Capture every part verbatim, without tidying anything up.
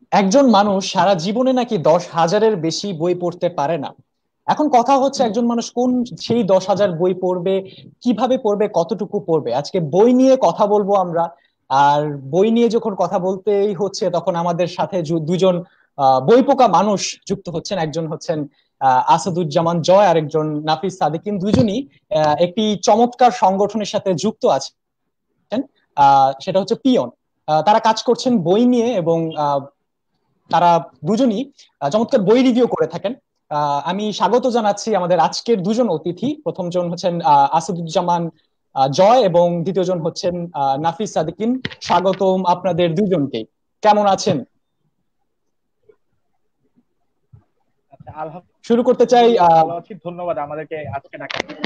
একজন মানুষ সারা জীবনে নাকি দশ হাজারের বেশি বই পড়তে পারে না। এখন কথা হচ্ছে একজন মানুষ কোন সেই দশ হাজার বই পড়বে, কিভাবে পড়বে, কতটুকু পড়বে। আজকে বই নিয়ে কথা বলবো আমরা। আর বই নিয়ে যখন কথা বলতেই হচ্ছে তখন আমাদের সাথে জু- দুজন আহ বইপোকা মানুষ যুক্ত হচ্ছেন। একজন হচ্ছেন আহ আসাদুজ্জামান জয়, আর একজন নাফিস সাদিকিন। দুজনই আহ, একটি চমৎকার সংগঠনের সাথে যুক্ত আছেন। আহ সেটা হচ্ছে পিয়ন। আহ, তারা কাজ করছেন বই নিয়ে, এবং তারা দুজনই আহ, চমৎকার বই রিভিউ করে থাকেন। আহ, আমি স্বাগত জানাচ্ছি আমাদের আজকের দুজন অতিথি। প্রথম জন হচ্ছেন আহ, আসাদুজ্জামান আহ, জয়, এবং দ্বিতীয় জন হচ্ছেন আহ, নাফিস সাদিকিন। স্বাগতম আপনাদের দুজনকে। কেমন আছেন? আচ্ছা, শুরু করতে চাই। আলহামদুলিল্লাহ আহ ভালো আছি, ধন্যবাদ আমাদেরকে আজকে ডাকার জন্য।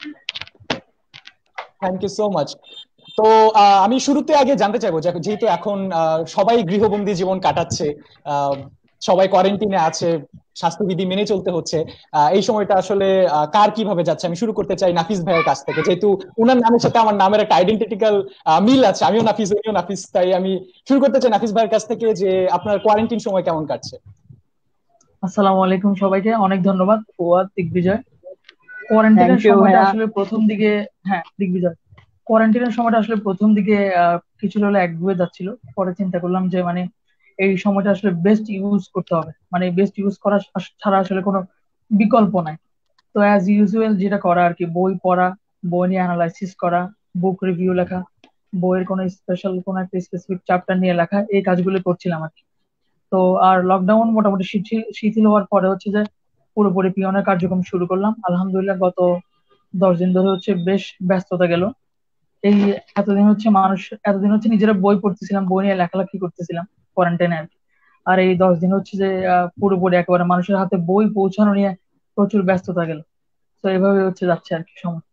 Thank you so much. তো আহ, আমি শুরুতে আগে জানতে চাইবো যে যেহেতু এখন আহ, সবাই গৃহবন্দী জীবন কাটাচ্ছে, আহ, সবাই কোয়ারেন্টিনে আছে, স্বাস্থ্যবিধি মেনে চলতে হচ্ছে। আহ, এই সময়টা আসলে আহ, কার কিভাবে যাচ্ছে, আমি শুরু করতে চাই নাফিস ভাইয়ের কাছ থেকে। যেহেতু উনার নামের সাথে আমার নামের একটা আইডেন্টিটিক্যাল মিল আছে, আমিও নাফিস উনিও নাফিস, তাই আমি শুরু করতে চাই নাফিস ভাইয়ের কাছ থেকে যে আপনার কোয়ারেন্টিন সময় কেমন কাটছে। আসসালামু আলাইকুম সবাইকে, অনেক ধন্যবাদ ফুয়াদ, দিগ্বিজয়। থ্যাংক কোয়ারেন্টাইনের ইউ সময়টা ভাইয়া। আসলে প্রথম দিকে, হ্যাঁ দিগ্বিজয়, কোয়ারেন্টাইনের সময়টা আসলে প্রথম দিকে আহ, কিছুটা হলে একগুঁয়ে যাচ্ছিল। পরে চিন্তা করলাম যে মানে এই সময়টা আসলে বেস্ট ইউজ করতে হবে, মানে বেস্ট ইউজ করা আস- ছাড়া আসলে কোনো বিকল্প নাই। তো অ্যাজ ইউজুয়াল যেটা করা আর কি, বই পড়া, বই নিয়ে অ্যানালাইসিস করা, বুক রিভিউ লেখা, বইয়ের কোনো স্পেশাল কোনো একটা স্পেসিফিক চ্যাপ্টার নিয়ে লেখা, এই কাজগুলো করছিলাম আর কি। তো আর লকডাউন মোটামুটি শিথিল শিথিল হওয়ার পরে হচ্ছে যে পুরোপুরি পিয়নের কার্যক্রম শুরু করলাম। আলহামদুলিল্লাহ গত দশ দিন ধরে হচ্ছে বেশ ব্যস্ততা গেল। এই এতদিন হচ্ছে মানুষ এতদিন হচ্ছে নিজেরা বই পড়তেছিলাম, বই নিয়ে লেখালেখি করতেছিলাম কোয়ারেন্টাইনে আর কি। আর এই দশ দিন হচ্ছে যে আহ, পুরোপুরি একেবারে মানুষের হাতে বই পৌঁছানো নিয়ে প্রচুর ব্যস্ততা গেল। তো এভাবে হচ্ছে যাচ্ছে আর কি সময়।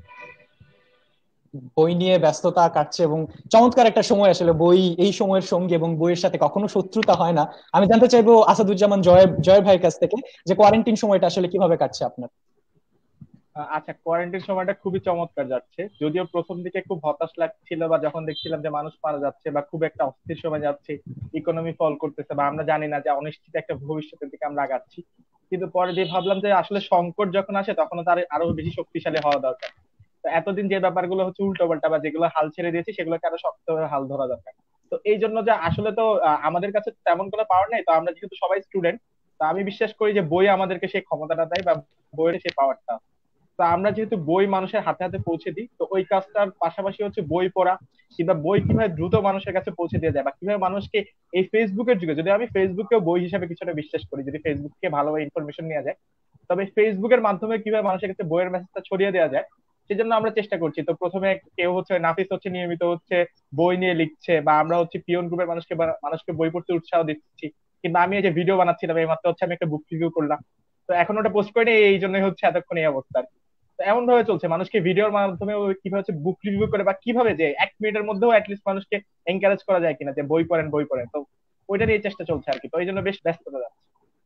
বই নিয়ে ব্যস্ততা কাটছে, এবং চমৎকার একটা সময় আসলে বই এই সময়ের সঙ্গী, এবং বইয়ের সাথে কখনো শত্রুতা হয় না। আমি জানতে চাইবো আসাদুজ্জামান জয় জয় ভাইয়ের কাছ থেকে যে কোয়ারেন্টিন সময়টা আসলে কিভাবে কাটছে আপনার। আহ, আচ্ছা, কোয়ারেন্টাইন সময়টা খুবই চমৎকার যাচ্ছে। যদিও প্রথম দিকে খুব হতাশ লাগছিল, বা যখন দেখছিলাম যে মানুষ মারা যাচ্ছে বা খুব একটা অস্থির সময় যাচ্ছে, ইকোনমি ফল করতেছে, বা আমরা জানি না যে অনিশ্চিত একটা ভবিষ্যতের দিকে আমরা আগাচ্ছি। কিন্তু পরে দিয়ে ভাবলাম যে আসলে সংকট যখন আসে তখন তার আরো বেশি শক্তিশালী হওয়া দরকার। তো এতদিন যে ব্যাপারগুলো হচ্ছে উল্টো পাল্টা বা যেগুলো হাল ছেড়ে দিয়েছি, সেগুলোকে আরো শক্তভাবে হাল ধরা দরকার। তো এই জন্য যে আসলে তো আহ, আমাদের কাছে তেমন কোনো পাওয়ার নেই, তো আমরা যেহেতু সবাই স্টুডেন্ট, তো আমি বিশ্বাস করি যে বই আমাদেরকে সেই ক্ষমতাটা দেয়, বা বইয়ের সেই পাওয়ারটা। তো আমরা যেহেতু বই মানুষের হাতে হাতে পৌঁছে দিই, তো ওই কাজটার পাশাপাশি হচ্ছে বই পড়া, কিংবা বই কিভাবে দ্রুত মানুষের কাছে পৌঁছে দিয়ে যায়, বা কিভাবে মানুষকে এই ফেসবুকের যুগে, যদি আমি ফেসবুকেও বই হিসাবে কিছুটা বিশ্বাস করি, যদি ফেসবুককে ভালোভাবে ইনফরমেশন নেওয়া যায়, তবে ফেসবুকের মাধ্যমে কিভাবে মানুষের কাছে বইয়ের মেসেজটা ছড়িয়ে দেওয়া যায়, সেজন্য আমরা চেষ্টা করছি। তো প্রথমে কেউ হচ্ছে নাফিস হচ্ছে নিয়মিত হচ্ছে বই নিয়ে লিখছে, বা আমরা হচ্ছে পিয়ন গ্রুপের মানুষকে বা- মানুষকে বই পড়তে উৎসাহ দিচ্ছি। কিংবা আমি এই যে ভিডিও বানাচ্ছিলাম এই মাত্র হচ্ছে আমি একটা বুক রিভিউ করলাম, তো এখন ওটা পোস্ট করিনি, এই জন্যই হচ্ছে এতক্ষণ এই অবস্থা আর কি। তো এমন ভাবে চলছে, মানুষকে ভিডিওর মাধ্যমে ও কিভাবে হচ্ছে বুক রিভিউ করে, বা কিভাবে যে এক মিনিটের মধ্যেও অ্যাটলিস্ট মানুষকে এনকারেজ করা যায় কিনা যে বই পড়েন বই পড়েন। তো ওইটা নিয়ে চেষ্টা চলছে আর কি। তো এই জন্য বেশ ব্যস্ততা যাচ্ছে।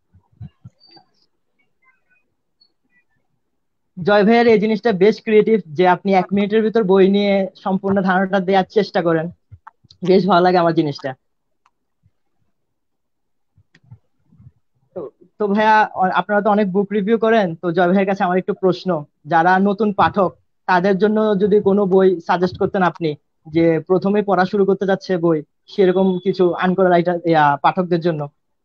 জয় ভাইয়ের এই জিনিসটা বেশ ক্রিয়েটিভ, যে আপনি এক মিনিটের ভিতর বই নিয়ে সম্পূর্ণ ধারণাটা দেওয়ার চেষ্টা করেন। বেশ ভালো লাগে আমার জিনিসটা। তো তো ভাইয়া, অ- আপনারা তো অনেক বুক রিভিউ করেন, তো জয় ভাইয়ের কাছে আমার একটু প্রশ্ন। যারা নতুন পাঠক, তাদের জন্য যদি কোনো বই সাজেস্ট করতেন আপনি, যে প্রথমে পড়া শুরু করতে যাচ্ছে বই, সেরকম কিছু আনকোর রাইটার পাঠকদের জন্য।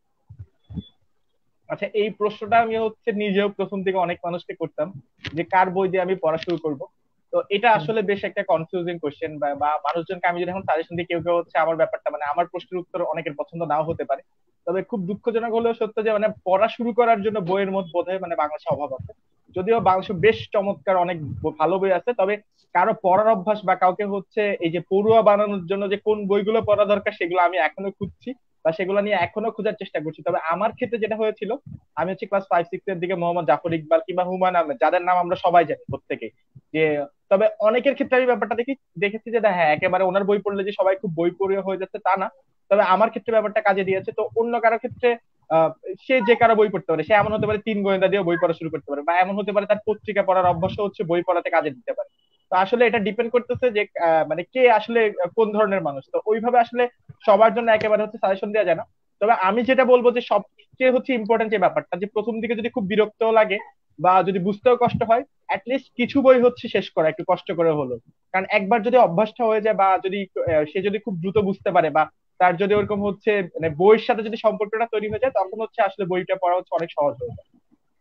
আচ্ছা, এই প্রশ্নটা আমি হচ্ছে নিজেও প্রথম থেকে অনেক মানুষকে করতাম, যে কার বই দিয়ে আমি পড়া শুরু করব। তো এটা আসলে বেশ একটা কনফিউজিং কোশ্চেন, বা বা মানুষজনকে আমি যদি এখন সাজেশন দিই, কেউ কেউ হচ্ছে আমার ব্যাপারটা মানে আমার প্রশ্নের উত্তর অনেকের পছন্দ নাও হতে পারে। তবে খুব দুঃখজনক হলেও সত্য যে মানে পড়া শুরু করার জন্য বইয়ের মধ্যে বোধহয় মানে বাংলাদেশে অভাব আছে। যদিও বাংলাদেশে বেশ চমৎকার অনেক ব- ভালো বই আছে, তবে কারো পড়ার অভ্যাস বা কাউকে হচ্ছে এই যে পড়ুয়া বানানোর জন্য যে কোন বইগুলো পড়া দরকার, সেগুলো আমি এখনো খুঁজছি, বা সেগুলো নিয়ে এখনো খোঁজার চেষ্টা করছি। তবে আমার ক্ষেত্রে যেটা হয়েছিল, আমি হচ্ছে ক্লাস ফাইভ সিক্স এর দিকে মোহাম্মদ জাফর ইকবাল কিংবা হুমায়ুন আহমেদ, যাদের নাম আমরা সবাই জানি প্রত্যেকে, যে তবে অনেকের ক্ষেত্রে আমি ব্যাপারটা দেখি দেখেছি যে না, হ্যাঁ একেবারে ওনার বই পড়লে যে সবাই খুব বই পড়িয়ে হয়ে যাচ্ছে তা না। তবে আমার ক্ষেত্রে ব্যাপারটা কাজে দিয়েছে। তো অন্য কারো ক্ষেত্রে আহ সে যে কারো বই পড়তে পারে, সে এমন হতে পারে তিন গোয়েন্দা দিয়ে বই পড়া শুরু করতে পারে, বা এমন হতে পারে তার পত্রিকা পড়ার অভ্যাসও হচ্ছে বই পড়াতে কাজে দিতে পারে। তো আসলে এটা ডিপেন্ড করতেছে যে আহ, মানে কে আসলে কোন ধরনের মানুষ। তো ওইভাবে আসলে সবার জন্য একেবারে হচ্ছে সাজেশন দেওয়া যায় না। তবে আমি যেটা বলবো যে সবচেয়ে হচ্ছে ইম্পর্টেন্ট যে ব্যাপারটা, যে প্রথম দিকে যদি খুব বিরক্ত লাগে বা যদি বুঝতেও কষ্ট হয়, অ্যাটলিস্ট কিছু বই হচ্ছে শেষ করা একটু কষ্ট করে হলো। কারণ একবার যদি অভ্যাসটা হয়ে যায় বা যদি আহ, সে যদি খুব দ্রুত বুঝতে পারে বা তার যদি ওরকম হচ্ছে মানে বইয়ের সাথে যদি সম্পর্কটা তৈরি হয়ে যায়, তখন হচ্ছে আসলে বইটা পড়া হচ্ছে অনেক সহজ হয়ে যায়।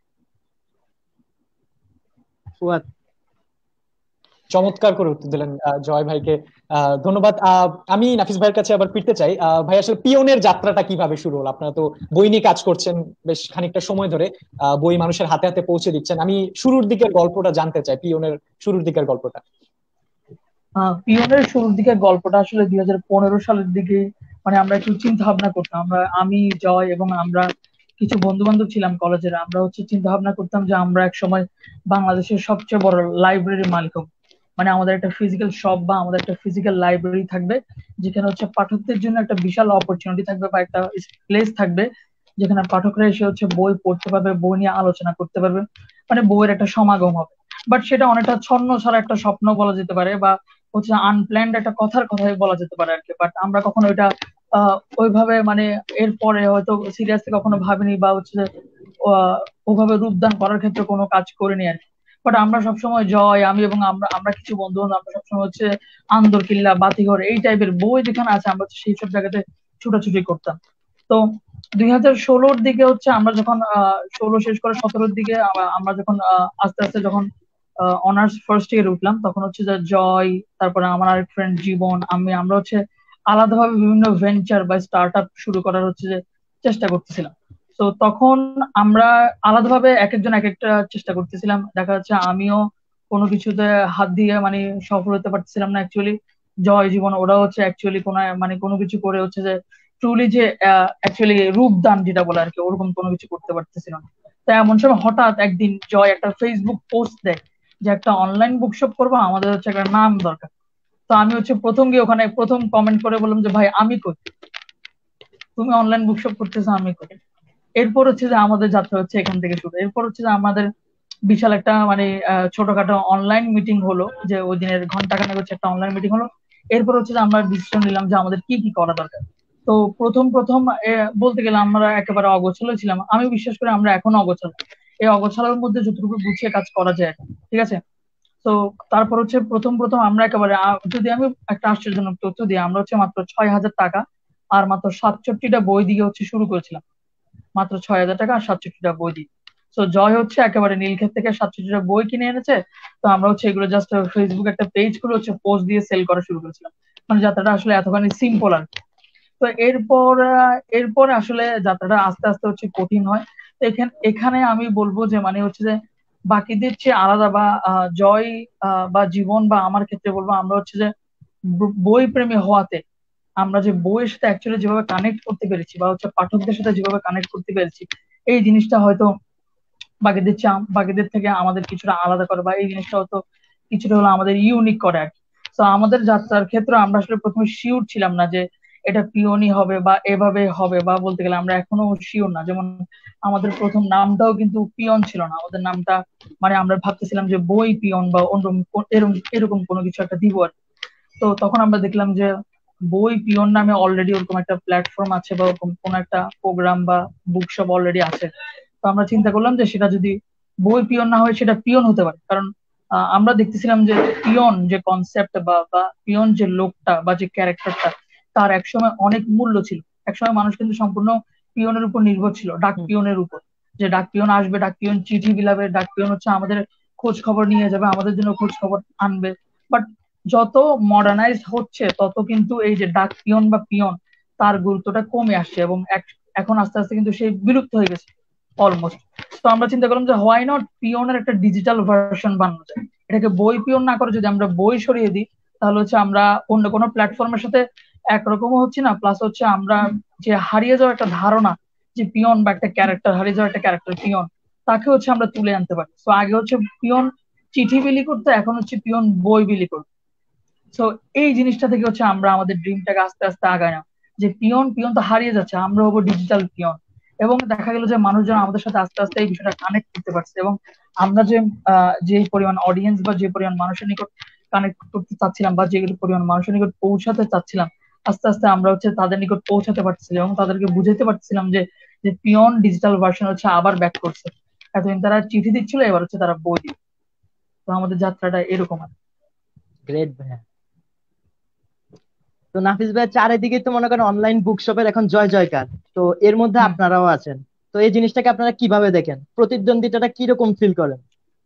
ফুয়াদ। চমৎকার করে উত্তর দিলেন আহ, জয় ভাইকে। আহ, ধন্যবাদ। আহ, আমি নাফিস ভাইয়ের কাছে আবার ফিরতে চাই। আহ, ভাই আসলে পিওনের যাত্রাটা কিভাবে শুরু হলো? আপনারা তো বই নিয়ে কাজ করছেন বেশ খানিকটা সময় ধরে, আহ, বই মানুষের হাতে হাতে পৌঁছে দিচ্ছেন। আমি শুরুর দিকের গল্পটা জানতে চাই, পিওনের শুরুর দিকের গল্পটা। আহ পিয়নের শুরুর দিকে গল্পটা আসলে দুই হাজার পনেরো সালের দিকে, মানে আমরা একটু চিন্তা ভাবনা করতাম, আমরা আমি জয় এবং আমরা কিছু বন্ধু বান্ধব ছিলাম কলেজের, আমরা হচ্ছে চিন্তা ভাবনা করতাম যে আমরা এক সময় বাংলাদেশের সবচেয়ে বড় লাইব্রেরির মালিক হব। মানে আমাদের একটা ফিজিক্যাল শপ বা আমাদের একটা ফিজিক্যাল লাইব্রেরি থাকবে, যেখানে হচ্ছে পাঠকদের জন্য একটা বিশাল অপরচুনিটি থাকবে বা একটা প্লেস থাকবে যেখানে পাঠকরা এসে হচ্ছে বই পড়তে পারবে, বই নিয়ে আলোচনা করতে পারবে, মানে বইয়ের একটা সমাগম হবে। বাট সেটা অনেকটা ছন্ন ছাড়া একটা স্বপ্ন বলা যেতে পারে, বা হচ্ছে আনপ্ল্যান্ড একটা কথার কথাই বলা যেতে পারে আর কি। বাট আমরা কখনো এটা আহ ওইভাবে মানে এরপরে হয়তো সিরিয়াসলি কখনো ভাবিনি বা হচ্ছে যে, আহ, ওভাবে রূপদান করার ক্ষেত্রে কোনো কাজ করিনি আর কি। বাট আমরা সবসময় জয়, আমি এবং আমরা আমরা কিছু বন্ধু বান্ধব আমরা সবসময় হচ্ছে আন্দরকিল্লা, বাতিঘর এই টাইপের বই যেখানে আছে আমরা হচ্ছে সেই সব জায়গাতে ছুটাছুটি করতাম। তো দুই হাজার ষোলোর দিকে হচ্ছে আমরা যখন আহ ষোলো শেষ করে সতেরোর দিকে আ- আমরা যখন আহ, আস্তে আস্তে যখন অনার্স ফার্স্ট ইয়ারে উঠলাম, তখন হচ্ছে যে জয়, তারপরে আমার আরেক ফ্রেন্ড জীবন, আমি আমরা হচ্ছে আলাদাভাবে বিভিন্ন ভেঞ্চার বা স্টার্ট আপ শুরু করার হচ্ছে যে চেষ্টা করতেছিলাম। তো তখন আমরা আলাদাভাবে এক একজন এক একটা চেষ্টা করতেছিলাম। দেখা যাচ্ছে আমিও কোনো কিছুতে হাত দিয়ে মানে সফল হতে পারতেছিলাম না অ্যাকচুয়ালি। জয় জীবন ওরা হচ্ছে অ্যাকচুয়ালি কোনো মানে কোনো কিছু করে হচ্ছে যে ট্রুলি যে অ্যাকচুয়ালি রূপদান যেটা বলে আর কি, ওরকম কোনো কিছু করতে পারতেছিলাম না। তো এমন সময় হঠাৎ একদিন জয় একটা ফেসবুক পোস্ট দেয় যে একটা অনলাইন বুকশপ করবো, আমাদের হচ্ছে একটা নাম দরকার। তো আমি হচ্ছে প্রথম গিয়ে ওখানে প্রথম কমেন্ট করে বললাম যে ভাই আমি কই, তুমি অনলাইন বুকশপ করতেছো আমি কই। এরপর হচ্ছে যে আমাদের যাত্রা হচ্ছে এখান থেকে শুরু। এরপর হচ্ছে যে আমাদের বিশাল একটা মানে আহ, ছোটখাটো অনলাইন মিটিং হলো, যে ওই দিনের ঘন্টা খানেক হচ্ছে একটা অনলাইন মিটিং হলো। এরপর হচ্ছে যে আমরা ডিসিশন নিলাম যে আমাদের কি কি করা দরকার। তো প্রথম প্রথম আহ, বলতে গেলে আমরা একেবারে অগোছালো ছিলাম, আমি বিশ্বাস করি আমরা এখনো অগোছালো। এই অগোছালোর মধ্যে যতটুকু গুছিয়ে কাজ করা যায় আর কি। ঠিক আছে। তো তারপর হচ্ছে প্রথম প্রথম আমরা একেবারে আ- যদি আমি একটা আশ্চর্যজনক তথ্য দিই, আমরা হচ্ছে মাত্র ছয় হাজার টাকা আর মাত্র সাতষট্টিটা বই দিয়ে হচ্ছে শুরু করেছিলাম। মাত্র ছয় হাজার টাকা আর সাতষট্টিটা বই দিয়ে। তো জয় হচ্ছে একেবারে নীলক্ষেত থেকে সাতষট্টিটা বই কিনে এনেছে। তো আমরা হচ্ছে এগুলো জাস্ট ফেসবুক একটা পেজ খুলে হচ্ছে পোস্ট দিয়ে সেল করা শুরু করেছিলাম। মানে যাত্রাটা আসলে এতখানি সিম্পল আর কি। তো এরপর আহ, এরপর আসলে যাত্রাটা আস্তে আস্তে হচ্ছে কঠিন হয়। তো এখানে এখানে আমি বলবো যে মানে হচ্ছে যে বাকিদের চেয়ে আলাদা বা আহ, জয় আহ, বা জীবন বা আমার ক্ষেত্রে বলবো আমরা হচ্ছে যে ব- বই প্রেমী হওয়াতে আমরা যে বইয়ের সাথে অ্যাকচুয়ালি যেভাবে কানেক্ট করতে পেরেছি বা হচ্ছে পাঠকদের সাথে যেভাবে কানেক্ট করতে পেরেছি, এই জিনিসটা হয়তো বাকিদের চেয়ে আম- বাকিদের থেকে আমাদের কিছুটা আলাদা করে বা এই জিনিসটা হয়তো কিছুটা হলো আমাদের ইউনিক করে আর কি। তো আমাদের যাত্রার ক্ষেত্রে আমরা আসলে প্রথমে শিওর ছিলাম না যে এটা পিওনি হবে বা এভাবে হবে, বা বলতে গেলে আমরা এখনো শিওর না। যেমন আমাদের প্রথম নামটাও কিন্তু পিয়ন ছিল না, আমাদের নামটা মানে আমরা ভাবতেছিলাম যে বই পিয়ন বা অন্যরকম কো- এরকম এরকম কোনো কিছু একটা দিব আর কি। তো তখন আমরা দেখলাম যে বই পিয়ন নামে অলরেডি ওরকম একটা প্ল্যাটফর্ম আছে বা ওরকম কোন একটা প্রোগ্রাম বা বুকশপ অলরেডি আছে। তো আমরা চিন্তা করলাম যে সেটা যদি বই পিয়ন না হয় সেটা পিয়ন হতে পারে। কারণ আহ, আমরা দেখতেছিলাম যে পিয়ন যে কনসেপ্ট বা বা পিয়ন যে লোকটা বা যে ক্যারেক্টারটা, তার একসময় অনেক মূল্য ছিল। একসময় মানুষ কিন্তু সম্পূর্ণ পিয়নের উপর নির্ভর ছিল, ডাক হুম। পিয়নের উপর। যে ডাক পিয়ন আসবে, ডাক পিয়ন চিঠি বিলাবে, ডাক পিয়ন হচ্ছে আমাদের খোঁজ খবর নিয়ে যাবে, আমাদের জন্য খোঁজ খবর আনবে। বাট যত মডার্নাইজ হচ্ছে তত কিন্তু এই যে ডাক পিয়ন বা পিয়ন, তার গুরুত্বটা কমে আসছে এবং এক- এখন আস্তে আস্তে কিন্তু সেই বিলুপ্ত হয়ে গেছে অলমোস্ট। তো আমরা চিন্তা করলাম যে হোয়াই নট পিয়নের একটা ডিজিটাল ভার্সন বানানো যায়। এটাকে বই পিয়ন না করে যদি আমরা বই সরিয়ে দিই, তাহলে হচ্ছে আমরা অন্য কোনো প্ল্যাটফর্মের সাথে একরকমও হচ্ছে না, প্লাস হচ্ছে আমরা যে হারিয়ে যাওয়া একটা ধারণা যে পিয়ন বা একটা ক্যারেক্টার, হারিয়ে যাওয়া একটা ক্যারেক্টার পিয়ন, তাকে হচ্ছে আমরা তুলে আনতে পারি। তো আগে হচ্ছে পিয়ন চিঠি বিলি করতে, এখন হচ্ছে পিয়ন বই বিলি করতে। তো এই জিনিসটা থেকে হচ্ছে আমরা আমাদের ড্রিমটাকে আস্তে আস্তে আগায় না, যে পিয়ন পিয়ন তো হারিয়ে যাচ্ছে, আমরা হবো ডিজিটাল পিয়ন। এবং দেখা গেল যে মানুষজন আমাদের সাথে আস্তে আস্তে এই বিষয়টা কানেক্ট করতে পারছে, এবং আমরা যে আহ, যে পরিমাণ অডিয়েন্স বা যে পরিমাণ মানুষের নিকট কানেক্ট করতে চাচ্ছিলাম বা যে পরিমাণ মানুষের নিকট পৌঁছাতে চাচ্ছিলাম, আস্তে আস্তে আমরা হচ্ছে তাদের নিকট পৌঁছাতে পারছিলাম এবং তাদেরকে বুঝাতে পারছিলাম যে যে পিয়ন ডিজিটাল ভার্সন হচ্ছে আবার ব্যাক করছে। এতদিন তারা চিঠি দিচ্ছিল, এবার হচ্ছে তারা বই দিচ্ছে। তো আমাদের যাত্রাটা এরকম আর কি। গ্রেট ভাইয়া। তো নাফিস ভাই, চারিদিকে তো মনে করেন অনলাইন বুকশপের এখন জয় জয়কার, তো এর মধ্যে হুম। আপনারাও আছেন। তো এই জিনিসটাকে আপনারা কিভাবে দেখেন, প্রতিদ্বন্দ্বিতাটা কিরকম ফিল করেন?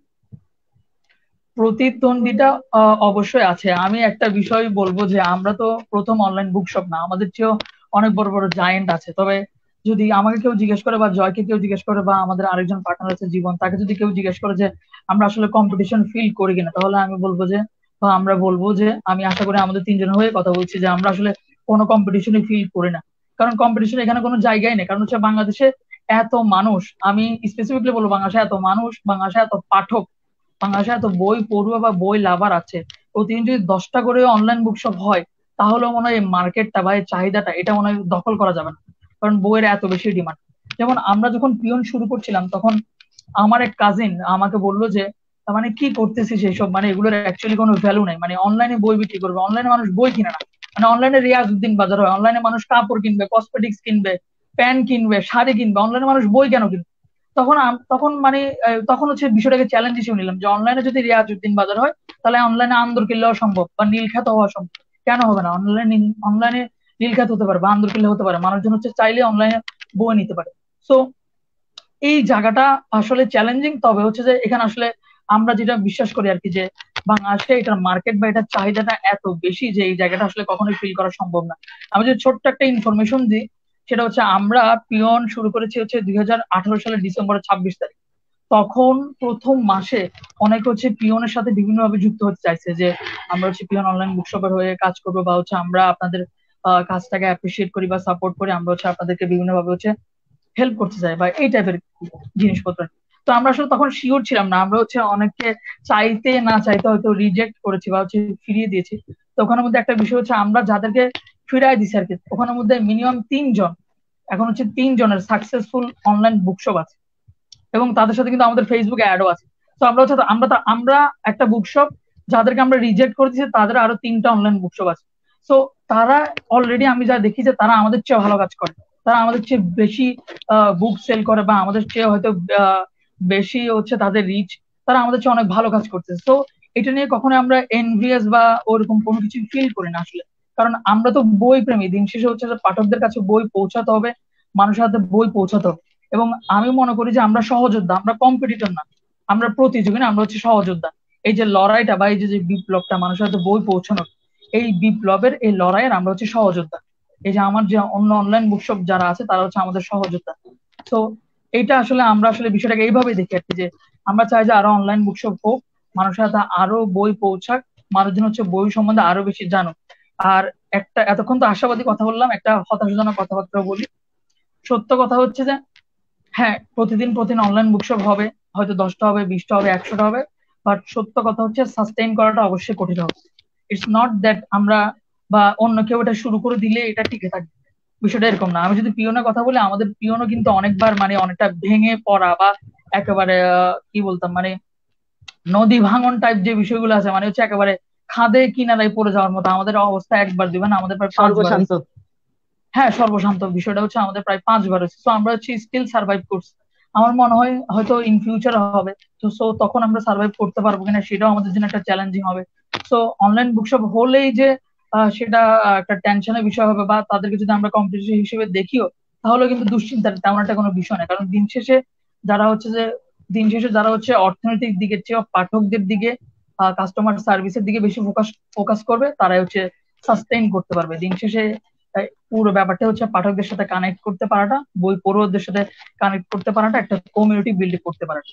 প্রতিদ্বন্দ্বিতা আহ, অবশ্যই আছে। আমি একটা বিষয় বলবো যে আমরা তো প্রথম অনলাইন বুকশপ না, আমাদের চেয়েও অনেক বড় বড় জায়েন্ট আছে। তবে যদি আমাকে কেউ জিজ্ঞেস করে বা জয়কে কেউ জিজ্ঞেস করে বা আমাদের আরেকজন পার্টনার আছে জীবন, তাকে যদি কেউ জিজ্ঞেস করে যে আমরা আসলে কম্পিটিশন ফিল করি কিনা, তাহলে আমি বলবো যে বা আমরা বলবো যে আমি আশা করি আমাদের তিনজনের হয়ে কথা বলছি যে আমরা আসলে কোনো কম্পিটিশনে ফিল করি না। কারণ কম্পিটিশন এখানে কোনো জায়গায় নেই। কারণ হচ্ছে বাংলাদেশে এত মানুষ, আমি স্পেসিফিকলি বলবো বাংলাদেশে এত মানুষ, বাংলাদেশে এত পাঠক, বাংলাদেশে এত বই পড়ুয়া বা বই লাভার আছে। প্রতিদিন যদি দশটা করে অনলাইন বুকশপ হয়, তাহলে মনে হয় এই মার্কেটটা বা এই চাহিদাটা এটা মনে হয় দখল করা যাবে না। কারণ বইয়ের এত বেশি ডিমান্ড। যেমন আমরা যখন পিয়ন শুরু করছিলাম, তখন আমার এক কাজিন আমাকে বললো যে তার মানে কি করতেছিস এইসব, মানে এগুলোর অ্যাকচুয়ালি কোনো ভ্যালু নাই, মানে অনলাইনে বই বিক্রি করবে, অনলাইনে মানুষ বই কিনে না। মানে অনলাইনে রিয়াজ উদ্দিন বাজার হয়, অনলাইনে মানুষ কাপড় কিনবে, কসমেটিক্স কিনবে, প্যান্ট কিনবে, শাড়ি কিনবে, অনলাইনে মানুষ বই কেন কিনবে? তখন আম- তখন মানে আহ, তখন হচ্ছে বিষয়টাকে চ্যালেঞ্জ হিসেবে নিলাম যে অনলাইনে যদি রিয়াজউদ্দিন বাজার হয়, তাহলে অনলাইনে আন্দর কিল্লাও সম্ভব বা নীলখ্যাত হওয়া সম্ভব। কেন হবে না? অনলাইনে অনলাইনে নীলখ্যাত হতে পারে বা আন্দর কিল্লা হতে পারে, মানুষজন হচ্ছে চাইলে অনলাইনে বই নিতে পারে। সো এই জায়গাটা আসলে চ্যালেঞ্জিং। তবে হচ্ছে যে এখানে আসলে আমরা যেটা বিশ্বাস করি আর কি, যে বাংলাদেশে এটার মার্কেট বা এটার চাহিদাটা এত বেশি যে এই জায়গাটা আসলে কখনোই ফিল করা সম্ভব না। আমি যদি ছোট্ট একটা ইনফরমেশন দিই, সেটা হচ্ছে আমরা পিয়ন শুরু করেছি হচ্ছে দুই হাজার আঠারো সালের ডিসেম্বরের ছাব্বিশ তারিখ। তখন প্রথম মাসে অনেকে হচ্ছে পিয়নের সাথে বিভিন্ন ভাবে যুক্ত হতে চাইছে যে আমরা হচ্ছে পিয়ন অনলাইন বুকশপের হয়ে কাজ করবো, বা হচ্ছে আমরা আপনাদের আহ, কাজটাকে অ্যাপ্রিসিয়েট করি বা সাপোর্ট করি, আমরা হচ্ছে আপনাদেরকে বিভিন্ন ভাবে হচ্ছে হেল্প করতে চাই বা এই টাইপের জিনিসপত্র। তো আমরা আসলে তখন শিওর ছিলাম না, আমরা হচ্ছে অনেককে চাইতে না চাইতে হয়তো রিজেক্ট করেছি বা হচ্ছে ফিরিয়ে দিয়েছি। তো ওখানের মধ্যে একটা বিষয় হচ্ছে আমরা যাদেরকে ফিরাই দিছি আর কি, ওখানের মধ্যে মিনিমাম তিনজন, এখন হচ্ছে তিন জনের সাকসেসফুল অনলাইন বুকশপ আছে এবং তাদের সাথে কিন্তু আমাদের ফেসবুকে অ্যাডও আছে। তো আমরা হচ্ছে আমরা তো- আমরা একটা বুকশপ যাদেরকে আমরা রিজেক্ট করে দিয়েছি, তাদের আরো তিনটা অনলাইন বুকশপ আছে। তো তারা অলরেডি আমি যা দেখি যে তারা আমাদের চেয়ে ভালো কাজ করে, তারা আমাদের চেয়ে বেশি বুক সেল করে বা আমাদের চেয়ে হয়তো আহ, বেশি হচ্ছে তাদের রিচ, তারা আমাদের চেয়ে অনেক ভালো কাজ করতেছে। তো এটা নিয়ে কখনো আমরা এনভিএস বা ওরকম কোনো কিছু ফিল করি না আসলে। কারণ আমরা তো বই প্রেমী, দিন শেষে হচ্ছে যে পাঠকদের কাছে বই পৌঁছাতে হবে, মানুষের হাতে বই পৌঁছাতে হবে। এবং আমি মনে করি যে আমরা সহযোদ্ধা, আমরা কম্পিটিটর না, আমরা প্রতিযোগী না, আমরা হচ্ছে সহযোদ্ধা। এই যে লড়াইটা বা এই যে যে বিপ্লবটা মানুষের হাতে বই পৌঁছানোর, এই বিপ্লবের এই লড়াইয়ের আমরা হচ্ছে সহযোদ্ধা। এই যে আমার যে অন্য অনলাইন বুকশপ যারা আছে তারা হচ্ছে আমাদের সহযোদ্ধা। তো এইটা আসলে আমরা আসলে বিষয়টাকে এইভাবেই দেখি আর কি, যে আমরা চাই যে আরো অনলাইন বুকশপ হোক, মানুষের হাতে আরো বই পৌঁছাক, মানুষজন হচ্ছে বই সম্বন্ধে আরো বেশি জানুক। আর একটা এতক্ষণ তো আশাবাদী কথা বললাম, একটা হতাশাজনক কথাবার্তা বলি। সত্য কথা হচ্ছে যে হ্যাঁ, প্রতিদিন প্রতিদিন অনলাইন বুকশপ হবে, হয়তো দশটা হবে, বিশটা হবে, একশোটা হবে, বাট সত্য কথা হচ্ছে সাস্টেইন করাটা অবশ্যই কঠিন হবে। ইটস নট দ্যাট আমরা বা অন্য কেউ এটা শুরু করে দিলে এটা টিকে থাকবে, বিষয়টা এরকম না। আমি যদি পিওনের কথা বলি, আমাদের পিওনও কিন্তু অনেকবার মানে অনেকটা ভেঙে পড়া বা একেবারে আহ, কি বলতাম মানে নদী ভাঙন টাইপ যে বিষয়গুলো আছে, মানে হচ্ছে একেবারে খাদে কিনারায় পড়ে যাওয়ার মতো আমাদের অবস্থা একবার দিবেন, আমাদের প্রায় পাঁচবার সর্বশান্ত। হয়েছে। হ্যাঁ, সর্বশান্ত বিষয়টা হচ্ছে আমাদের প্রায় পাঁচবার হয়েছে। তো আমরা হচ্ছে স্টিল সার্ভাইভ করছি। আমার মনে হয় হয়তো ইন ফিউচার হবে, তো সো তখন আমরা সার্ভাইভ করতে পারবো কিনা সেটাও আমাদের জন্য একটা চ্যালেঞ্জিং হবে। সো অনলাইন বুকশপ হলেই যে আহ, সেটা আহ, একটা টেনশনের বিষয় হবে বা তাদেরকে যদি আমরা কম্পিটিশন হিসেবে দেখিও, তাহলে কিন্তু দুশ্চিন্তার তেমন একটা কোনো বিষয় না। কারণ দিন শেষে যারা হচ্ছে যে দিন শেষে যারা হচ্ছে অর্থনৈতিক দিকের চেয়ে পাঠকদের দিকে, কাস্টমার সার্ভিসের দিকে বেশি ফোকাস ফোকাস করবে, তারাই হচ্ছে সাস্টেইন করতে পারবে দিন শেষে। তাই পুরো ব্যাপারটা হচ্ছে পাঠকদের সাথে কানেক্ট করতে পারাটা, বই পড়ুয়াদের সাথে কানেক্ট করতে পারাটা, একটা কমিউনিটি বিল্ড করতে পারাটা।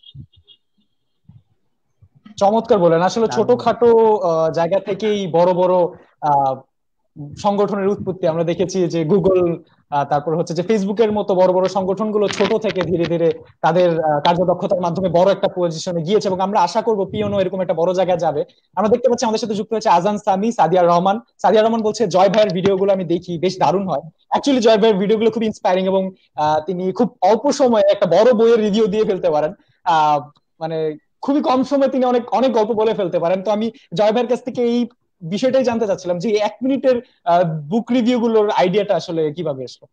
চমৎকার বলেন। আসলে দারুণ ভাই। ছোটখাটো আহ, জায়গা থেকেই বড় বড় আহ, সংগঠনের উৎপত্তি আমরা দেখেছি, যে গুগল, তারপর হচ্ছে যে ফেসবুকের মতো বড় বড় সংগঠনগুলো ছোট থেকে ধীরে ধীরে তাদের আহ, কার্যদক্ষতার মাধ্যমে বড় একটা পজিশনে গিয়েছে, এবং আমরা আশা করবো পিওনো এরকম একটা বড় জায়গায় যাবে। আমরা দেখতে পাচ্ছি আমাদের সাথে যুক্ত হচ্ছে আজান সামি, সাদিয়া রহমান। সাদিয়া রহমান বলছে জয় ভাইয়ের ভিডিওগুলো আমি দেখি, বেশ দারুণ হয়। অ্যাকচুয়ালি জয় ভাইয়ের ভিডিওগুলো খুব ইন্সপায়ারিং, এবং আহ, তিনি খুব অল্প সময়ে একটা বড় বইয়ের রিভিউ দিয়ে ফেলতে পারেন। আহ মানে খুবই কম সময়ে তিনি অনেক অনেক গল্প বলে ফেলতে পারেন। তো আমি জয় ভাইয়ের কাছ থেকে এই বিষয়টাই জানতে চাচ্ছিলাম যে এক মিনিটের বুক রিভিউ গুলোর আইডিয়াটা আসলে কিভাবে আসলো।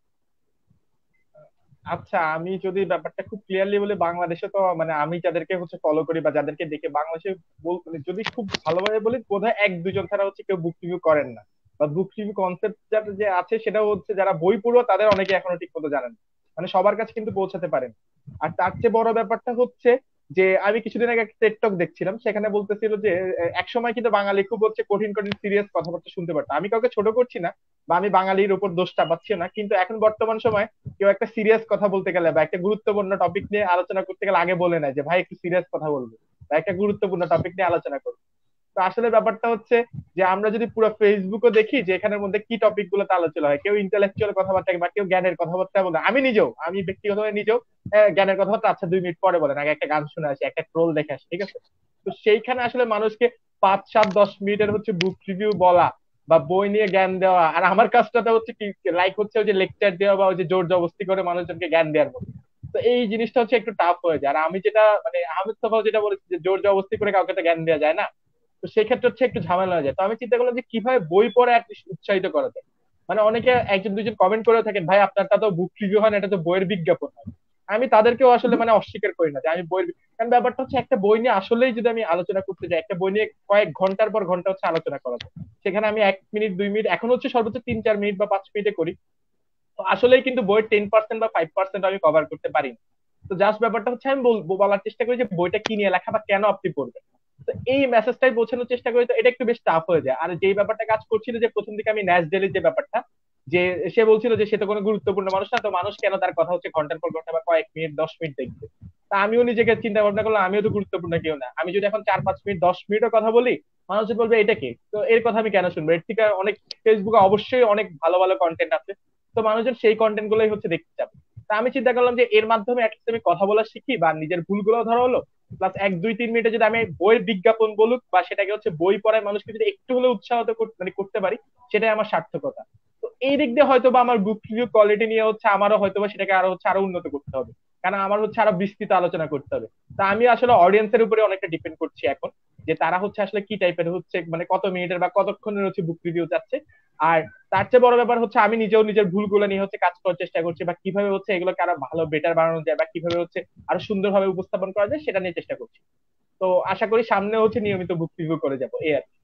আচ্ছা, আমি যদি ব্যাপারটা খুব ক্লিয়ারলি বলি, বাংলাদেশে তো মানে আমি যাদেরকে হচ্ছে ফলো করি বা যাদেরকে দেখে বাংলাদেশে বল- মানে যদি খুব ভালোভাবে বলি বোধহয় এক দুজন ছাড়া হচ্ছে কেউ বুক রিভিউ করেন না, বা বুক রিভিউ কনসেপ্ট যে আছে সেটা হচ্ছে যারা বই পড়ুয়া তাদের অনেকে এখনো ঠিক মতো জানেন না। মানে সবার কাছে কিন্তু পৌঁছাতে পারেন। আর তার চেয়ে বড় ব্যাপারটা হচ্ছে যে আমি কিছুদিন আগে একটা টেড টক দেখছিলাম, সেখানে বলতেছিল যে এক সময় কিন্তু বাঙালি খুব হচ্ছে কঠিন কঠিন সিরিয়াস কথাবার্তা শুনতে পারতো। আমি কাউকে ছোট করছি না বা আমি বাঙালির উপর দোষ চাপাচ্ছি না, কিন্তু এখন বর্তমান সময় কেউ একটা সিরিয়াস কথা বলতে গেলে বা একটা গুরুত্বপূর্ণ টপিক নিয়ে আলোচনা করতে গেলে আগে বলে নেয় যে ভাই একটু সিরিয়াস কথা বলবো বা একটা গুরুত্বপূর্ণ টপিক নিয়ে আলোচনা করবো। তো আসলে ব্যাপারটা হচ্ছে যে আমরা যদি পুরো ফেসবুকও দেখি যে এখানের মধ্যে কি টপিক গুলোতে আলোচনা হয়, কেউ ইন্টেলেকচুয়াল কথাবার্তা বা কেউ জ্ঞানের কথাবার্তা বলে, আমি নিজেও আমি ব্যক্তিগতভাবে নিজেও আহ, জ্ঞানের কথাবার্তা আচ্ছা দুই মিনিট পরে বলেন, আগে একটা গান শুনে আসি, একটা ট্রোল দেখে আসি, ঠিক আছে। তো সেইখানে আসলে মানুষকে পাঁচ সাত দশ মিনিটের হচ্ছে বুক রিভিউ বলা বা বই নিয়ে জ্ঞান দেওয়া, আর আমার কাজটাতে হচ্ছে কি লাইক হচ্ছে ওই যে লেকচার দেওয়া বা ওই যে জোর জবরদস্তি করে মানুষজনকে জ্ঞান দেওয়ার মতো। তো এই জিনিসটা হচ্ছে একটু টাফ হয়ে যায়। আর আমি যেটা মানে আহমেদ তোফাও যেটা বলেছি যে জোর জবরদস্তি করে কাউকে তো জ্ঞান দেওয়া যায় না, তো সেক্ষেত্রে হচ্ছে একটু ঝামেলা হয়ে যায়। তো আমি চিন্তা করলাম যে কিভাবে বই পড়ে অ্যাটলিস্ট উৎসাহিত করা যায়। মানে অনেকে একজন দুজন কমেন্ট করে থাকেন ভাই আপনারটা তো বুক রিভিউ হয় না, এটা তো বইয়ের বিজ্ঞাপন হয়। আমি তাদেরকেও আসলে মানে অস্বীকার করি না যে আমি বইয়ের, কারণ ব্যাপারটা হচ্ছে একটা বই নিয়ে আসলেই যদি আমি আলোচনা করতে যাই, একটা বই নিয়ে কয়েক ঘন্টার পর ঘন্টা হচ্ছে আলোচনা করা যায়। সেখানে আমি এক মিনিট দুই মিনিট এখন হচ্ছে সর্বোচ্চ তিন চার মিনিট বা পাঁচ মিনিটে করি। তো আসলেই কিন্তু বইয়ের টেন পার্সেন্ট বা ফাইভ পার্সেন্ট আমি কভার করতে পারি না। তো জাস্ট ব্যাপারটা হচ্ছে আমি বল- বলার চেষ্টা করি যে বইটা কি নিয়ে লেখা বা কেন আপনি পড়বেন। তো এই মেসেজটাই বোঝানোর চেষ্টা করি, তো এটা একটু বেশ টাফ হয়ে যায়। আর যেই ব্যাপারটা কাজ করছিল যে প্রথম দিকে আমি ন্যাশ ডেলির যে ব্যাপারটা, যে সে বলছিল যে সে তো কোনো গুরুত্বপূর্ণ মানুষ না, তো মানুষ কেন তার কথা হচ্ছে ঘন্টার পর ঘন্টা বা কয়েক মিনিট দশ মিনিট দেখবে। তা আমিও নিজেকে চিন্তা ভাবনা করলাম আমিও তো গুরুত্বপূর্ণ কেউ না, আমি যদি এখন চার পাঁচ মিনিট দশ মিনিটও কথা বলি মানুষ বলবে এটা কি, তো এর কথা আমি কেন শুনবো, এর থেকে অনেক ফেসবুকে অবশ্যই অনেক ভালো ভালো কন্টেন্ট আছে, তো মানুষজন সেই কন্টেন্ট গুলোই হচ্ছে দেখতে চাবে। তা আমি চিন্তা করলাম যে এর মাধ্যমে একটা আমি কথা বলা শিখি বা নিজের ভুলগুলো ধরা হলো, প্লাস এক দুই তিন মিনিটে যদি আমি বইয়ের বিজ্ঞাপন বলুক বা সেটাকে হচ্ছে বই পড়ায় মানুষকে যদি একটু হলেও উৎসাহিত কর- মানে করতে পারি, সেটাই আমার সার্থকতা। তো এই দিক দিয়ে হয়তো বা আমার বুক রিভিউ কোয়ালিটি নিয়ে হচ্ছে আমারও হয়তো বা সেটাকে আরো হচ্ছে আরো উন্নত করতে হবে, কারণ আমার হচ্ছে আরো বিস্তৃত আলোচনা করতে হবে। তা আমি আসলে অডিয়েন্সের উপরে অনেকটা ডিপেন্ড করছি এখন, যে তারা হচ্ছে আসলে কি টাইপের হচ্ছে মানে কত মিনিটের বা কতক্ষণের হচ্ছে বুক রিভিউ চাচ্ছে। আর তার চেয়ে বড় ব্যাপার হচ্ছে আমি নিজেও নিজের ভুলগুলো নিয়ে হচ্ছে কাজ করার চেষ্টা করছি, বা কিভাবে হচ্ছে এগুলোকে আরো ভালো বেটার বানানো যায় বা কিভাবে হচ্ছে আরো সুন্দরভাবে উপস্থাপন করা যায় সেটা নিয়ে চেষ্টা করছি। তো আশা করি সামনে হচ্ছে নিয়মিত বুক রিভিউ করে যাবো এই আর কি।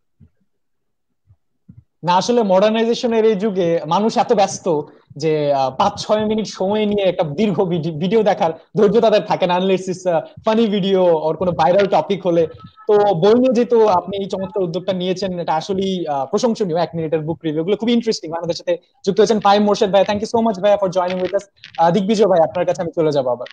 না আসলে মডার্নাইজেশনের এই যুগে মানুষ এত ব্যস্ত যে আহ, পাঁচ ছয় মিনিট সময় নিয়ে একটা দীর্ঘ ভিডিও দেখার ধৈর্য তাদের থাকে না, unless it's funny video or কোনো ভাইরাল টপিক হলে। তো বই নিয়ে যেহেতু আপনি এই চমৎকার উদ্যোগটা নিয়েছেন, এটা আসলেই আহ, প্রশংসনীয়। এক মিনিটের বুক রিভিউ গুলো খুব ইন্টারেস্টিং। আমাদের সাথে যুক্ত হয়েছেন ফাহিম মোর্শেদ ভাই, থ্যাংক ইউ সো মাচ ভাইয়া for joining with us. Digvijay ভাই, আপনার কাছে আমি চলে যাবো আবার।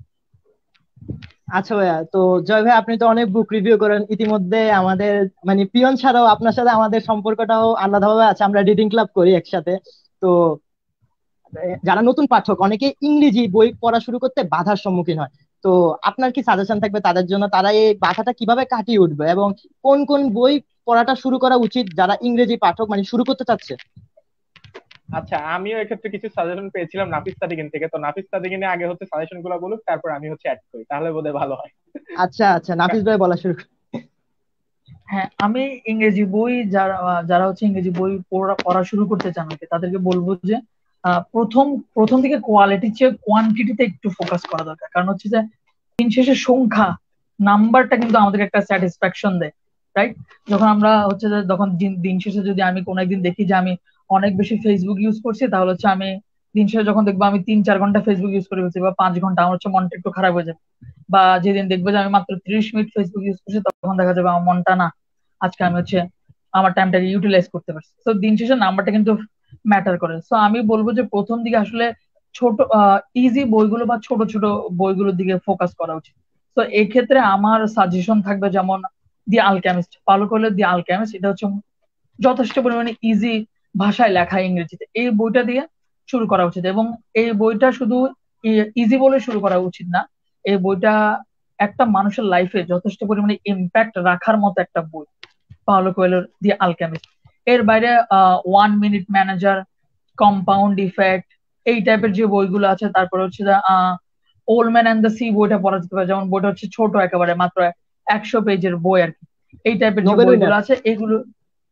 আচ্ছা ভাইয়া, তো জয় ভাই আপনি তো অনেক বুক রিভিউ করেন ইতিমধ্যে। আমাদের মানে পিয়ন ছাড়াও আপনার সাথে আমাদের সম্পর্কটাও আলাদাভাবে আছে, আমরা রিডিং ক্লাব করি একসাথে। তো আহ, যারা নতুন পাঠক অনেকে ইংরেজি বই পড়া শুরু করতে বাধার সম্মুখীন হয়, তো আপনার কি সাজেশন থাকবে তাদের জন্য, তারা এই বাধাটা কিভাবে কাটিয়ে উঠবে এবং কোন কোন বই পড়াটা শুরু করা উচিত যারা ইংরেজি পাঠক মানে শুরু করতে চাচ্ছে? আচ্ছা, আমিও এক্ষেত্রে কিছু সাজেশন পেয়েছিলাম নাফিস সাদিকিন থেকে, তো নাফিস সাদিকিনে আগে হচ্ছে সাজেশন গুলো বলুক, তারপর আমি হচ্ছে অ্যাড করি, তাহলে বোধহয় ভালো হয়। আচ্ছা আচ্ছা, নাফিস ভাই বলা শুরু করুন। হ্যাঁ, আমি ইংরেজি বই যারা যারা হচ্ছে ইংরেজি বই পড়া পড়া শুরু করতে চান আর কি, তাদেরকে বলবো যে আহ, প্রথম প্রথম দিকে কোয়ালিটির চেয়ে কোয়ান্টিটিতে একটু ফোকাস করা দরকার। কারণ হচ্ছে যে দিন শেষে সংখ্যা, নাম্বারটা কিন্তু আমাদের একটা স্যাটিসফ্যাকশন দেয়, রাইট? যখন আমরা হচ্ছে যে যখন দিন দিন শেষে যদি আমি কোনো একদিন দেখি যে আমি অনেক বেশি ফেসবুক ইউজ করছি, তাহলে হচ্ছে আমি দিন শেষে যখন দেখবো আমি তিন চার ঘন্টা ফেসবুক ইউজ করে ফেলছি বা পাঁচ ঘন্টা, আমার হচ্ছে মনটা একটু খারাপ হয়ে যাবে। বা যেদিন দেখবো যে আমি মাত্র ত্রিশ মিনিট ফেসবুক ইউজ করছি, তখন দেখা যাবে আমার মনটা না, আজকে আমি হচ্ছে আমার টাইমটাকে ইউটিলাইজ করতে পারছি। তো দিন শেষে নাম্বারটা কিন্তু ম্যাটার করে। তো আমি বলবো যে প্রথম দিকে আসলে ছোট ইজি বইগুলো বা ছোট ছোট বইগুলোর দিকে ফোকাস করা উচিত। তো এই ক্ষেত্রে আমার সাজেশন থাকবে যেমন দি আলকেমিস্ট, পাওলো কোয়েলোর দি আলকেমিস্ট। এটা হচ্ছে যথেষ্ট পরিমাণে ইজি ভাষায় লেখা ইংরেজিতে, এই বইটা দিয়ে শুরু করা উচিত। এবং এই বইটা শুধু ইজি বলে শুরু করা উচিত না, এই বইটা একটা মানুষের লাইফে যথেষ্ট পরিমাণে ইম্প্যাক্ট রাখার মতো একটা বই, পাওলো কোয়েলোর দি আলকেমিস্ট। এর বাইরে one minute manager, compound effect, এই টাইপের যে বইগুলো আছে, তারপর হচ্ছে আহ old man and the sea বইটা পড়া যেতে পারে, যেমন বইটা হচ্ছে ছোট একেবারে মাত্র একশো পেজের বই আর কি। এই টাইপের যে নোবেল বইগুলো উইনার। আছে এগুলো,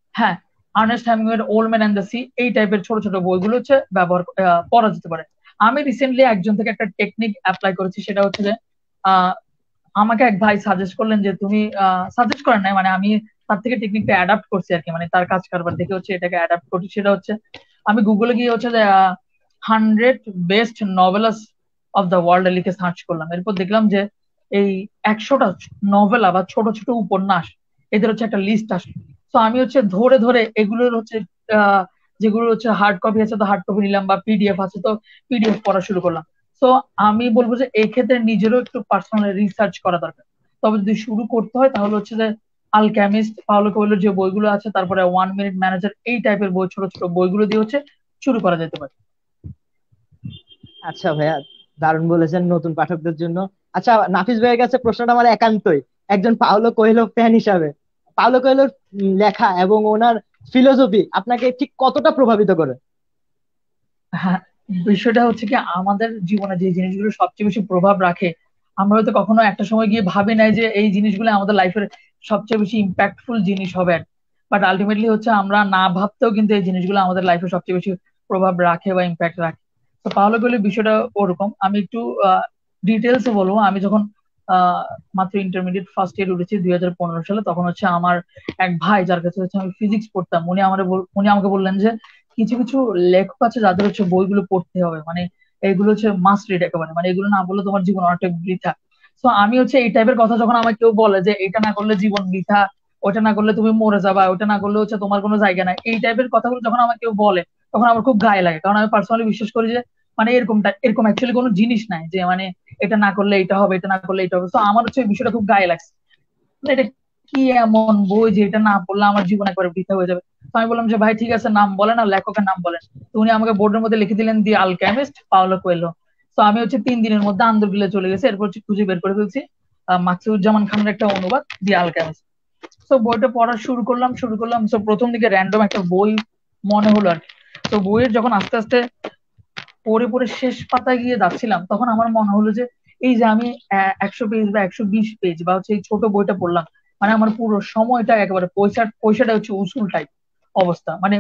হ্যাঁ, আর্নেস্ট হ্যামিংওয়ের old man and the sea, এই টাইপের ছোট ছোট বইগুলো হচ্ছে ব্যবহার আহ, পড়া যেতে পারে। আমি রিসেন্টলি একজন থেকে একটা টেকনিক অ্যাপ্লাই করেছি, সেটা হচ্ছে যে আহ, আমাকে এক ভাই সাজেস্ট করলেন যে তুমি, সাজেস্ট করেন নাই, মানে আমি তার থেকে টেকনিকটা অ্যাডাপ্ট করছি আর কি, মানে তার কাজ কারবার দেখে হচ্ছে এটাকে অ্যাডাপ্ট করছি। সেটা হচ্ছে আমি গুগলে গিয়ে হচ্ছে যে hundred best novels of the world লিখে সার্চ করলাম। এরপর দেখলাম যে এই একশোটা নভেলা বা ছোট ছোট উপন্যাস, এদের হচ্ছে একটা লিস্ট আসলো। তো আমি হচ্ছে ধরে ধরে এগুলোর হচ্ছে আহ, যেগুলো হচ্ছে হার্ড কপি আছে তো হার্ড কপি নিলাম, বা পিডিএফ আছে তো পিডিএফ পড়া শুরু করলাম। তো আমি বলবো যে এই ক্ষেত্রে নিজেরও একটু পার্সোনাল রিসার্চ করা দরকার। তবে যদি শুরু করতে হয় তাহলে হচ্ছে যে আলকেমিস্ট, পাওলো কোয়েলোর যে বইগুলো আছে, তারপরে ওয়ান মিনিট ম্যানেজার, এই টাইপের বই, ছোট ছোট বইগুলো দিয়ে হচ্ছে শুরু করা যেতে পারে। আচ্ছা ভাইয়া, দারুণ বলেছেন নতুন পাঠকদের জন্য। আচ্ছা, নাফিস ভাইয়ের কাছে প্রশ্নটা আমার একান্তই একজন পাওলো কোয়েলো ফ্যান হিসাবে। পাওলো কোয়েলোর লেখা এবং ওনার ফিলোসফি আপনাকে ঠিক কতটা প্রভাবিত করে? হ্যাঁ, বিষয়টা হচ্ছে কি, আমাদের জীবনে যে জিনিসগুলো সবচেয়ে বেশি প্রভাব রাখে, আমরা হয়তো কখনো একটা সময় গিয়ে ভাবি নাই যে এই জিনিসগুলো আমাদের লাইফের সবচেয়ে বেশি ইম্প্যাক্টফুল জিনিস হবে, বাট আলটিমেটলি হচ্ছে আমরা না ভাবতেও কিন্তু এই জিনিসগুলো আমাদের লাইফে সবচেয়ে বেশি প্রভাব রাখে বা ইম্প্যাক্ট রাখে। তো পাওলো কোয়েলোর বিষয়টা ওরকম। আমি একটু ডিটেলস বলবো। আমি যখন আহ মাত্র ইন্টারমিডিয়েট ফার্স্ট ইয়ার উঠেছি দুই হাজার পনেরো সালে, তখন হচ্ছে আমার এক ভাই, যার কাছে হচ্ছে আমি ফিজিক্স পড়তাম, উনি আমার উনি আমাকে বললেন যে কিছু কিছু লেখক আছে যাদের হচ্ছে বইগুলো পড়তে হবে, মানে এগুলো হচ্ছে মাস্ট রিড একেবারে, মানে এগুলো না বললে তোমার জীবন অনেকটা বৃথা। তো আমি হচ্ছে এই টাইপের কথা যখন আমাকে কেউ বলে যে এটা না করলে জীবন বৃথা, ওটা না করলে তুমি মরে যাবা, ওটা না করলে হচ্ছে তোমার কোনো জায়গা নাই, এই টাইপের কথাগুলো যখন আমাকে কেউ বলে, তখন আমার খুব গায়ে লাগে। কারণ আমি পার্সোনালি বিশ্বাস করি যে মানে এরকমটা এরকম অ্যাকচুয়ালি কোনো জিনিস নাই যে মানে এটা না করলে এটা হবে, এটা না করলে এটা হবে। তো আমার হচ্ছে এই বিষয়টা খুব গায়ে লাগছে, মানে এটা কি এমন বই যে এটা না পড়লে আমার জীবন একবারে বৃথা হয়ে যাবে। তো আমি বললাম যে ভাই ঠিক আছে, নাম বলেন আর লেখকের নাম বলেন। তো উনি আমাকে বোর্ডের মধ্যে লিখে দিলেন দি আলকেমিস্ট, পাওলো কোয়েলো। তো আমি হচ্ছে তিন দিনের মধ্যে আন্দরকিল্লে চলে গেছি, এরপর হচ্ছে খুঁজে বের করে ফেলছি আহ, মাকসুদুজ্জামান খানের একটা অনুবাদ, দি আলকেমিস্ট। তো বইটা পড়া শুরু করলাম শুরু করলাম তো প্রথম দিকে র্যান্ডম একটা বই মনে হলো আর কি। তো বইয়ের যখন আস্তে আস্তে পড়ে পড়ে শেষ পাতায় গিয়ে যাচ্ছিলাম, তখন আমার মনে হলো যে এই যে আমি আহ, একশো পেজ বা একশো বিশ পেজ বা হচ্ছে এই ছোট বইটা পড়লাম, মানে আমার পুরো সময়টা একেবারে পয়সা পয়সাটা হচ্ছে উসুল টাইপ অবস্থা। মানে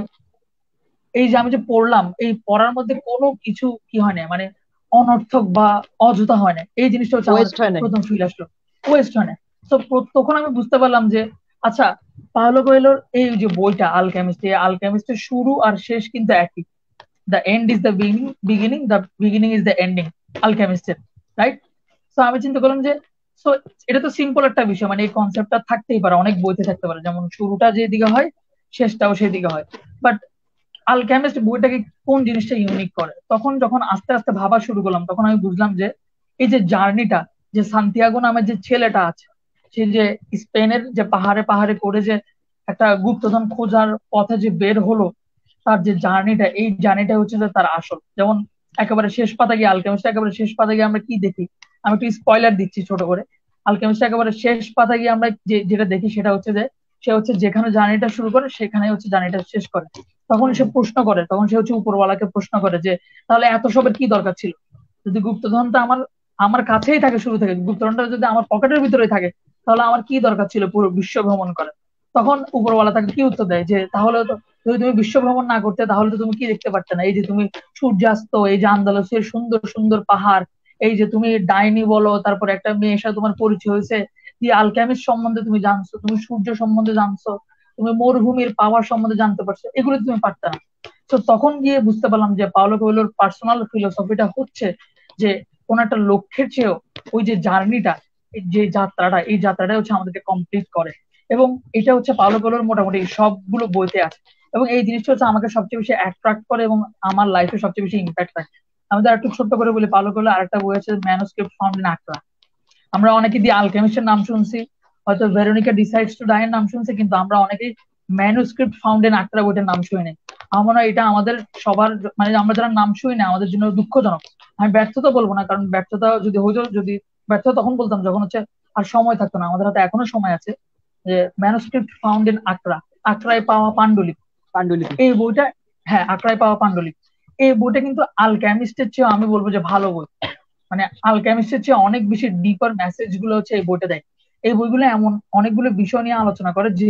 এই যে আমি যে পড়লাম, এই পড়ার মধ্যে কোনো কিছু কি হয় না, মানে অনর্থক বা অযথা হয় না, এই জিনিসটা হচ্ছে আমার ওয়েস্ট হয় নাই? প্রথম ফিল আসলো। ওয়েস্ট হয় না। তো তখন আমি বুঝতে পারলাম যে আচ্ছা, পাওলো কোয়েলোর এই যে বইটা আলকেমিস্ট, এই আলকেমিস্টের শুরু আর শেষ কিন্তু একই। The end is the beginning, beginning the beginning is the ending, আলকেমিস্টের, রাইট? তো আমি চিন্তা করলাম যে সো এটা তো সিম্পল একটা বিষয়, মানে এই কনসেপ্টটা থাকতেই পারে, অনেক বইতে থাকতে পারে, যেমন শুরুটা যেদিকে হয় শেষটাও সেদিকে হয়। বাট আলকেমিস্ট বইটাকে কোন জিনিসটা ইউনিক করে, তখন যখন আস্তে আস্তে ভাবা শুরু করলাম, তখন আমি বুঝলাম যে এই যে জার্নিটা, যে সান্তিয়াগো নামের যে ছেলেটা আছে, সে যে স্পেনের যে পাহাড়ে পাহাড়ে করে যে একটা গুপ্তধন খোঁজার পথে যে বের হলো, তার যে জার্নিটা, এই জার্নিটা হচ্ছে যে তার আসল। যেমন একেবারে শেষ পাতা গিয়ে আলকেমিস্ট একেবারে শেষ পাতা গিয়ে আমরা কি দেখি, আমি একটু স্পয়লার দিচ্ছি ছোট করে। আলকেমিস্ট একেবারে শেষ পাতা গিয়ে আমরা যে যেটা দেখি সেটা হচ্ছে যে সে হচ্ছে যেখানে জার্নিটা শুরু করে সেখানে হচ্ছে জার্নিটা শেষ করে। তখন সে প্রশ্ন করে, তখন সে হচ্ছে উপরওয়ালাকে প্রশ্ন করে যে তাহলে এত সবের কি দরকার ছিল, যদি গুপ্তধনটা আমার আমার কাছেই থাকে, শুরু থেকে গুপ্তধনটা যদি আমার পকেটের ভিতরে থাকে, তাহলে আমার কি দরকার ছিল পুরো বিশ্ব ভ্রমণ করে। তখন উপরওয়ালা তাকে কি উত্তর দেয় যে তাহলে তো যদি তুমি বিশ্ব ভ্রমণ না করতে তাহলে তো তুমি কি দেখতে পারতে না, এই যে তুমি সূর্যাস্ত, এই যে আন্দালুসের সুন্দর সুন্দর পাহাড়, এই যে তুমি ডাইনি বলো, তারপর একটা মেয়ের সাথে তোমার পরিচয় হয়েছে, দি আলকেমিস্ট সম্বন্ধে তুমি জানছো, তুমি সূর্য সম্বন্ধে জানছো, তুমি মরুভূমির পাওয়ার সম্বন্ধে জানতে পারছো, এগুলো তুমি পারতে না। তো তখন গিয়ে বুঝতে পারলাম যে পাওলো কোয়েলোর পার্সোনাল ফিলোসফিটা হচ্ছে যে কোন একটা লক্ষ্যের চেয়েও ওই যে জার্নিটা, যে যাত্রাটা, এই যাত্রাটা হচ্ছে আমাদেরকে কমপ্লিট করে। এবং এটা হচ্ছে পাওলো কোয়েলোর মোটামুটি সবগুলো বইতে আছে। এবং এই জিনিসটা হচ্ছে আমাকে সবচেয়ে বেশি অ্যাট্রাক্ট করে এবং আমার লাইফে সবচেয়ে বেশি ইম্প্যাক্ট রাখে। আমি তো একটু ছোট্ট করে বলি, পাওলো কোয়েলো আরেকটা বই আছে ম্যানুস্ক্রিপ্ট ফাউন্ড ইন আকরা। আমরা অনেকে দি আলকেমিস্টের নাম শুনছি, হয়তো ভেরোনিকা ডিসাইডস টু ডাই এর নাম শুনছি, কিন্তু আমরা অনেকেই ম্যানুস্ক্রিপ্ট ফাউন্ড ইন আকরা বইটার নাম শুনি নাই। আমার মনে হয় এটা আমাদের সবার, মানে আমরা যারা নাম শুনি না আমাদের জন্য দুঃখজনক। আমি ব্যর্থতা বলবো না, কারণ ব্যর্থতা যদি হইতো, যদি ব্যর্থতা তখন বলতাম যখন হচ্ছে আর সময় থাকতো না, আমাদের হাতে এখনো সময় আছে। যে ম্যানুস্ক্রিপ্ট ফাউন্ড ইন আকরা, আকরায় পাওয়া পাণ্ডুলিপি, পাণ্ডুলিপি। এই বইটা, হ্যাঁ আকরায় পাওয়া পাণ্ডুলিপি, এই বইটা কিন্তু আলকেমিস্টের চেয়ে আমি বলবো যে ভালো বই। মানে আলকেমিস্টের চেয়ে অনেক বেশি ডিপার মেসেজ গুলো হচ্ছে এই বইটা দেয়। এই বইগুলো এমন অনেকগুলো বিষয় নিয়ে আলোচনা করে যে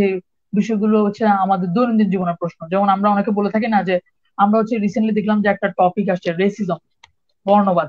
বিষয়গুলো হচ্ছে আমাদের দৈনন্দিন জীবনের প্রশ্ন। যেমন আমরা অনেকে বলে থাকি না যে আমরা হচ্ছে রিসেন্টলি দেখলাম যে একটা টপিক আসছে রেসিজম, বর্ণবাদ,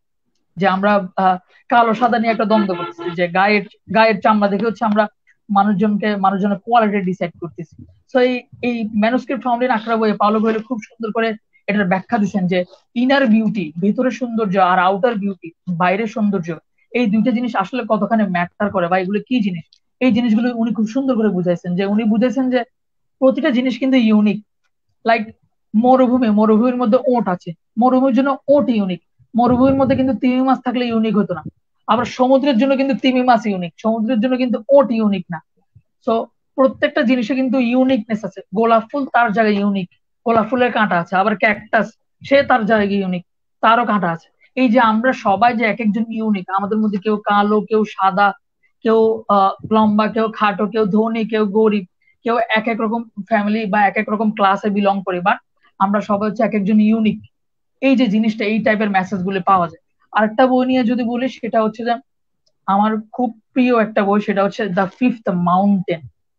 যে আমরা আহ, কালো সাদা নিয়ে একটা দ্বন্দ্ব করতেছি, যে গায়ের গায়ের চামড়া দেখে হচ্ছে আমরা মানুষজনকে মানুষজনের কোয়ালিটি ডিসাইড করতেছি। তো এই এই ম্যানুস্ক্রিপ্ট ফাউন্ডেন আখড়া বইয়ে পাওলো কোয়েলো খুব সুন্দর করে এটার ব্যাখ্যা দিচ্ছেন যে ইনার বিউটি, ভেতরের সৌন্দর্য, আর আউটার বিউটি, বাইরের সৌন্দর্য, এই দুইটা জিনিস আসলে কতখানি ম্যাটার করে বা এগুলো কি জিনিস। এই জিনিসগুলো উনি খুব সুন্দর করে বুঝাইছেন, যে উনি বুঝাইছেন যে প্রতিটা জিনিস কিন্তু ইউনিক। লাইক মরুভূমি, মরুভূমির মধ্যে ওট আছে, মরুভূমির জন্য ওট ইউনিক। মরুভূমির মধ্যে কিন্তু তিমি মাছ থাকলে ইউনিক হতো না। আবার সমুদ্রের জন্য কিন্তু তিমি মাছ ইউনিক, সমুদ্রের জন্য কিন্তু ওট ইউনিক না। তো প্রত্যেকটা জিনিসে কিন্তু ইউনিকনেস আছে। গোলাপ ফুল তার জায়গায় ইউনিক, গোলাপ ফুলের কাঁটা আছে। আবার ক্যাকটাস, সে তার জায়গায় ইউনিক, তারও কাঁটা আছে। এই যে আমরা সবাই যে এক একজন ইউনিক, আমাদের মধ্যে কেউ কালো, কেউ সাদা, কেউ আহ লম্বা, কেউ খাটো, কেউ ধনী, কেউ গরিব, কেউ এক এক রকম ফ্যামিলি বা এক এক রকম ক্লাসে বিলং করি, বাট আমরা সবাই হচ্ছে এক একজন ইউনিক। এই যে জিনিসটা, এই টাইপের মেসেজ গুলো পাওয়া যায়। আরেকটা বই নিয়ে যদি বলি, সেটা হচ্ছে যে আমার খুব প্রিয় একটা বই, সেটা হচ্ছে দ্য ফিফথ মাউন্টেন,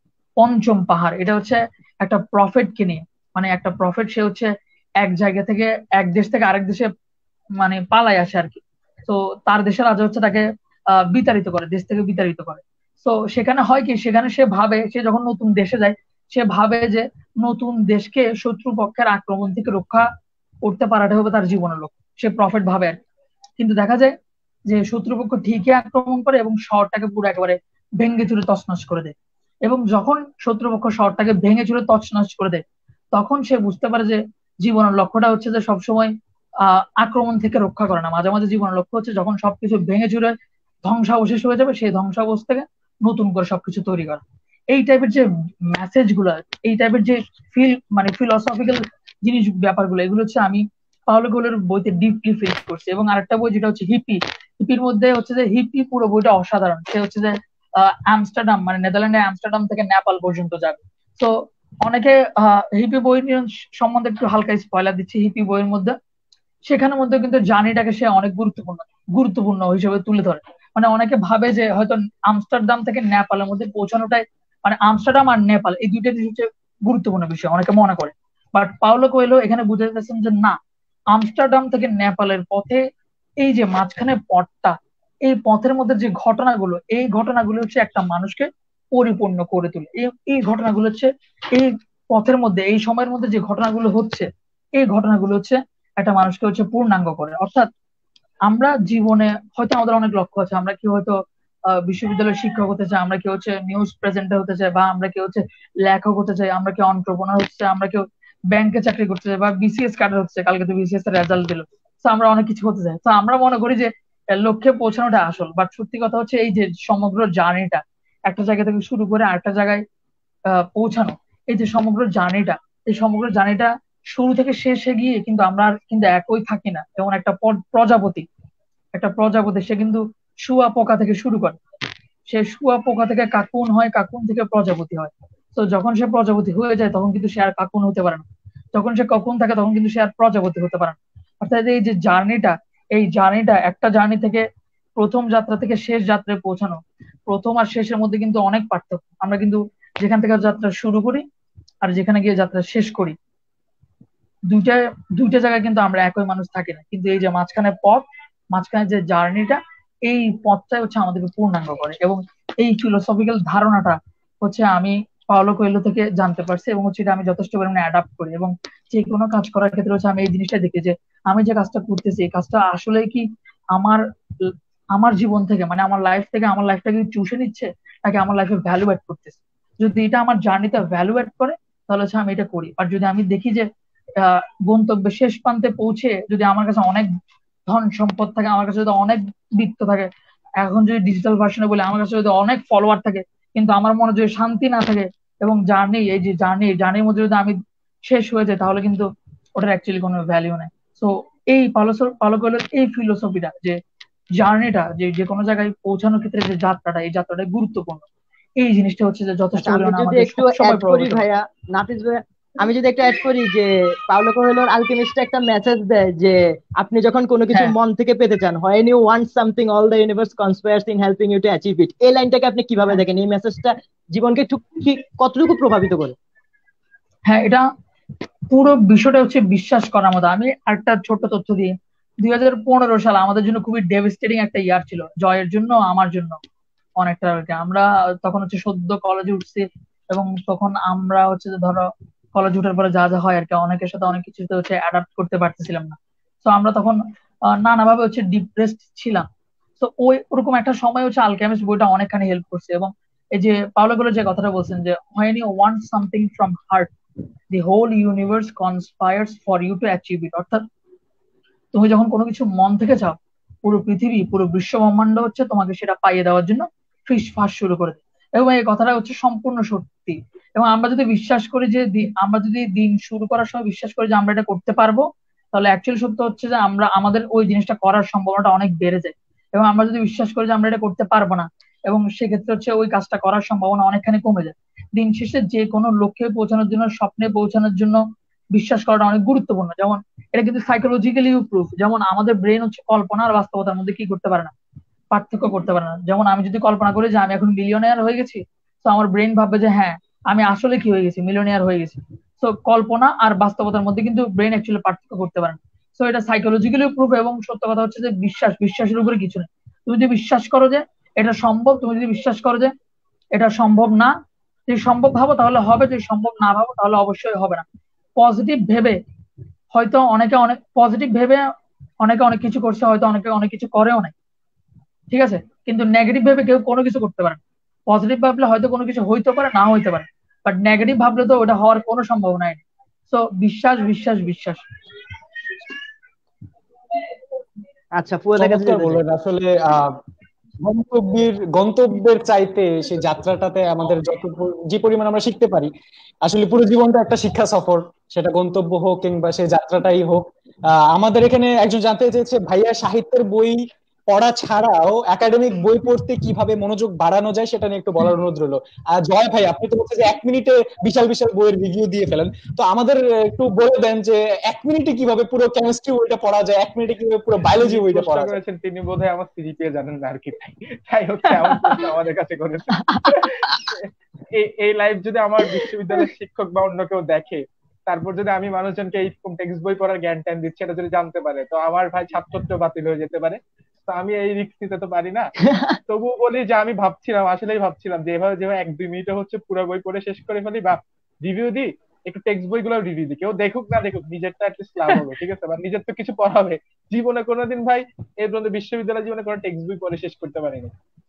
পঞ্চম পাহাড়। এটা হচ্ছে একটা প্রফেট কে নিয়ে, মানে একটা প্রফেট, সে হচ্ছে এক জায়গা থেকে, এক দেশ থেকে আরেক দেশে মানে পালায় আসে আর কি। তো তার দেশের রাজা হচ্ছে তাকে আহ বিতাড়িত করে, দেশ থেকে বিতাড়িত করে। তো সেখানে হয় কি, সেখানে সে ভাবে, সে যখন নতুন দেশে যায়, সে ভাবে যে নতুন দেশকে শত্রুপক্ষের আক্রমণ থেকে রক্ষা করতে পারাটা হবে তার জীবনের লক্ষ্য, সে প্রফেট ভাবে আর কি। কিন্তু দেখা যায় যে শত্রুপক্ষ ঠিকই আক্রমণ করে এবং শহরটাকে পুরো একেবারে ভেঙ্গে চুরে তছনছ করে দেয়। এবং যখন শত্রুপক্ষ শহরটাকে ভেঙে চুরে তছনছ করে দেয়, তখন সে বুঝতে পারে যে জীবনের লক্ষ্যটা হচ্ছে যে সবসময় আহ আক্রমণ থেকে রক্ষা করে না, মাঝে মাঝে জীবনের লক্ষ্য হচ্ছে যখন সবকিছু ভেঙে চুরে ধ্বংসাবশেষ হয়ে যাবে, সেই ধ্বংসাবশেষ থেকে নতুন করে সবকিছু তৈরি করা। এই টাইপের যে মেসেজ গুলো, এই টাইপের যে ফিল মানে ফিলসফিক্যাল জিনিস, ব্যাপারগুলো, এগুলো হচ্ছে আমি পাওলো কোয়েলোর বইতে ডিপলি ফিল করছি। এবং আরেকটা বই যেটা হচ্ছে হিপি, হিপির মধ্যে হচ্ছে যে হিপি পুরো বইটা অসাধারণ। সে হচ্ছে যে আহ আমস্টারডাম, মানে নেদারল্যান্ডের আমস্টারডাম থেকে নেপাল পর্যন্ত যাবে। তো অনেকে আহ হিপি বই নিয়ে সম্বন্ধে একটু হালকা স্পয়লার দিচ্ছি। হিপি বইয়ের মধ্যে, সেখানের মধ্যে কিন্তু জার্নিটাকে সে অনেক গুরুত্বপূর্ণ গুরুত্বপূর্ণ হিসেবে তুলে ধরে। মানে অনেকে ভাবে যে হয়তো আমস্টারডাম থেকে নেপালের মধ্যে পৌঁছানোটাই, মানে আমস্টারডাম আর নেপাল এই দুইটা জিনিস হচ্ছে গুরুত্বপূর্ণ বিষয় অনেকে মনে করে। বাট পাওলো কোয়েলো এখানে বুঝাইতেছেন যে না, আমস্টারডাম থেকে নেপালের পথে এই যে মাঝখানে পথটা, এই পথের মধ্যে যে ঘটনাগুলো, এই ঘটনাগুলো হচ্ছে একটা মানুষকে পরিপূর্ণ করে তোলে। এই এই ঘটনাগুলো হচ্ছে এই পথের মধ্যে, এই সময়ের মধ্যে যে ঘটনাগুলো হচ্ছে, এই ঘটনাগুলো হচ্ছে একটা মানুষকে হচ্ছে পূর্ণাঙ্গ করে। অর্থাৎ আমরা জীবনে হয়তো আমাদের অনেক লক্ষ্য আছে, আমরা কেউ হয়তো আহ, বিশ্ববিদ্যালয়ের শিক্ষক হতে চাই, আমরা কেউ হচ্ছে নিউজ প্রেজেন্টার হতে চাই, বা আমরা কেউ হচ্ছে লেখক হতে চাই, আমরা কেউ অন্টারপ্রেনার হতে চাই, আমরা কেউ ব্যাংকে চাকরি করতে চাই, বা বিসিএস ক্যাডার হতে চাই, কালকে তো বিসিএস এর রেজাল্ট দিল। তো আমরা অনেক কিছু হতে চাই। তো আমরা মনে করি যে আহ, লক্ষ্যে পৌঁছানোটা আসল, বাট সত্যি কথা হচ্ছে এই যে সমগ্র জার্নিটা, একটা জায়গা থেকে শুরু করে আরেকটা জায়গায় আহ, পৌঁছানো, এই যে সমগ্র জার্নিটা, এই সমগ্র জার্নিটা শুরু থেকে শেষে গিয়ে কিন্তু আমরা আর কিন্তু একই থাকি না। যেমন একটা প- প্রজাপতি, একটা প্রজাপতি সে কিন্তু শুয়া পোকা থেকে শুরু করে, সে শুয়া পোকা থেকে কাকুন হয়, কাকুন থেকে প্রজাপতি হয়। তো যখন সে প্রজাপতি হয়ে যায় তখন কিন্তু সে আর কাকুন হতে পারে না, যখন সে কাকুন থাকে তখন কিন্তু সে আর প্রজাপতি হতে পারে না। অর্থাৎ এই যে জার্নিটা, এই জার্নিটা একটা জার্নি থেকে, প্রথম যাত্রা থেকে শেষ যাত্রায় পৌঁছানো, প্রথম আর শেষের মধ্যে কিন্তু অনেক পার্থক্য। আমরা কিন্তু যেখান থেকে যাত্রা শুরু করি আর যেখানে গিয়ে যাত্রা শেষ করি, দুইটা দুইটা জায়গায় কিন্তু আমরা একই মানুষ থাকি না। কিন্তু এই যে মাঝখানে পথ, মাঝখানে যে জার্নিটা, এই পথটাই হচ্ছে আমাদেরকে পূর্ণাঙ্গ করে। এবং এই ফিলোসফিক্যাল ধারণাটা হচ্ছে আমি পাওলো কোয়েলো থেকে জানতে পারছি, এবং হচ্ছে এটা আমি যথেষ্ট পরিমাণে অ্যাডাপ্ট করি। এবং যে কোনো কাজ করার ক্ষেত্রে হচ্ছে আমি এই জিনিসটা দেখি যে আমি যে কাজটা করতেছি, এই কাজটা আসলে কি আমার আমার জীবন থেকে, মানে আমার লাইফ থেকে, আমার লাইফটাকে চুষে নিচ্ছে, নাকি আমার লাইফে ভ্যালু অ্যাড করতেছে। যদি এটা আমার জার্নিতে ভ্যালু অ্যাড করে, তাহলে হচ্ছে আমি এটা করি। আর যদি আমি দেখি যে আহ গন্তব্যের শেষ প্রান্তে পৌঁছে যদি আমার কাছে অনেক ধন সম্পদ থাকে, আমার কাছে যদি অনেক বৃত্ত থাকে, এখন যদি ডিজিটাল ভার্সনে বলে আমার কাছে যদি অনেক ফলোয়ার থাকে, কিন্তু আমার মনে যদি শান্তি না থাকে, এবং জার্নি, এই যে জার্নি, জার্নির মধ্যে যদি আমি শেষ হয়ে যাই, তাহলে কিন্তু ওটার অ্যাকচুয়ালি কোনো ভ্যালিউ নেই। তো এই পালো পালো কোয়েলোর এই ফিলোসফিটা, যে জার্নিটা, যে যে কোনো জায়গায় পৌঁছানোর ক্ষেত্রে যে যাত্রাটা, এই যাত্রাটা গুরুত্বপূর্ণ, এই জিনিসটা হচ্ছে যে যথেষ্ট আচ্ছা, আমি পরিমাণে যদি আমাকে একটু সবসময় অ্যাড করি প্রভাবিত করে। ভাইয়া, নাফিস ভাইয়া, আমি যদি একটা অ্যাড করি যে পাওলো কোয়েলোর আলকেমিস্ট একটা মেসেজ দেয় যে আপনি যখন কোনো কিছু হ্যাঁ মন থেকে পেতে চান, when you want something all the universe conspires in helping you to achieve it, এই লাইনটাকে আপনি কিভাবে হ্যাঁ দেখেন? এই মেসেজটা জীবনকে ঠিক ঠিক কতটুকু প্রভাবিত করে? হ্যাঁ এটা পুরো বিষয়টা হচ্ছে বিশ্বাস করার মতো। আমি একটা ছোট্ট তথ্য দিই, দুই হাজার পনেরো সাল আমাদের জন্য খুবই ডেভাস্টেটিং একটা ইয়ার ছিল, জয়ের জন্য আমার জন্য অনেকটা আর কি। আমরা তখন হচ্ছে সদ্য কলেজে উঠছি, এবং তখন আমরা হচ্ছে যে ধরো কলেজে উঠার পরে যা যা হয় আর কি, অনেকের সাথে অনেক কিছুতে হচ্ছে অ্যাডাপ্ট করতে পারতেছিলাম না। তো আমরা তখন আহ, নানাভাবে হচ্ছে ডিপ্রেসড ছিলাম। তো ওই ওরকম একটা সময় হচ্ছে আলকেমিস্ট বইটা অনেকখানি হেল্প করছে। এবং এই যে পাওলো কোয়েলো যে কথাটা বলছেন যে when you want something from heart, the whole universe conspires for you to achieve it, অর্থাৎ তুমি যখন কোনো কিছু মন থেকে চাও, পুরো পৃথিবী পুরো বিশ্ব ব্রহ্মাণ্ড হচ্ছে তোমাকে সেটা পাইয়ে দেওয়ার জন্য ফিস ফাস শুরু করে দেয়। এবং এই কথাটা হচ্ছে সম্পূর্ণ সত্যি। এবং আমরা যদি বিশ্বাস করি যে দি- আমরা যদি দিন শুরু করার সময় বিশ্বাস করি যে আমরা এটা করতে পারবো, তাহলে অ্যাকচুয়ালি সত্য হচ্ছে যে আমরা আমাদের ওই জিনিসটা করার সম্ভাবনাটা অনেক বেড়ে যায়। এবং আমরা যদি বিশ্বাস করি যে আমরা এটা করতে পারবো না, এবং সেক্ষেত্রে হচ্ছে ওই কাজটা করার সম্ভাবনা অনেকখানি কমে যায়। দিন শেষে যে কোনো লক্ষ্যে পৌঁছানোর জন্য, স্বপ্নে পৌঁছানোর জন্য বিশ্বাস করাটা অনেক গুরুত্বপূর্ণ। যেমন এটা কিন্তু সাইকোলজিক্যালিও প্রুফ, যেমন আমাদের ব্রেন হচ্ছে কল্পনা আর বাস্তবতার মধ্যে কি করতে পারে না, পার্থক্য করতে পারে না। যেমন আমি যদি কল্পনা করি যে আমি এখন মিলিয়নেয়ার হয়ে গেছি, তো আমার ব্রেন ভাববে যে হ্যাঁ আমি আসলে কি হয়ে গেছি, মিলিয়নেয়ার হয়ে গেছি। তো কল্পনা আর বাস্তবতার মধ্যে কিন্তু ব্রেন অ্যাকচুয়ালি পার্থক্য করতে পারে না। তো এটা সাইকোলজিক্যালি প্রুফ। এবং সত্য কথা হচ্ছে যে বিশ্বাস, বিশ্বাসের উপরে কিছু নেই। তুমি যদি বিশ্বাস করো যে এটা সম্ভব, তুমি যদি বিশ্বাস করো যে এটা সম্ভব না, যদি সম্ভব ভাবো তাহলে হবে, যদি সম্ভব না ভাবো তাহলে অবশ্যই হবে না। পজিটিভ ভেবে হয়তো অনেকে অনেক পজিটিভ ভেবে অনেকে অনেক কিছু করছে, হয়তো অনেকে অনেক কিছু করেও নাই, ঠিক আছে? কিন্তু নেগেটিভ ভেবে কেউ কোনো কিছু করতে পারে না। পজিটিভ ভাবলে হয়তো কোনো কিছু হইতে পারে, না হইতে পারে, বাট নেগেটিভ ভাবলে তো ওটা হওয়ার কোনো সম্ভাবনাই নেই। তো বিশ্বাস বিশ্বাস বিশ্বাস। আচ্ছা, ফুয়াদের কাছে চমৎকার যেতে চাই। বললেন আসলে। আহ গন্তব্যের গন্তব্যের চাইতে সেই যাত্রাটাতে আমাদের যত প- যে পরিমাণ আমরা শিখতে পারি, আসলে পুরো জীবনটা একটা শিক্ষা সফর। সেটা গন্তব্য হোক কিংবা সেই যাত্রাটাই হোক। আহ আমাদের এখানে একজন জানতে চেয়েছে, ভাইয়া সাহিত্যের বই পড়া ছাড়াও একাডেমিক বই পড়তে কিভাবে মনোযোগ বাড়ানো যায় সেটা নিয়ে একটু বলার অনুরোধ রইলো। আর জয় ভাই, আপনি তো বলছেন যে এক মিনিটে বিশাল বিশাল বইয়ের রিভিউ দিয়ে ফেলেন, তো আমাদের একটু বলে দেন যে এক মিনিটে কিভাবে পুরো কেমিস্ট্রি বইটা পড়া যায়, এক মিনিটে কিভাবে পুরো যিনি বায়োলজি বইটা প্রশ্ন পড়া যায়। করেছেন তিনি বোধহয় আমার সিজিপিএ জানেন না আর কি, তাই তাই হচ্ছে এমন প্রশ্ন আমাদের কাছে করেছেন। এই এই লাইভ যদি আমার বিশ্ববিদ্যালয়ের শিক্ষক বা অন্য কেউ দেখে, তারপর যদি আমি মানুষজনকে এইরকম টেক্সট বই পড়ার জ্ঞান ট্যান দিচ্ছি এটা যদি জানতে পারে, তো আমার ভাই ছাত্রত্ব বাতিল হয়ে যেতে পারে। তো আমি এই রিস্ক নিতে তো পারি না। তবুও বলি যে আমি ভাবছিলাম, আসলেই ভাবছিলাম যে এভাবে যেভাবে এক দুই মিনিটে হচ্ছে পুরো বই পড়ে শেষ করে ফেলি বা রিভিউ দিই, একটু টেক্সট বইগুলো রিভিউ দিই, কেউ দেখুক না দেখুক নিজেরটা অ্যাটলিস্ট লাভ হবে, ঠিক আছে? বা নিজের তো কিছু পড়া হবে। জীবনে কোনোদিন ভাই এই পর্যন্ত বিশ্ববিদ্যালয় জীবনে কোনো টেক্সট বই পড়ে শেষ করতে পারিনি। তো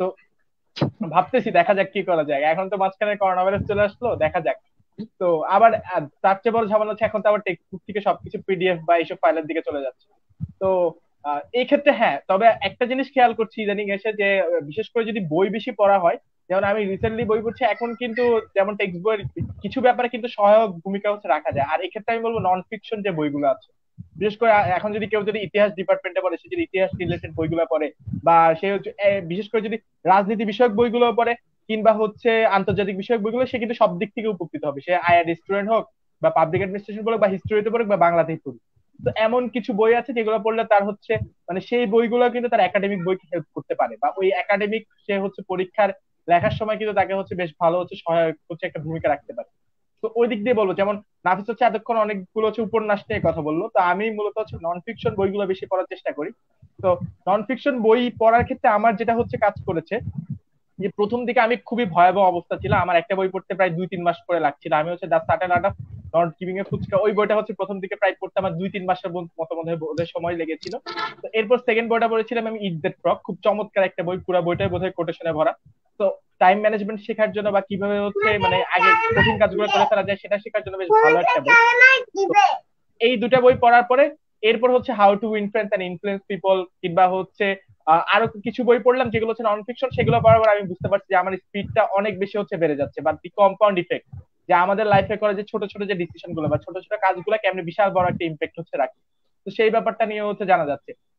ভাবতেছি দেখা যাক কি করা যায়। এখন তো মাঝখানে করোনা ভাইরাস চলে আসলো, দেখা যাক। তো আবার আহ, তার চেয়ে বড় ঝামেলা হচ্ছে এখন তো আবার টেক্সট বুক থেকে সবকিছু পিডিএফ বা এইসব ফাইলের দিকে চলে যাচ্ছে। তো আহ, এই ক্ষেত্রে হ্যাঁ, তবে একটা জিনিস খেয়াল করছি ইদানিং এসে যে আহ, বিশেষ করে যদি বই বেশি পড়া হয়, যেমন আমি রিসেন্টলি বই পড়ছি এখন, কিন্তু যেমন টেক্সট বইয়ের কিছু ব্যাপারে কিন্তু সহায়ক ভূমিকা হচ্ছে রাখা যায়। আর এক্ষেত্রে আমি বলবো নন ফিকশন যে বইগুলো আছে, বিশেষ করে আ- এখন যদি কেউ যদি ইতিহাস ডিপার্টমেন্টে পড়ে, সে যদি ইতিহাস রিলেটেড বইগুলো পড়ে, বা সে হচ্ছে এ, বিশেষ করে যদি রাজনীতি বিষয়ক বইগুলো পড়ে, কিংবা হচ্ছে আন্তর্জাতিক বিষয়ক বইগুলো, সে কিন্তু সব দিক থেকে উপকৃত হবে। সে আইআর স্টুডেন্ট হোক, বা পাবলিক অ্যাডমিনিস্ট্রেশন পড়ুক, বা হিস্ট্রিতে পড়ুক, বা বাংলাতেই পড়ুক। তো এমন কিছু বই আছে যেগুলো পড়লে তার হচ্ছে মানে সেই বইগুলো কিন্তু তার একাডেমিক বইকে হেল্প করতে পারে, বা ওই একাডেমিক সে হচ্ছে পরীক্ষার লেখার সময় কিন্তু তাকে হচ্ছে বেশ ভালো হচ্ছে সহায়ক হচ্ছে একটা ভূমিকা রাখতে পারে। তো ওই দিক দিয়ে বলবো, যেমন নাফিস হচ্ছে এতক্ষণ অনেকগুলো হচ্ছে উপন্যাস নিয়ে কথা বললো, তো আমি মূলত হচ্ছে নন ফিকশন বইগুলো বেশি পড়ার চেষ্টা করি। তো নন ফিকশন বই পড়ার ক্ষেত্রে আমার যেটা হচ্ছে কাজ করেছে, যে প্রথম দিকে আমি খুবই ভয়াবহ অবস্থা ছিল, আমার একটা বই পড়তে প্রায় দুই তিন মাস করে লাগছিল। আমি হচ্ছে the subtle art of not giving a fuchka, ওই বইটা হচ্ছে প্রথম দিকে প্রায় পড়তে আমার দুই তিন মাসের মতো মনে হয় বোধহয় সময় লেগেছিল। তো এরপর সেকেন্ড বইটা পড়েছিলাম আমি, ইট দ্যাট ফ্রগ, খুব চমৎকার একটা বই, পুরো বইটাই বোধহয় কোটেশনে ভরা। তো টাইম ম্যানেজমেন্ট শেখার জন্য বা কিভাবে হচ্ছে মানে আগে কঠিন কাজগুলো করে ফেলা যায় সেটা শেখার জন্য বেশ ভালো একটা বই। তো এই দুটা বই পড়ার পরে এরপর হচ্ছে how to influence and influence people, কিংবা হচ্ছে আহ, আরো কিছু বই পড়লাম যেগুলো হচ্ছে নন ফিকশন, সেগুলো পড়ার পর আমি বুঝতে পারছি যে আমার স্পিডটা অনেক বেশি হচ্ছে বেড়ে যাচ্ছে, বা দি কম্পাউন্ড ইফেক্ট, যে আমাদের লাইফে করে যে ছোট ছোট যে ডিসিশন গুলো বা ছোট ছোট কাজগুলো কেমন বিশাল বড় একটা ইম্প্যাক্ট হচ্ছে রাখে। তো সেই ব্যাপারটা নিয়ে হচ্ছে জানা যাচ্ছে।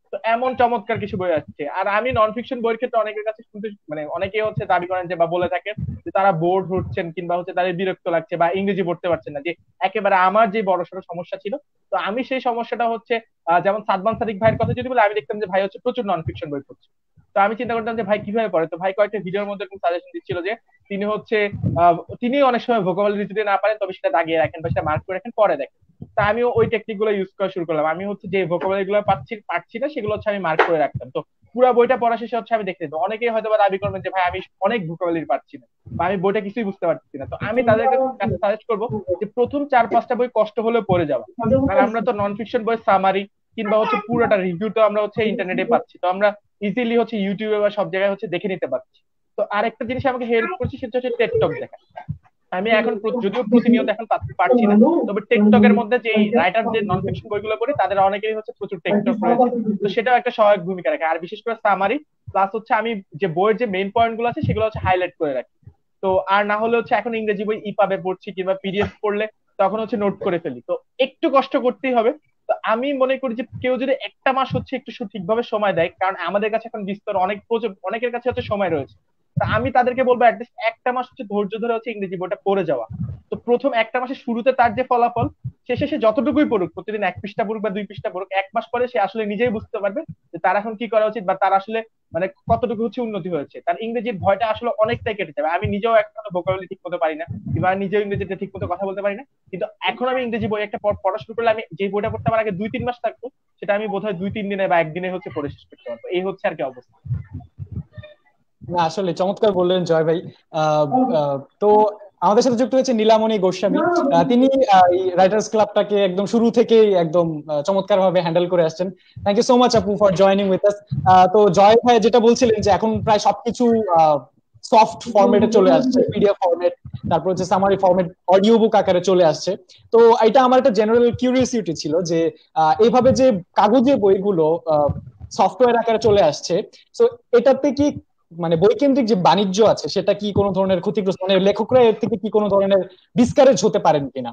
তো এমন চমৎকার কিছু বই আসছে। আর আমি নন ফিকশন বইয়ের ক্ষেত্রে অনেকের কাছে শুনতে মানে অনেকে হচ্ছে দাবি করেন যে বা বলে থাকেন যে তারা বোর্ড হচ্ছেন কিংবা হচ্ছে তাদের বিরক্ত লাগছে বা ইংরেজি পড়তে পারছেন না, যে একেবারে আমার যে বড়সড় সমস্যা ছিল। তো আমি সেই সমস্যাটা হচ্ছে আহ, যেমন সাদমান সাদিক ভাইয়ের কথা যদি বলি, আমি দেখতাম যে ভাই হচ্ছে প্রচুর নন ফিকশন বই পড়ছে। তো আমি চিন্তা করতাম যে ভাই কিভাবে পড়ে, তো ভাই কয়েকটা ভিডিওর মধ্যে সাজেশন দিচ্ছিল যে তিনি হচ্ছে আহ, তিনি অনেক সময় ভোকাবুলারি যদি না পারেন তবে সেটা দাগিয়ে রাখেন বা সেটা মার্ক করে রাখেন, পরে দেখেন। তা আমিও ওই টেকনিক গুলো ইউজ করা শুরু করলাম। আমি হচ্ছে যে ভোকাবুলারি গুলো পাচ্ছি পাচ্ছি না সেগুলো হচ্ছে আমি মার্ক করে রাখতাম। তো পুরো বইটা পড়া শেষে হচ্ছে আমি দেখতে যেতাম। অনেকেই হয়তো বা দাবি করবেন যে ভাই আমি অনেক ভোকাবুলারি পাচ্ছি না বা আমি বইটা কিছুই বুঝতে পারছি না, তো আমি তাদের কাছে সাজেস্ট করবো যে প্রথম চার পাঁচটা বই কষ্ট হলে পড়ে যাওয়া। কারণ আমরা তো নন ফিকশন বই সামারি কিংবা হচ্ছে পুরোটা রিভিউ তো আমরা হচ্ছে ইন্টারনেটে পাচ্ছি, তো আমরা ইজিলি হচ্ছে ইউটিউবে বা সব জায়গায় হচ্ছে দেখে নিতে পারছি। তো আরেকটা জিনিস আমাকে হেল্প করছে সেটা হচ্ছে টেড টক দেখা। আমি এখন প্র- যদিও প্রতিনিয়ত এখন পা- পারছি না, তবে টেকটকের মধ্যে যে রাইটার যে নন ফিকশন বইগুলো পড়ি তাদের অনেকেরই হচ্ছে প্রচুর টেকটক রয়েছে। তো সেটাও একটা সহায়ক ভূমিকা রাখে। আর বিশেষ করে সামারি প্লাস হচ্ছে আমি যে বইয়ের যে মেইন পয়েন্ট গুলো আছে সেগুলো হচ্ছে হাইলাইট করে রাখি। তো আর না হলে হচ্ছে এখন ইংরেজি বই ইপাবে পড়ছি কিংবা পিডিএফ পড়লে তখন হচ্ছে নোট করে ফেলি, তো একটু কষ্ট করতেই হবে। তো আমি মনে করি যে কেউ যদি একটা মাস হচ্ছে একটু সঠিকভাবে সময় দেয়, কারণ আমাদের কাছে এখন বিস্তর অনেক প্রচুর অনেকের কাছে হচ্ছে সময় রয়েছে, তা আমি তাদেরকে বলবো অ্যাটলিস্ট একটা মাস হচ্ছে ধৈর্য ধরে হচ্ছে ইংরেজি বইটা পড়ে যাওয়া। তো প্রথম একটা মাসের শুরুতে তার যে ফলাফল, শেষে সে যতটুকুই পড়ুক, প্রতিদিন এক পৃষ্ঠা পড়ুক বা দুই পৃষ্ঠা পড়ুক, এক মাস পরে সে আসলে নিজেই বুঝতে পারবে যে তার এখন কি করা উচিত বা তার আসলে মানে কতটুকু হচ্ছে উন্নতি হয়েছে। তার ইংরেজির ভয়টা আসলে অনেকটাই কেটে যাবে। আমি নিজেও এখনো ভোকাবুলারি ঠিক মতো পারি না কিংবা নিজেও ইংরেজিতে ঠিক মতো কথা বলতে পারি না, কিন্তু এখন আমি ইংরেজি বই একটা পড়- পড়া শুরু করলে আমি যে বইটা পড়তে আমার আগে দুই তিন মাস থাকতো সেটা আমি বোধহয় দুই তিন দিনে বা একদিনে হচ্ছে পড়ে শেষ করতে পারবো। এই হচ্ছে আর কি অবস্থা। না আসলে চমৎকার বললেন জয় ভাই। আহ, আহ, তো আমাদের সাথে যুক্ত হয়েছে নীলামণি গোস্বামী। আহ, তিনি আহ, এই রাইটার্স ক্লাবটাকে একদম শুরু থেকেই একদম চমৎকার ভাবে হ্যান্ডেল করে আসছেন। থ্যাংক ইউ সো মাচ আপু ফর জয়নিং উইথ আস। তো জয় ভাই যেটা বলছিলেন যে এখন প্রায় সবকিছু সফট ফরম্যাটে চলে আসছে, পিডিএফ ফরম্যাট, তারপর হচ্ছে সামারি ফরম্যাট, অডিও বুক আকারে চলে আসছে। তো এটা আমার একটা জেনারেল কিউরিওসিটি ছিল যে আহ, এইভাবে যে কাগজে বইগুলো সফটওয়্যার আকারে চলে আসছে, তো এটাতে কি মানে বইকেন্দ্রিক যে বাণিজ্য আছে সেটা কি কোনো ধরনের ক্ষতিগ্রস্ত, মানে লেখকরা এর থেকে কি কোনো ধরনের ডিসকারেজ হতে পারেন কিনা?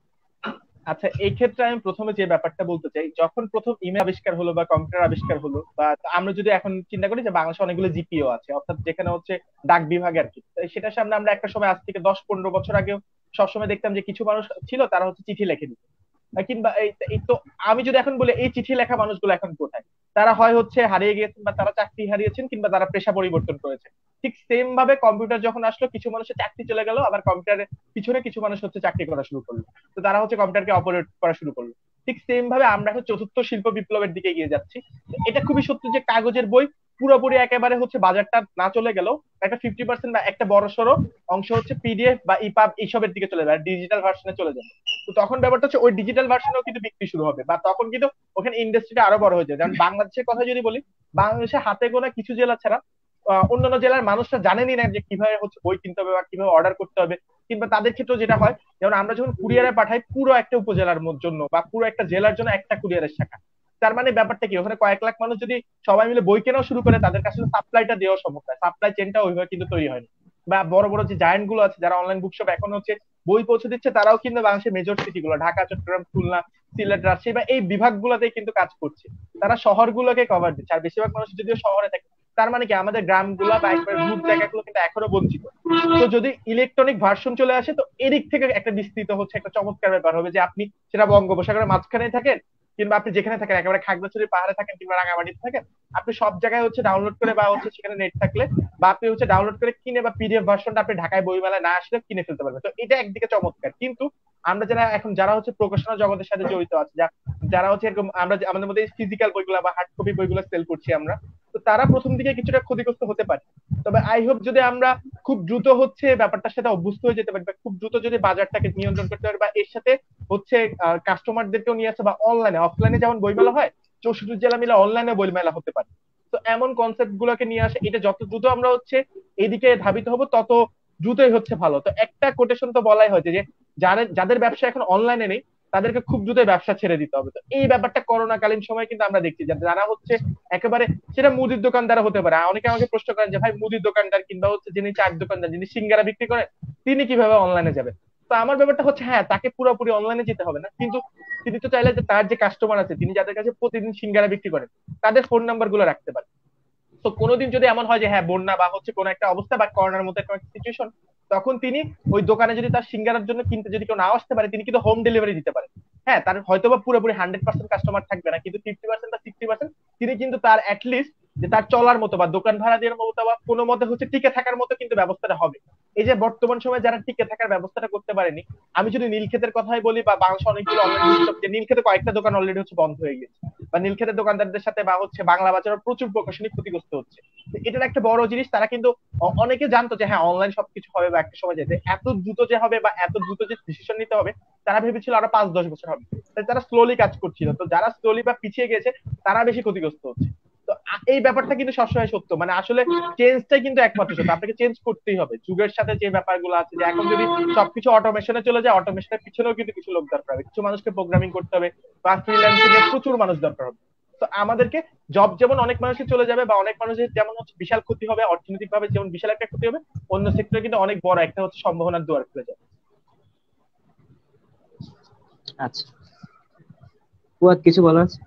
আচ্ছা, এই ক্ষেত্রে আমি প্রথমে যে ব্যাপারটা বলতে চাই, যখন প্রথম ইমেল আবিষ্কার হলো বা কম্পিউটার আবিষ্কার হলো, বা আমরা যদি এখন চিন্তা করি যে বাংলাদেশে অনেকগুলো জিপিও আছে, অর্থাৎ যেখানে হচ্ছে ডাক বিভাগ আর কি, তো সেটার সামনে আমরা একটা সময় আজ থেকে দশ পনেরো বছর আগেও সবসময় দেখতাম যে কিছু মানুষ ছিল তারা হচ্ছে চিঠি লেখে দিত। আহ কিংবা এই এই তো আমি যদি এখন বলি এই চিঠি লেখা মানুষগুলো এখন কোথায়, তারা হয় হচ্ছে হারিয়ে গিয়েছেন বা তারা চাকরি হারিয়েছেন কিংবা তারা পেশা পরিবর্তন করেছে। ঠিক সেম ভাবে কম্পিউটার যখন আসলো কিছু মানুষের চাকরি চলে গেল, আবার কম্পিউটারের পিছনে কিছু মানুষ হচ্ছে চাকরি করা শুরু করলো, তো তারা হচ্ছে কম্পিউটারকে অপারেট করা শুরু করলো। ঠিক সেম ভাবে আমরা এখন চতুর্থ শিল্প বিপ্লবের দিকে এগিয়ে যাচ্ছি। তো এটা খুবই সত্য যে কাগজের বই পুরোপুরি একেবারে হচ্ছে বাজারটা না চলে গেল, একটা ফিফটি পার্সেন্ট বা একটা বড় সড়ো অংশ হচ্ছে পিডিএফ বা ইপাব এইসবের দিকে চলে যাবে, ডিজিটাল ভার্সনে চলে যাবে। তো তখন ব্যাপারটা হচ্ছে ওই ডিজিটাল ভার্সনেও কিন্তু বিক্রি শুরু হবে বা তখন কিন্তু ওখানে ইন্ডাস্ট্রিটা আরো বড় হয়ে যায়। যেমন বাংলাদেশের কথা যদি বলি, বাংলাদেশে হাতে গোনা কিছু জেলা ছাড়া আহ, অন্যান্য জেলার মানুষরা জানেনই না যে কিভাবে হচ্ছে বই কিনতে হবে বা কিভাবে অর্ডার করতে হবে। কিংবা তাদের ক্ষেত্রে যেটা হয়, যেমন আমরা যখন কুরিয়ারে পাঠাই পুরো একটা উপজেলার মধ্যে জন্য বা পুরো একটা জেলার জন্য একটা কুরিয়ারের শাখা, তার মানে ব্যাপারটা কি, ওখানে কয়েক লাখ মানুষ যদি সবাই মিলে বই কেনাও শুরু করে তাদের কাছে সাপ্লাইটা দেওয়া সমস্যা, সাপ্লাই চেনটা ওইভাবে কিন্তু তৈরি হয়নি। বা বড় বড় যে জায়ান্ট গুলো আছে যারা অনলাইন বুকশপ এখন হচ্ছে বই পৌঁছে দিচ্ছে, তারাও কিন্তু বাংলাদেশের মেজর সিটি গুলো ঢাকা, চট্টগ্রাম, খুলনা, সিলেট, রাজশাহী বা এই বিভাগগুলোতেই কিন্তু কাজ করছে। তারা শহরগুলোকে কভার দিচ্ছে, আর বেশিরভাগ মানুষ যদিও শহরে থাকে, তার মানে কি আমাদের গ্রামগুলা বা একবারে রুট জায়গাগুলো কিন্তু এখনো বঞ্চিত। তো যদি ইলেকট্রনিক ভার্সন চলে আসে তো এদিক থেকে একটা বিস্তৃত হচ্ছে একটা চমৎকার ব্যাপার হবে যে আপনি সেটা বঙ্গোপসাগরের মাঝখানে থাকেন কিংবা আপনি যেখানে থাকেন, একেবারে খাগড়াছড়ি পাহাড়ে থাকেন কিংবা রাঙামাটিতে থাকেন, আপনি সব জায়গায় হচ্ছে ডাউনলোড করে বা হচ্ছে সেখানে নেট থাকলে বা আপনি হচ্ছে ডাউনলোড করে কিনে বা পিডিএফ ভার্সনটা আপনি ঢাকায় বইমেলায় না আসলে কিনে ফেলতে পারবেন। তো এটা একদিকে চমৎকার, কিন্তু আমরা যারা এখন যারা হচ্ছে প্রকাশনা জগতের সাথে জড়িত আছে, যা যারা হচ্ছে এরকম আমরা যে- আমাদের মধ্যে ফিজিক্যাল বইগুলা বা হার্ড কপি বইগুলো সেল করছি আমরা, তো তারা প্রথম দিকে কিছুটা ক্ষতিগ্রস্ত হতে পারে। তবে আই হোপ যদি আমরা খুব দ্রুত হচ্ছে ব্যাপারটার সাথে অভ্যস্ত হয়ে যেতে পারি বা খুব দ্রুত যদি বাজারটাকে নিয়ন্ত্রণ করতে পারি বা এর সাথে হচ্ছে কাস্টমারদেরকেও নিয়ে আসে বা অনলাইনে অফলাইনে যেমন বইমেলা হয় চৌষট্টি জেলা মিলে অনলাইনে বইমেলা হতে পারে, তো এমন কনসেপ্ট গুলোকে নিয়ে আসে, এটা যত দ্রুত আমরা হচ্ছে এদিকে ধাবিত হব তত দ্রুতই হচ্ছে ভালো। তো একটা কোটেশন তো বলাই হয়েছে যে যারা যাদের ব্যবসা এখন অনলাইনে নেই তাদেরকে খুব দ্রুত ব্যবসা ছেড়ে দিতে হবে। তো এই ব্যাপারটা করোনাকালীন সময় কিন্তু আমরা দেখছি যে যারা হচ্ছে একেবারে সেটা মুদির দোকানদার হতে পারে, অনেকে আমাকে প্রশ্ন করেন যে ভাই মুদির দোকানদার কিংবা হচ্ছে যিনি চার দোকানদার যিনি সিঙ্গারা বিক্রি করেন তিনি কিভাবে অনলাইনে যাবেন। তো আমার ব্যাপারটা হচ্ছে হ্যাঁ তাকে পুরোপুরি অনলাইনে যেতে হবে না, কিন্তু তিনি তো চাইলে যে তার যে কাস্টমার আছে তিনি যাদের কাছে প্রতিদিন সিঙ্গারা বিক্রি করেন তাদের ফোন নাম্বার গুলো রাখতে পারে। তো কোনোদিন যদি এমন হয় যে হ্যাঁ বন্যা বা হচ্ছে কোনো একটা অবস্থা বা করোনার মতো একটা সিচুয়েশন, তখন তিনি ওই দোকানে যদি তার সিঙ্গারার জন্য কিনতে যদি কেউ নাও আসতে পারে তিনি কিন্তু হোম ডেলিভারি দিতে পারেন। হ্যাঁ তার হয়তো বা পুরোপুরি হান্ড্রেড পার্সেন্ট কাস্টমার থাকবে না, কিন্তু ফিফটি পার্সেন্ট বা সিক্সটি পার্সেন্ট তিনি কিন্তু তার অ্যাটলিস্ট যে তার চলার মতো বা দোকান ভাড়া দেওয়ার মতো বা কোনো মতে হচ্ছে টিকে থাকার মতো কিন্তু ব্যবস্থাটা হবে। এই যে বর্তমান সময়ে যারা টিকে থাকার ব্যবস্থাটা করতে পারেনি, আমি যদি নীলক্ষেতের কথাই বলি বা বাংলাদেশে অনেকগুলো অনলাইন যে নীলক্ষেতে কয়েকটা দোকান অলরেডি হচ্ছে বন্ধ হয়ে গেছে, বা নীলক্ষেতের দোকানদারদের সাথে বা হচ্ছে বাংলা বাজারে প্রচুর প্রকাশনী ক্ষতিগ্রস্ত হচ্ছে। এটার একটা বড় জিনিস, তারা কিন্তু অনেকে জানতো যে হ্যাঁ অনলাইন সবকিছু হবে বা একটা সময় যেতে এত দ্রুত যে হবে বা এত দ্রুত যে ডিসিশন নিতে হবে, তারা ভেবেছিল আরো পাঁচ দশ বছর হবে, তাই তারা স্লোলি কাজ করছিল। তো যারা স্লোলি বা পিছিয়ে গেছে তারা বেশি ক্ষতিগ্রস্ত হচ্ছে। তো এই ব্যাপারটা কিন্তু সবসময় সত্য, মানে আসলে চেঞ্জটাই কিন্তু একমাত্র সত্য, আপনাকে চেঞ্জ করতেই হবে যুগের সাথে। যে ব্যাপারগুলো আছে যে এখন যদি সবকিছু অটোমেশনে চলে যায়, অটোমেশনের পিছনেও কিন্তু কিছু লোক দরকার হবে, কিছু মানুষকে প্রোগ্রামিং করতে হবে বা ফ্রিল্যান্সিং এর প্রচুর মানুষ দরকার হবে। তো আমাদেরকে জব যেমন অনেক মানুষের চলে যাবে বা অনেক মানুষের যেমন হচ্ছে বিশাল ক্ষতি হবে অর্থনৈতিক ভাবে, যেমন বিশাল একটা ক্ষতি হবে, অন্য সেক্টরে কিন্তু অনেক বড় একটা হচ্ছে সম্ভাবনার দুয়ার খুলে যাবে। আচ্ছা, ফুয়াদ কিছু বলার আছে?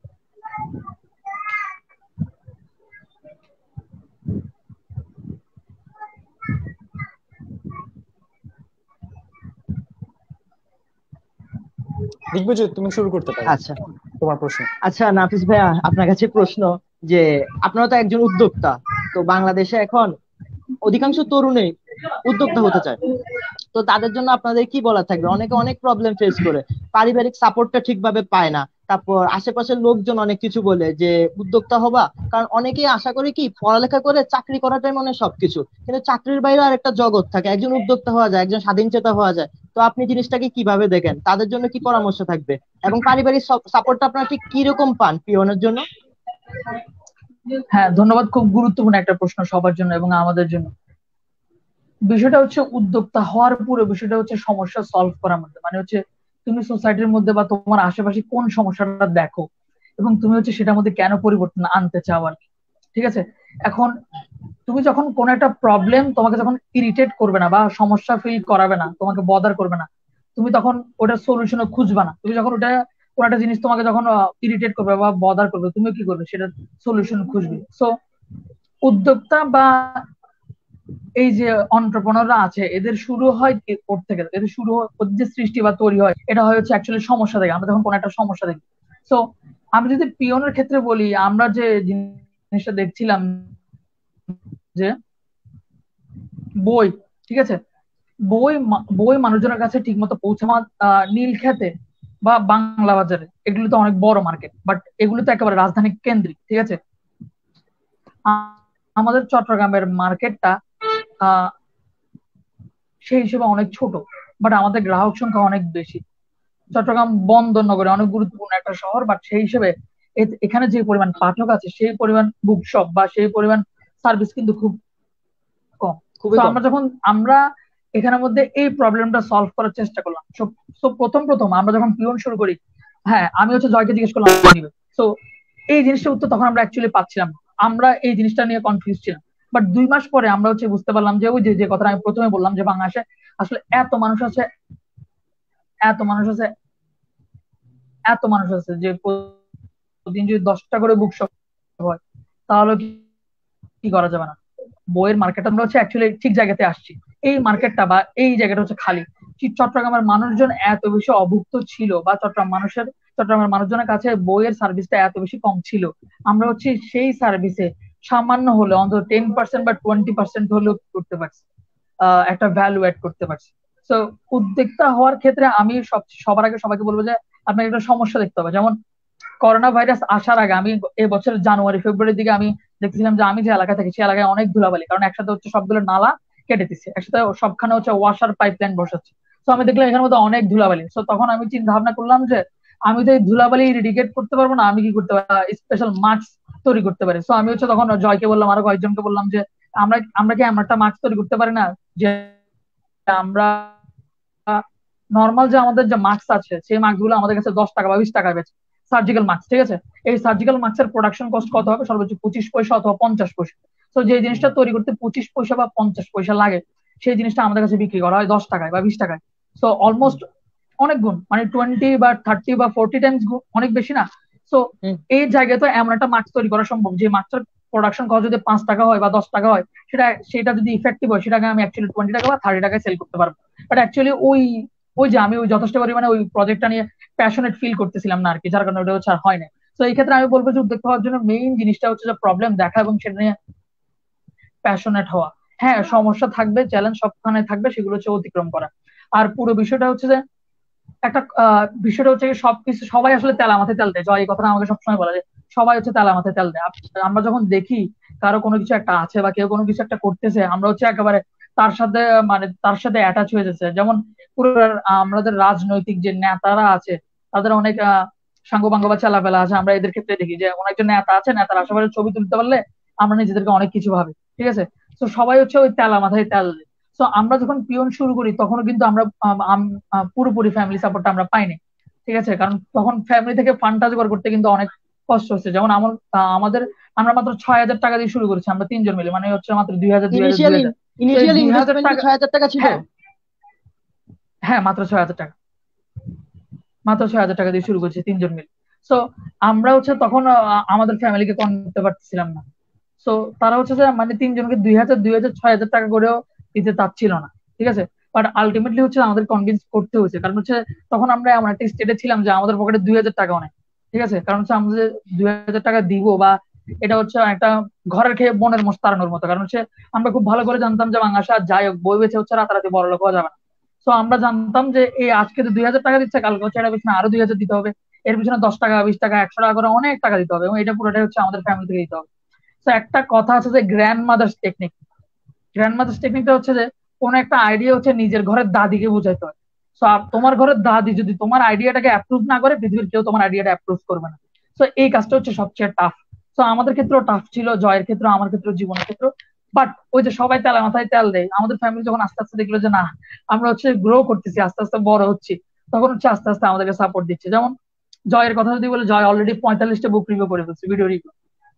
দিগ্বিজয়, তুমি শুরু করতে পারো আচ্ছা তোমার প্রশ্ন। আচ্ছা নাফিস ভাইয়া, আপনার কাছে প্রশ্ন যে আপনারা তো একজন উদ্যোক্তা, তো বাংলাদেশে এখন অধিকাংশ তরুণই উদ্যোক্তা হতে চায়, তো তাদের জন্য আপনাদের কি বলা থাকবে? অনেকে অনেক প্রবলেম ফেস করে, পারিবারিক সাপোর্টটা ঠিকভাবে পায় না, তারপর আশেপাশের লোকজন অনেক কিছু বলে যে উদ্যোক্তা হবা, কারণ অনেকেই আশা করে কি পড়ালেখা করে চাকরি করাটাই মনে হয় সবকিছু, কিন্তু চাকরির বাইরে আর একটা জগৎ থাকে, একজন উদ্যোক্তা হওয়া যায়, একজন স্বাধীনচেতা হওয়া যায়। তো আপনি জিনিসটাকে কিভাবে দেখেন? তাদের জন্য কি পরামর্শ থাকবে? এবং পারিবারিক সাপোর্টটা আপনারা ঠিক কিরকম পান পিওনের জন্য? হ্যাঁ, ধন্যবাদ। খুব গুরুত্বপূর্ণ একটা প্রশ্ন সবার জন্য এবং আমাদের জন্য। বিষয়টা হচ্ছে উদ্যোক্তা হওয়ার পুরো বিষয়টা হচ্ছে সমস্যা সলভ করার মধ্যে, মানে হচ্ছে তুমি সোসাইটির মধ্যে বা তোমার আশেপাশে কোন সমস্যাটা দেখো এবং তুমি হচ্ছে সেটার মধ্যে কেন পরিবর্তন আনতে চাও আর কি। ঠিক আছে, এখন তুমি যখন কোন একটা প্রবলেম তোমাকে যখন ইরিটেট করবে না বা সমস্যা ফিল করাবে না, তোমাকে বদার করবে না, তুমি তখন ওটার সলিউশনও খুঁজবে না। তুমি যখন ওটা কোন একটা জিনিস তোমাকে যখন ইরিটেট করবে বা বদার করবে, তুমি কি করবে? সেটার সলিউশন খুঁজবে। সো উদ্যোক্তা বা এই যে অন্টারপ্রেনাররা আছে, এদের শুরু হয় করতে থেকে, এদের শুরু ওদের যে সৃষ্টি বা তৈরি হয় এটা হয় হচ্ছে অ্যাকচুয়ালি সমস্যা থেকে। আমরা যখন কোনো একটা সমস্যা দেখি, সো আমি যদি পিওনের ক্ষেত্রে বলি, আমরা যে জিনিসটা দেখছিলাম যে বই, ঠিক আছে, বই বই মানুষজনের কাছে ঠিক মতো পৌঁছে, নীলক্ষেতে বা বাংলা বাজারে এগুলো তো অনেক বড় মার্কেট, বাট এগুলো তো একেবারে রাজধানী কেন্দ্রিক। ঠিক আছে, আমাদের চট্টগ্রামের মার্কেটটা আহ সেই হিসেবে অনেক ছোট, বাট আমাদের গ্রাহক সংখ্যা অনেক বেশি। চট্টগ্রাম বন্দর নগরে অনেক গুরুত্বপূর্ণ একটা শহর, বাট সেই হিসেবে এখানে যে পরিমাণ পাঠক আছে সেই পরিমাণ বুকশপ বা সেই পরিমাণ সার্ভিস কিন্তু খুব কম। খুবই তো কম। আমরা যখন আমরা এখানের মধ্যে এই প্রবলেমটা সলভ করার চেষ্টা করলাম, তো প্রথম প্রথম আমরা যখন পিওন শুরু করি, হ্যাঁ আমি হচ্ছে জয়কে জিজ্ঞেস করলাম তো এই জিনিসটা উত্তর তখন আমরা অ্যাকচুয়ালি পাচ্ছিলাম, আমরা এই জিনিসটা নিয়ে কনফিউজ ছিলাম। বাট দুই মাস পরে আমরা হচ্ছে বুঝতে পারলাম যে ওই যে যে কথাটা আমি প্রথমে বললাম যে বাংলাদেশে আসলে এত মানুষ আছে, এত মানুষ আছে, এত মানুষ আছে যে প্রতিদিন যদি দশটা করে বুক শপ হয় তাহলে কি করা যাবে না? বইয়ের মার্কেট আমরা হচ্ছে অ্যাকচুয়ালি ঠিক জায়গাতে আসছি। এই মার্কেটটা বা এই জায়গাটা হচ্ছে খালি। চট্টগ্রামের মানুষজন এত বেশি অভুক্ত ছিল বা চট্টগ্রাম মানুষের চট্টগ্রামের মানুষজনের কাছে বইয়ের সার্ভিসটা এত বেশি কম ছিল, আমরা হচ্ছে সেই সার্ভিসে সামান্য হলে অন্তত টেন পার্সেন্ট বা টোয়েন্টি পার্সেন্ট হলেও করতে পারছি, আহ একটা ভ্যালু অ্যাড করতে পারছি। তো উদ্যোক্তা হওয়ার ক্ষেত্রে আমি সব সবার আগে সবাইকে বলবো যে আপনাকে একটা সমস্যা দেখতে হবে। যেমন করোনা ভাইরাস আসার আগে আমি এই বছর জানুয়ারি ফেব্রুয়ারির দিকে আমি দেখছিলাম যে আমি যে এলাকায় থাকি সেই এলাকায় অনেক ধুলাবালি, কারণ একসাথে হচ্ছে সবগুলো নালা কেটে দিচ্ছে, একসাথে সবখানে হচ্ছে ওয়াশার পাইপ লাইন বসাচ্ছে। তো আমি দেখলাম এখানের মধ্যে অনেক ধুলাবালি। তো তখন আমি চিন্তা ভাবনা করলাম যে আমি তো এই ধুলাবালি রিডিকেট করতে পারবো না, আমি কি করতে পারি? স্পেশাল মাস্ক তৈরি করতে পারি। তো আমি হচ্ছে তখন জয়কে বললাম, আরো কয়েকজনকে বললাম যে আমরা আমরা কি এমন একটা মাস্ক তৈরি করতে পারি না যে আমরা নর্মাল যে আমাদের যে মাস্ক আছে সেই মাস্ক গুলো আমাদের কাছে দশ টাকা বা বিশ টাকা বেচে, সার্জিক্যাল মাস্ক। ঠিক আছে, এই সার্জিক্যাল মাস্কের প্রোডাকশন কস্ট কত হবে? সর্বোচ্চ পঁচিশ পয়সা অথবা পঞ্চাশ পয়সা। তো যে জিনিসটা তৈরি করতে পঁচিশ পয়সা বা পঞ্চাশ পয়সা লাগে সেই জিনিসটা আমাদের কাছে বিক্রি করা হয় দশ টাকায় বা বিশ টাকায়। সো অলমোস্ট অনেক গুণ, মানে টোয়েন্টি বা থার্টি বা ফোর্টি টাইমস অনেক বেশি না। So hmm. এই জায়গায় তো এমন একটা মাস্ক তৈরি করা সম্ভব যে মাস্কটার প্রোডাকশন কস্ট যদি পাঁচ টাকা হয় বা দশ টাকা হয়, সেটা সেটা যদি ইফেক্টিভ হয় সেটাকে আমি অ্যাকচুয়ালি টোয়েন্টি টাকা বা থার্টি টাকায় সেল করতে পারবো। বাট অ্যাকচুয়ালি ওই ওই যে আমি ওই যথেষ্ট পরিমাণে ওই প্রজেক্টটা নিয়ে প্যাশনেট ফিল করতেছিলাম না আর কি, যার কারণে ওটা হচ্ছে আর হয় না। তো এই ক্ষেত্রে আমি বলবো যে উদ্যোক্তা হওয়ার জন্য মেইন জিনিসটা হচ্ছে যে প্রবলেম দেখা এবং সেটা নিয়ে প্যাশনেট হওয়া। হ্যাঁ, সমস্যা থাকবে, চ্যালেঞ্জ সবখানে থাকবে, সেগুলো হচ্ছে অতিক্রম করা। আর পুরো বিষয়টা হচ্ছে যে একটা আহ, বিষয়টা হচ্ছে কি সবকিছু সবাই আসলে তেলা মাথায় তেল দেয়, জয় এই কথাটা আমাকে সবসময় বলা যায়, সবাই হচ্ছে তেলা মাথায় তেল দেয়। আপ- আমরা যখন দেখি কারো কোনো কিছু একটা আছে বা কেউ কোনো কিছু একটা করতেছে, আমরা হচ্ছে একেবারে তার সাথে মানে তার সাথে অ্যাটাচ হয়ে যাচ্ছে। যেমন পুরো আমাদের রাজনৈতিক যে নেতারা আছে তাদের অনেক আহ সাঙ্গ পাঙ্গ বা চালাপেলা আছে, আমরা এদের ক্ষেত্রে দেখি যে কোনো একজন নেতা আছে, নেতার আশেপাশে ছবি তুলতে পারলে আমরা নিজেদেরকে অনেক কিছু ভাবি, ঠিক আছে। তো সবাই হচ্ছে ওই তেলা মাথায় তেল দেয়। তো আমরা যখন পিয়ন শুরু করি তখনও কিন্তু আমরা আম, আম- আহ, পুরোপুরি ফ্যামিলি সাপোর্টটা আমরা পাইনি, ঠিক আছে। কারণ তখন ফ্যামিলি থেকে ফান্ডটা জোগাড় করতে কিন্তু অনেক কষ্ট হচ্ছে। যেমন আমার আহ, আমাদের আমরা মাত্র ছয় হাজার টাকা দিয়ে শুরু করেছি আমরা তিনজন মিলে, মানে হচ্ছে মাত্র দুই হাজার দুই হাজার দুই ইনিশিয়াল হাজার তো এই ইনিশিয়াল দুই হাজার ইনভেস্টমেন্ট কি টাকা ছয় হাজার টাকা ছিল? হ্যাঁ, হ্যাঁ মাত্র ছয় হাজার টাকা, মাত্র ছয় হাজার টাকা দিয়ে শুরু করেছি তিনজন মিলে। সো আমরা হচ্ছে তখন আহ, আমাদের ফ্যামিলিকে করতে পারতেছিলাম না। সো তারা হচ্ছে যে মানে তিনজনকে দুই হাজার দুই হাজার ছয় হাজার টাকা করেও দিতে চাচ্ছিল না, ঠিক আছে। বাট আলটিমেটলি হচ্ছে আমাদের কনভিন্স করতে হয়েছে, কারণ হচ্ছে তখন আমরা এমন একটা স্টেটে ছিলাম যে আমাদের পকেটে দুই হাজার টাকাও নেই, ঠিক আছে। কারণ হচ্ছে আমরা যে দুই হাজার টাকা দিব বা এটা হচ্ছে একটা ঘরের খেয়ে বনের মোষ তাড়ানোর মতো। কারণ হচ্ছে আমরা খুব ভালো করে জানতাম যে বাংলাদেশে আর যাই হোক বই বেঁচে হচ্ছে রাতারাতি বড় লোক হওয়া যাবে না। তো আমরা জানতাম যে এই আজকে তো দুই হাজার টাকা দিচ্ছে, কালকে হচ্ছে এটা পিছনে আরো দুই হাজার দিতে হবে, এর পিছনে দশ টাকা বিশ টাকা একশো টাকা করে অনেক টাকা দিতে হবে, এবং এটা পুরোটাই হচ্ছে আমাদের ফ্যামিলি থেকে দিতে হবে। তো একটা কথা আছে যে grandmother's technique, grandmother's টেকনিকটা হচ্ছে যে কোন একটা আইডিয়া হচ্ছে নিজের ঘরের দাদিকে বোঝাইতে হয়। তো তোমার ঘরের দাদি যদি তোমার আইডিয়াটাকে অ্যাপ্রুভ না করে, পৃথিবীর কেউ তোমার আইডিয়াটা অ্যাপ্রুভ করবে না। তো এই কাজটা হচ্ছে সবচেয়ে টাফ। তো আমাদের ক্ষেত্রেও টাফ ছিল, জয়ের ক্ষেত্রে, আমার ক্ষেত্রে, জীবনের ক্ষেত্রে। বাট ওই যে সবাই তেলা মাথায় তেল দেয়, আমাদের ফ্যামিলি যখন আস্তে আস্তে দেখলো যে না আমরা হচ্ছে গ্রো করতেছি, আস্তে আস্তে বড় হচ্ছি, তখন হচ্ছে আস্তে আস্তে আমাদেরকে সাপোর্ট দিচ্ছে। যেমন জয়ের কথা যদি বলে, জয় অলরেডি পঁয়তাল্লিশটা বুক রিভিউ করে ফেলছে, ভিডিও রিভিউ।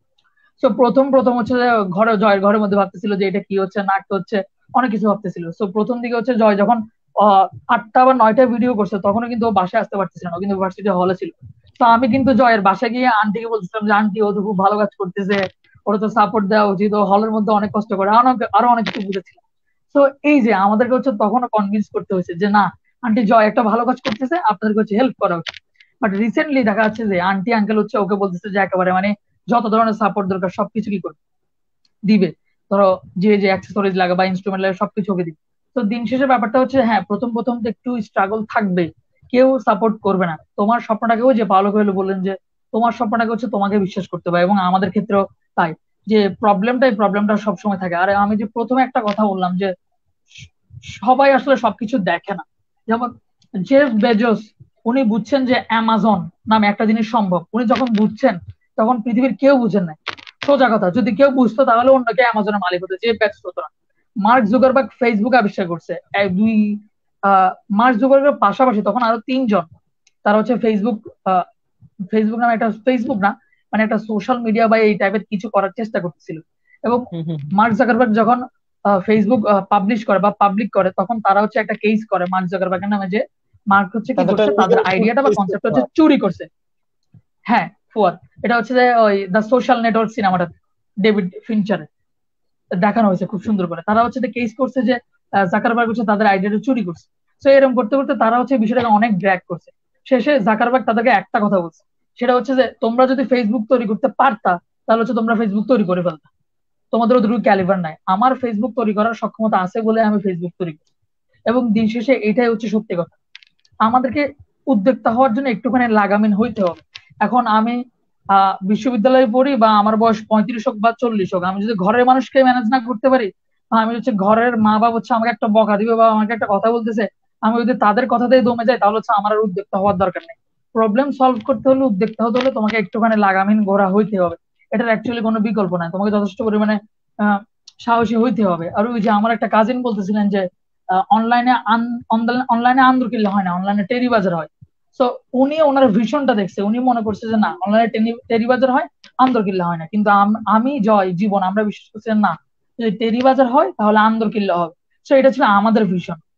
তো প্রথম প্রথম হচ্ছে যে ঘরে জয়ের ঘরের মধ্যে ভাবতেছিল যে এটা কি হচ্ছে না কি হচ্ছে, অনেক কিছু ভাবতেছিল। তো প্রথম দিকে হচ্ছে জয় যখন আহ, আটটা বা নয়টা ভিডিও করছে তখনও কিন্তু ও বাসায় আসতে পারতেছিল না, ও কিন্তু ভার্সিটি হলে ছিল। তো আমি কিন্তু জয়ের বাসায় গিয়ে আন্টিকে বলছিলাম যে আন্টি ও তো খুব ভালো কাজ করতেছে, ওরা তো সাপোর্ট দেওয়া উচিত, ও হলের মধ্যে অনেক কষ্ট করে, আরো আরো অনেক কিছু বুঝেছিলাম। তো এই যে আমাদেরকে হচ্ছে তখনও কনভিন্স করতে হয়েছে যে না, আন্টি জয় একটা ভালো কাজ করতেছে, আপনাদেরকে হচ্ছে হেল্প করা উচিত। বাট রিসেন্টলি দেখা যাচ্ছে যে আন্টি আঙ্কেল হচ্ছে ওকে বলতেছে যে একেবারে মানে যত ধরনের সাপোর্ট দরকার সবকিছু কি করবে, দিবে। ধরো যে যে অ্যাক্সেসরিজ লাগে বা ইনস্ট্রুমেন্ট লাগে সবকিছু ওকে দিবে। তো দিন শেষে ব্যাপারটা হচ্ছে হ্যাঁ প্রথম প্রথম তো একটু স্ট্রাগল থাকবে, কেউ সাপোর্ট করবে না। তোমার স্বপ্নটাকেও যে পাওলো হলো বললেন যে তোমার স্বপ্নটাকে হচ্ছে তোমাকে বিশ্বাস করতে হবে, এবং আমাদের ক্ষেত্রেও তাই। যে প্রবলেমটাই প্রবলেমটা সবসময় থাকে। আর আমি যে প্রথমে একটা কথা বললাম যে স- সবাই আসলে সবকিছু দেখে না। যেমন জেফ বেজোস, উনি বুঝছেন যে অ্যামাজন নামে একটা জিনিস সম্ভব, উনি যখন বুঝছেন তখন পৃথিবীর কেউ বুঝেন না। সোজা কথা, যদি কেউ বুঝতো তাহলে অন্য কেউ অ্যামাজনের মালিক হতো, যে ব্যস্ত হতো না। মার্ক জুকারবার্গ ফেসবুক আবিষ্কার করছে, এক দুই আহ মার্ক জুকারবার্গের পাশাপাশি তখন আরো তিনজন তারা হচ্ছে ফেসবুক আহ ফেসবুক নামে একটা, ফেসবুক না মানে একটা সোশ্যাল মিডিয়া বা এই টাইপের কিছু করার চেষ্টা করতেছিল। এবং হুম হুম হুম। মার্ক জাকারবার্গ যখন ফেসবুক পাবলিশ করে বা পাবলিক করে তখন তারা হচ্ছে একটা কেস করে মার্ক জাকারবার্গের নামে, যে মার্ক হচ্ছে কি তাদের করছে, তাদের আইডিয়াটা বা কনসেপ্ট হচ্ছে চুরি করছে। হ্যাঁ ফুয়াদ, এটা হচ্ছে যে ওই দ্য সোশ্যাল নেটওয়ার্ক সিনেমাটা ডেভিড ফিনচারের দেখানো হয়েছে খুব সুন্দর করে। তারা হচ্ছে কেস করছে যে আহ, জাকারবার্গ হচ্ছে তাদের আইডিয়াটা চুরি করছে। তো এরকম করতে করতে তারা হচ্ছে বিষয়টাকে অনেক ড্র্যাগ করছে। শেষে জাকারবার্গ তাদেরকে একটা কথা বলছে, সেটা হচ্ছে যে তোমরা যদি ফেসবুক তৈরি করতে পারতা তাহলে হচ্ছে তোমরা ফেসবুক তৈরি করে ফেলতা, তোমাদের ওদের ক্যালিবার নাই। আমার ফেসবুক তৈরি করার সক্ষমতা আছে বলে আমি ফেসবুক তৈরি করি। এবং দিন শেষে এটাই হচ্ছে সত্যি কথা। আমাদেরকে উদ্যোক্তা হওয়ার জন্য একটুখানি লাগামহীন হইতে হবে। এখন আমি আহ বিশ্ববিদ্যালয়ে পড়ি বা আমার বয়স পঁয়ত্রিশ হোক বা চল্লিশ হোক, আমি যদি ঘরের মানুষকে ম্যানেজ না করতে পারি, বা আমি হচ্ছে ঘরের মা বাবা হচ্ছে আমাকে একটা বকা দিবে বা আমাকে একটা কথা বলতেছে, আমি যদি তাদের কথাতেই দমে যাই তাহলে হচ্ছে আমার আর উদ্যোক্তা হওয়ার দরকার নেই। প্রবলেম সলভ করতে হলে, উদ্যোক্তা হতে হলে তোমাকে একটুখানি লাগামহীন ঘোরা হইতে হবে। এটার অ্যাকচুয়ালি কোনো বিকল্প নাই, তোমাকে যথেষ্ট পরিমাণে আহ সাহসী হইতে হবে। আর ওই যে আমার একটা কাজিন বলতেছিলেন যে অনলাইনে অনলাইনে আন্দর কিনলে হয় না, অনলাইনে টেরি বাজার হয়। তো উনি ওনার ভিশনটা দেখছে, উনি মনে করছে যে না অনলাইনে টেরি বাজার হয়, আন্দর কিনলে হয় না। কিন্তু আম- আমি জয় জীবন আমরা বিশ্বাস করছি যে না, যদি টেরি বাজার হয় তাহলে আন্দর কিনলে হবে। তো এটা ছিল আমাদের ভিশন।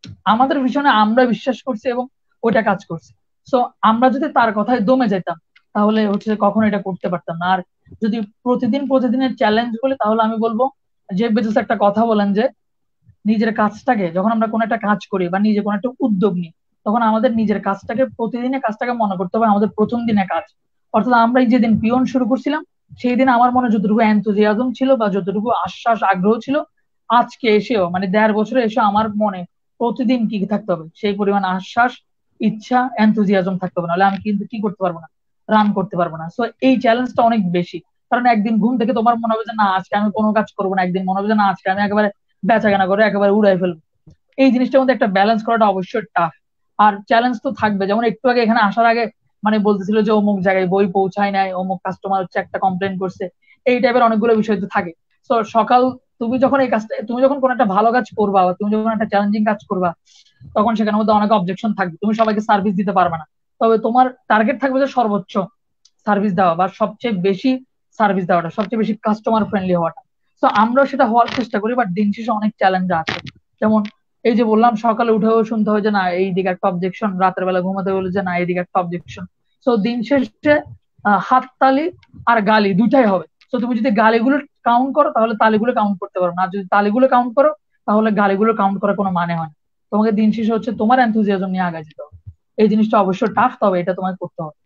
আমাদের ভিশনে আমরা বিশ্বাস করছি এবং ওইটা কাজ করছে। সো আমরা যদি তার কথায় দমে যেতাম তাহলে হচ্ছে কখনো এটা করতে পারতাম না। আর যদি প্রতিদিন প্রতিদিনের চ্যালেঞ্জ বলি তাহলে আমি বলবো, জেফ বেজোস একটা কথা বলেন যে নিজের কাজটাকে যখন আমরা কোনো একটা কাজ করি বা নিজে কোনো একটা উদ্যোগ নিই, তখন আমাদের নিজের কাজটাকে প্রতিদিনের কাজটাকে মনে করতে হবে আমাদের প্রথম দিনের কাজ। অর্থাৎ আমরা এই যেদিন পিয়ন শুরু করছিলাম সেই দিন আমার মনে যতটুকু এনথুজিয়াজম ছিল বা যতটুকু আশ্বাস আগ্রহ ছিল, আজকে এসেও মানে দেড় বছরে এসে আমার মনে প্রতিদিন কি কি থাকতে হবে, সেই পরিমাণ আশ্বাস, ইচ্ছা, এনথুজিয়াজম থাকতে হবে, নাহলে আমি কিন্তু কি করতে পারবো না, রান করতে পারবো না। সো এই চ্যালেঞ্জটা অনেক বেশি। কারণ একদিন ঘুম থেকে তোমার মনে হবে যে না আজকে আমি কোনো কাজ করবো না, একদিন মনে হবে যে না আজকে আমি একেবারে বেচাকেনা করে একেবারে উড়াই ফেলবো। এই জিনিসটার মধ্যে একটা ব্যালেন্স করাটা অবশ্যই টাফ। আর চ্যালেঞ্জ তো থাকবে, যেমন একটু আগে এখানে আসার আগে মানে বলতেছিল যে অমুক জায়গায় বই পৌঁছায় নাই, অমুক কাস্টমার হচ্ছে একটা কমপ্লেন করছে, এই টাইপের অনেকগুলো বিষয় তো থাকে। তো সকাল তুমি যখন এই কাজটা, তুমি যখন কোনো একটা ভালো কাজ করবা বা তুমি যখন একটা চ্যালেঞ্জিং কাজ করবা, তখন সেখানের মধ্যে অনেক অবজেকশন থাকবে, তুমি সবাইকে সার্ভিস দিতে পারবে না। তবে তোমার টার্গেট থাকবে যে সর্বোচ্চ সার্ভিস দেওয়া বা সবচেয়ে বেশি সার্ভিস দেওয়াটা, সবচেয়ে বেশি কাস্টমার ফ্রেন্ডলি হওয়াটা। তো আমরা সেটা হওয়ার চেষ্টা করি, বাট দিন শেষে অনেক চ্যালেঞ্জ আছে। যেমন এই যে বললাম সকালে উঠেও শুনতে হয় যে না এইদিকে একটা অবজেকশন, রাতের বেলা ঘুমাতে বলে যে না এইদিকে একটা অবজেকশন। তো দিন শেষে আহ, হাততালি আর গালি দুইটাই হবে। তো তুমি যদি গালিগুলো কাউন্ট করো তাহলে তালিগুলো কাউন্ট করতে পারো না, আর যদি তালিগুলো কাউন্ট করো তাহলে গালিগুলো কাউন্ট করার কোনো মানে হয় না। তোমাকে দিন শেষে হচ্ছে তোমার এনথুজিয়াজম নিয়ে আগায় যেতে হবে। এই জিনিসটা অবশ্যই টাফ, তবে এটা তোমাকে করতে হবে।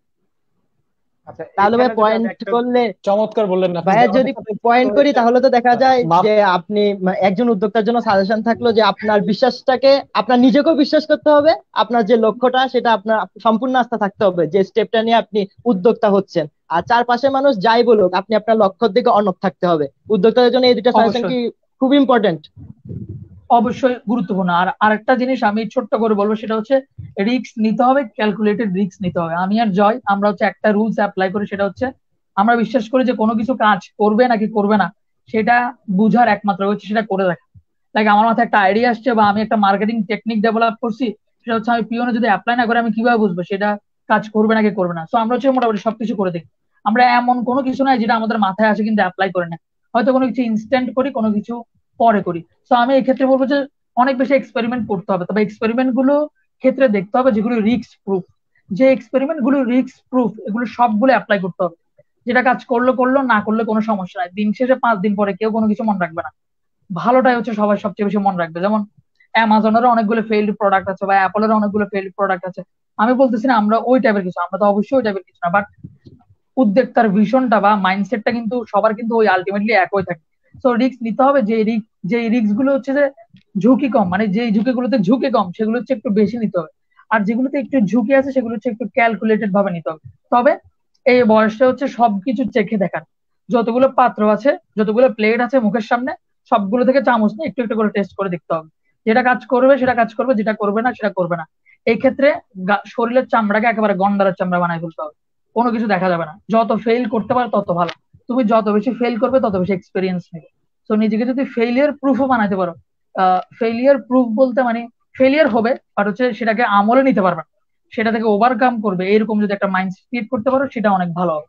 আচ্ছা, তাহলে ভাই এখানে যদি আমি পয়েন্ট একটা করলে, চমৎকার বললেন নাফিস ভাইয়া ভাই। যদি আমাদের সাথে পয়েন্ট করি তাহলে তো দেখা আহ, যায় মাফ। যে আপনি মা- একজন উদ্যোক্তার জন্য সাজেশন থাকলো যে আপনার বিশ্বাসটাকে আপনার নিজেকেও বিশ্বাস করতে হবে, আপনার যে লক্ষ্যটা সেটা আপনার সম্পূর্ণ আস্থা থাকতে হবে যে স্টেপটা নিয়ে আপনি উদ্যোক্তা হচ্ছেন। আর চারপাশের মানুষ যাই বলুক আপনি আপনার লক্ষ্যের দিকে অনড় থাকতে হবে। উদ্যোক্তাদের জন্য এই দুটা সাজেশন অবশ্যই, কি খুব ইম্পর্টেন্ট? অবশ্যই গুরুত্বপূর্ণ। আর আরেকটা জিনিস আমি ছোট্ট করে বলবো, সেটা হচ্ছে রিস্ক নিতে হবে, ক্যালকুলেটেড রিস্ক নিতে হবে। আমি আর জয় আমরা হচ্ছে একটা রুলস অ্যাপ্লাই করি, সেটা হচ্ছে আমরা বিশ্বাস করি যে কোনো কিছু কাজ করবে নাকি করবে না সেটা বুঝার একমাত্র হচ্ছে সেটা করে দেখা। লাইক আমার মাথায় একটা আইডিয়া আসছে বা আমি একটা মার্কেটিং টেকনিক ডেভেলপ করছি, সেটা হচ্ছে আমি পিওনে যদি অ্যাপ্লাই না করে আমি কিভাবে বুঝবো সেটা কাজ করবে নাকি করবে না। তো আমরা হচ্ছে মোটামুটি সবকিছু করে দেখি। আমরা এমন কোনো কিছু নাই যেটা আমাদের মাথায় আসে কিন্তু অ্যাপ্লাই করে না। হয়তো কোনো কিছু ইনস্ট্যান্ট করি, কোনো কিছু পরে করি। তো আমি এই ক্ষেত্রে বলবো যে অনেক বেশি এক্সপেরিমেন্ট করতে হবে, তবে এক্সপেরিমেন্ট গুলো ক্ষেত্রে দেখতে হবে যেগুলো রিস্ক প্রুফ। যে এক্সপেরিমেন্ট গুলো রিস্ক প্রুফ এগুলো সবগুলো অ্যাপ্লাই করতে হবে। যেটা কাজ করলো করলো, না করলে কোনো সমস্যা নাই, দিন শেষে পাঁচ দিন পরে কেউ কোনো কিছু মনে রাখবে না। ভালোটাই হচ্ছে সবাই সবচেয়ে বেশি মনে রাখবে। যেমন অ্যামাজনেরও অনেকগুলো ফেইল্ড প্রোডাক্ট আছে বা অ্যাপলের অনেকগুলো ফেইল্ড প্রোডাক্ট আছে। আমি বলতেছি না আমরা ওই টাইপের কিছু, আমরা তো অবশ্যই ওই টাইপের কিছু না, বাট উদ্যোক্তার ভিশনটা বা মাইন্ডসেটটা কিন্তু সবার কিন্তু ওই আলটিমেটলি একই থাকে। তো রিস্ক নিতে হবে, যে রিস্ক, যে রিস্ক গুলো হচ্ছে যে ঝুঁকি কম, মানে যে ঝুঁকিগুলোতে ঝুঁকি কম সেগুলো হচ্ছে একটু বেশি নিতে হবে। আর যেগুলোতে একটু ঝুঁকি আছে সেগুলো হচ্ছে একটু ক্যালকুলেটেড ভাবে নিতে হবে। তবে এই বয়সটা হচ্ছে সবকিছু চেখে দেখার। যতগুলো পাত্র আছে, যতগুলো প্লেট আছে মুখের সামনে, সবগুলো থেকে চামচ নিয়ে একটু একটু করে টেস্ট করে দেখতে হবে। যেটা কাজ করবে সেটা কাজ করবে, যেটা করবে না সেটা করবে না। এই ক্ষেত্রে গা- শরীরের চামড়াকে একেবারে গন্ডারের চামড়া বানাই ফেলতে হবে। কোনো কিছু দেখা যাবে না, যত ফেল করতে পারো তত ভালো। তুমি যত বেশি ফেল করবে তত বেশি এক্সপিরিয়েন্স নেবে। তো নিজেকে যদি ফেলিয়ার প্রুফও বানাতে পারো, ফেলিয়ার প্রুফ বলতে মানে ফেলিয়ার হবে বাট হচ্ছে সেটাকে আমলে নিতে পারবে না, সেটা থেকে ওভারকাম করবে, এরকম যদি একটা মাইন্ড ক্রিয়েট করতে পারো সেটা অনেক ভালো হবে।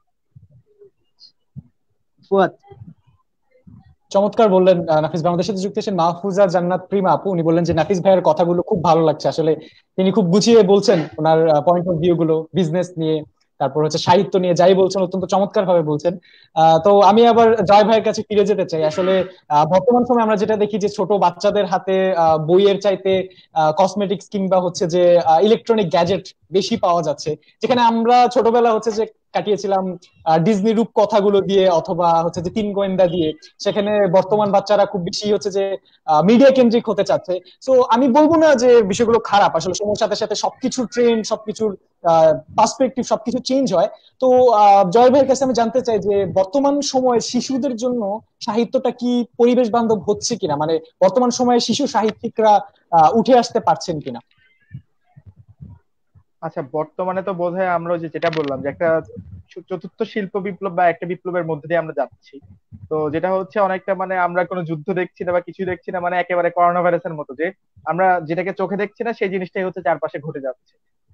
ফুয়াদ। চমৎকার বললেন আহ, নাফিস ভাই। আমাদের সাথে যুক্ত হয়েছেন মাহফুজা জান্নাত প্রিমা আপু। উনি বললেন যে নাফিস ভাইয়ের কথাগুলো খুব ভালো লাগছে আসলে। তিনি খুব গুছিয়ে বলছেন ওনার পয়েন্ট অফ ভিউ গুলো, বিজনেস নিয়ে, তারপর হচ্ছে সাহিত্য নিয়ে, যাই বলছেন অত্যন্ত চমৎকার ভাবে বলছেন। আহ, তো আমি আবার জয় ভাইয়ের কাছে ফিরে যেতে চাই আসলে। আহ, বর্তমান সময়ে আমরা যেটা দেখি যে ছোট বাচ্চাদের হাতে আহ, বইয়ের চাইতে কসমেটিক্স কিংবা হচ্ছে যে ইলেকট্রনিক গ্যাজেট বেশি পাওয়া যাচ্ছে। যেখানে আমরা ছোটবেলা হচ্ছে যে কাটিয়েছিলাম আহ, ডিজনি রূপ কথাগুলো দিয়ে অথবা হচ্ছে যে তিন গোয়েন্দা দিয়ে, সেখানে বর্তমান বাচ্চারা খুব বেশি হচ্ছে যে মিডিয়া কেন্দ্রিক হতে চাচ্ছে। তো আমি বলবো না যে বিষয়গুলো খারাপ, আসলে সময়ের সাথে সাথে সবকিছুর ট্রেন্ড, সবকিছুর পার্সপেক্টিভ সবকিছু চেঞ্জ হয়। তো আহ, জয় ভাইয়ের কাছে আমি জানতে চাই যে বর্তমান সময়ে শিশুদের জন্য সাহিত্যটা কি পরিবেশ বান্ধব হচ্ছে কিনা, মানে বর্তমান সময়ে শিশু সাহিত্যিকরা আহ, উঠে আসতে পারছেন কিনা। আচ্ছা, বর্তমানে তো বোধহয় আমরা ওই যে যেটা বললাম যে একটা চু- চতুর্থ শিল্প বিপ্লব বা একটা বিপ্লবের মধ্যে দিয়ে আমরা যাচ্ছি। তো যেটা হচ্ছে অনেকটা মানে আমরা কোনো যুদ্ধ দেখছি না বা কিছু দেখছি না, মানে একেবারে করোনা ভাইরাসের মতো, যে আমরা যেটাকে চোখে দেখছি না সেই জিনিসটাই হচ্ছে চারপাশে ঘটে যাচ্ছে।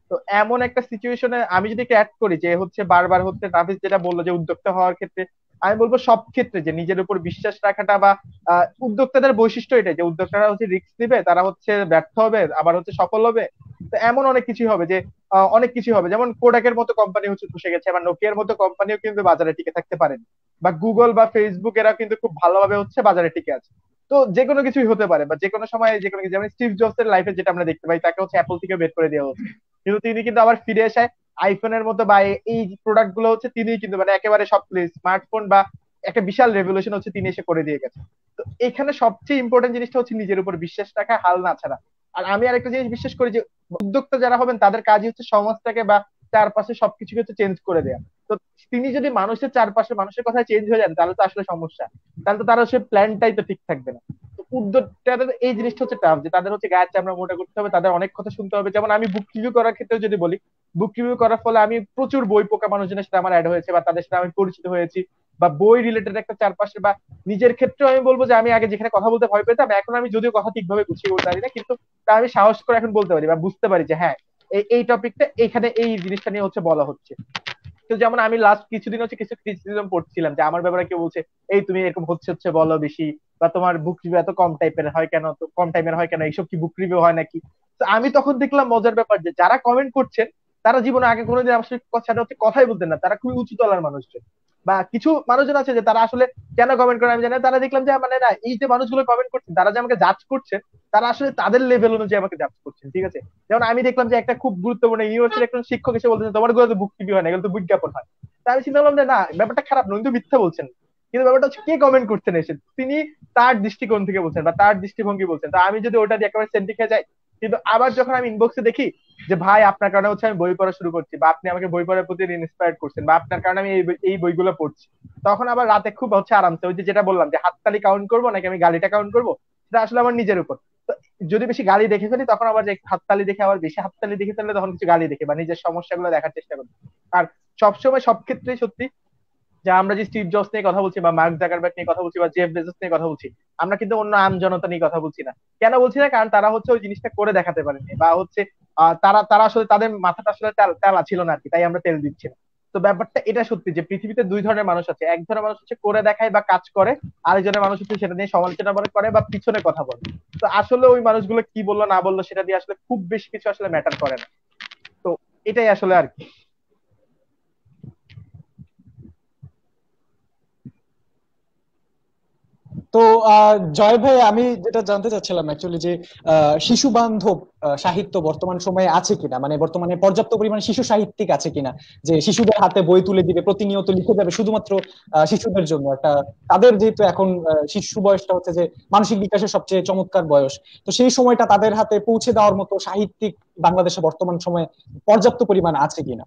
তো এমন একটা সিচুয়েশনে আমি যদি একটু অ্যাড করি যে হচ্ছে বারবার হচ্ছে নাফিস যেটা বললো যে উদ্যোক্তা হওয়ার ক্ষেত্রে, আমি বলবো সব ক্ষেত্রে যে নিজের উপর বিশ্বাস রাখাটা বা আহ, উদ্যোক্তাদের বৈশিষ্ট্য এটাই যে উদ্যোক্তারা হচ্ছে রিস্ক নিবে, তারা হচ্ছে ব্যর্থ হবে আবার হচ্ছে সফল হবে। তো এমন অনেক কিছুই হবে যে আহ, অনেক কিছু হবে, যেমন কোডাকের মতো কোম্পানি হচ্ছে ধসে গেছে, বা নোকিয়ার মতো কোম্পানিও কিন্তু বাজারে টিকে থাকতে পারেনি, বা গুগল বা ফেসবুক এরা কিন্তু খুব ভালোভাবে হচ্ছে বাজারে টিকে আছে। তো যে কোনো কিছুই হতে পারে, বা যে কোনো সময় যে কোনো কিছু, যেমন স্টিভ জবস এর লাইফে যেটা আমরা দেখতে পাই, তাকে হচ্ছে অ্যাপল থেকে বের করে দেওয়া হচ্ছে, কিন্তু তিনি কিন্তু আবার ফিরে এসে আইফোনের মতো বা এ- এই প্রোডাক্ট গুলো হচ্ছে তিনি কিন্তু মানে একেবারে সব স্মার্টফোন বা একটা বিশাল রেভলিউশন হচ্ছে তিনি এসে করে দিয়ে গেছে। তো এখানে সবচেয়ে ইম্পর্টেন্ট জিনিসটা হচ্ছে নিজের উপর বিশ্বাস রাখা, হাল না ছাড়া। আর আমি আরেকটা জিনিস বিশ্বাস করি যে উদ্যোক্তা যারা হবেন তাদের কাজই হচ্ছে সমাজটাকে বা চারপাশে সবকিছুকে হচ্ছে চেঞ্জ করে দেয়া। তো তিনি যদি মানুষের চারপাশে মানুষের কথা চেঞ্জ হয়ে যান তাহলে তো আসলে সমস্যা, তাহলে তো তার সে প্ল্যানটাই তো ঠিক থাকবে না। তো উদ্যোক্তাদের এই জিনিসটা হচ্ছে টাফ, যে তাদের হচ্ছে গায়ের চামড়া মোটা করতে হবে, তাদের অনেক কথা শুনতে হবে। যেমন আমি বুক রিভিউ করার ক্ষেত্রে যদি বলি, বুক রিভিউ করার ফলে আমি প্রচুর বই পোকা মানুষজনের সাথে আমার অ্যাড হয়েছে, বা তাদের সাথে আমি পরিচিত হয়েছি, বা বই রিলেটেড একটা চারপাশে, বা নিজের ক্ষেত্রেও আমি বলবো যে আমি আগে যেখানে কথা বলতে ভয় পেতাম, এখন আমি যদিও কথা ঠিকভাবে গুছিয়ে বলতে পারি না, কিন্তু তা আমি সাহস করে এখন বলতে পারি বা বুঝতে পারি যে হ্যাঁ এই এই টপিকটা এখানে এই জিনিসটা নিয়ে হচ্ছে বলা হচ্ছে। তো যেমন আমি লাস্ট কিছুদিন হচ্ছে কিছু ক্রিটিসিজম পড়ছিলাম যে আমার ব্যাপারে কেউ বলছে এই তুমি এরকম হচ্ছে হচ্ছে বলো বেশি, বা তোমার বুক রিভিউ এত কম টাইপের হয় কেন, তো কম টাইমের হয় কেন, এইসব কি বুক রিভিউ হয় নাকি? তো আমি তখন দেখলাম মজার ব্যাপার যে যারা কমেন্ট করছেন তারা জীবনে আগে কোনোদিন আমার সাথে সাথে হচ্ছে কথাই বলতেন না, তারা খুবই উঁচু তলার মানুষজন। বা কিছু মানুষজন আছে যে তারা আসলে কেন কমেন্ট করে আমি জানি না, তারা দেখলাম যে মানে না, এই যে মানুষগুলো কমেন্ট করছেন তারা যে আমাকে জাজ করছেন, তারা আসলে তাদের লেভেল অনুযায়ী আমাকে জাজ করছেন, ঠিক আছে? যেমন আমি দেখলাম যে একটা খুব গুরুত্বপূর্ণ ইউনিভার্সিটির একজন শিক্ষক এসে বলতেছেন তোমার গুলো তো বুক রিভিউ হয় না, এগুলো তো বিজ্ঞাপন হয়। তা আমি চিন্তা করলাম যে না, ব্যাপারটা খারাপ নয়, কিন্তু মিথ্যা বলছেন। কিন্তু ব্যাপারটা হচ্ছে কে কমেন্ট করছেন এসে, তিনি তার দৃষ্টিকোণ থেকে বলছেন বা তার দৃষ্টিভঙ্গি বলছেন, তো আমি যদি ওটা দিয়ে একেবারে সেন্টি খেয়ে যাই। কিন্তু আবার যখন আমি ইনবক্সে দেখি যে ভাই আপনার কারণে হচ্ছে আমি বই পড়া শুরু করছি, বা আপনি আমাকে বই পড়ার প্রতি ইন্সপায়ার করছেন, বা আপনার কারণে আমি এই বই- এই বইগুলো পড়ছি, তখন আবার রাতে খুব হচ্ছে আরামসে ওই যে যেটা বললাম যে হাততালি কাউন্ট করবো নাকি আমি গালিটা কাউন্ট করবো, সেটা আসলে আমার নিজের উপর। তো যদি বেশি গালি দেখে ফেলি তখন আবার যে হাততালি দেখে, আবার বেশি হাততালি দেখে ফেললে তখন কিছু গালি দেখে বা নিজের সমস্যাগুলো দেখার চেষ্টা করি। আর সবসময় সব ক্ষেত্রেই সত্যি যে আমরা যে স্টিভ জবস নিয়ে কথা বলছি বা মার্ক জাকারবার্গ নিয়ে কথা বলছি বা জেফ বেজোস নিয়ে কথা বলছি, আমরা কিন্তু অন্য আম জনতা নিয়ে কথা বলছি না। কেন বলছি না, কারণ তারা হচ্ছে ওই জিনিসটা করে দেখাতে পারেনি, বা হচ্ছে আহ, তারা তারা আসলে তাদের মাথাটা আসলে তেল- তেলা ছিল না আর কি, তাই আমরা তেল দিচ্ছি না। তো ব্যাপারটা এটা সত্যি যে পৃথিবীতে দুই ধরনের মানুষ আছে, এক ধরনের মানুষ হচ্ছে করে দেখায় বা কাজ করে, আরেকজনের মানুষ হচ্ছে সেটা নিয়ে সমালোচনা করে করে বা পিছনে কথা বলে। তো আসলে ওই মানুষগুলো কি বললো না বললো সেটা দিয়ে আসলে খুব বেশি কিছু আসলে ম্যাটার করে না। তো এটাই আসলে আর কি। তো আহ, জয় ভাই, আমি যেটা জানতে চাচ্ছিলাম অ্যাকচুয়ালি যে আহ, শিশু বান্ধব আহ, সাহিত্য বর্তমান সময়ে আছে কিনা, মানে বর্তমানে পর্যাপ্ত পরিমাণে শিশু সাহিত্যিক আছে কিনা, যে শিশুদের হাতে বই তুলে দিবে, প্রতিনিয়ত লিখে যাবে শুধুমাত্র আহ, শিশুদের জন্য একটা। তাদের যেহেতু এখন আহ, শিশু বয়সটা হচ্ছে যে মানসিক বিকাশের সবচেয়ে চমৎকার বয়স, তো সেই সময়টা তাদের হাতে পৌঁছে দেওয়ার মতো সাহিত্যিক বাংলাদেশে বর্তমান সময়ে পর্যাপ্ত পরিমাণ আছে কিনা?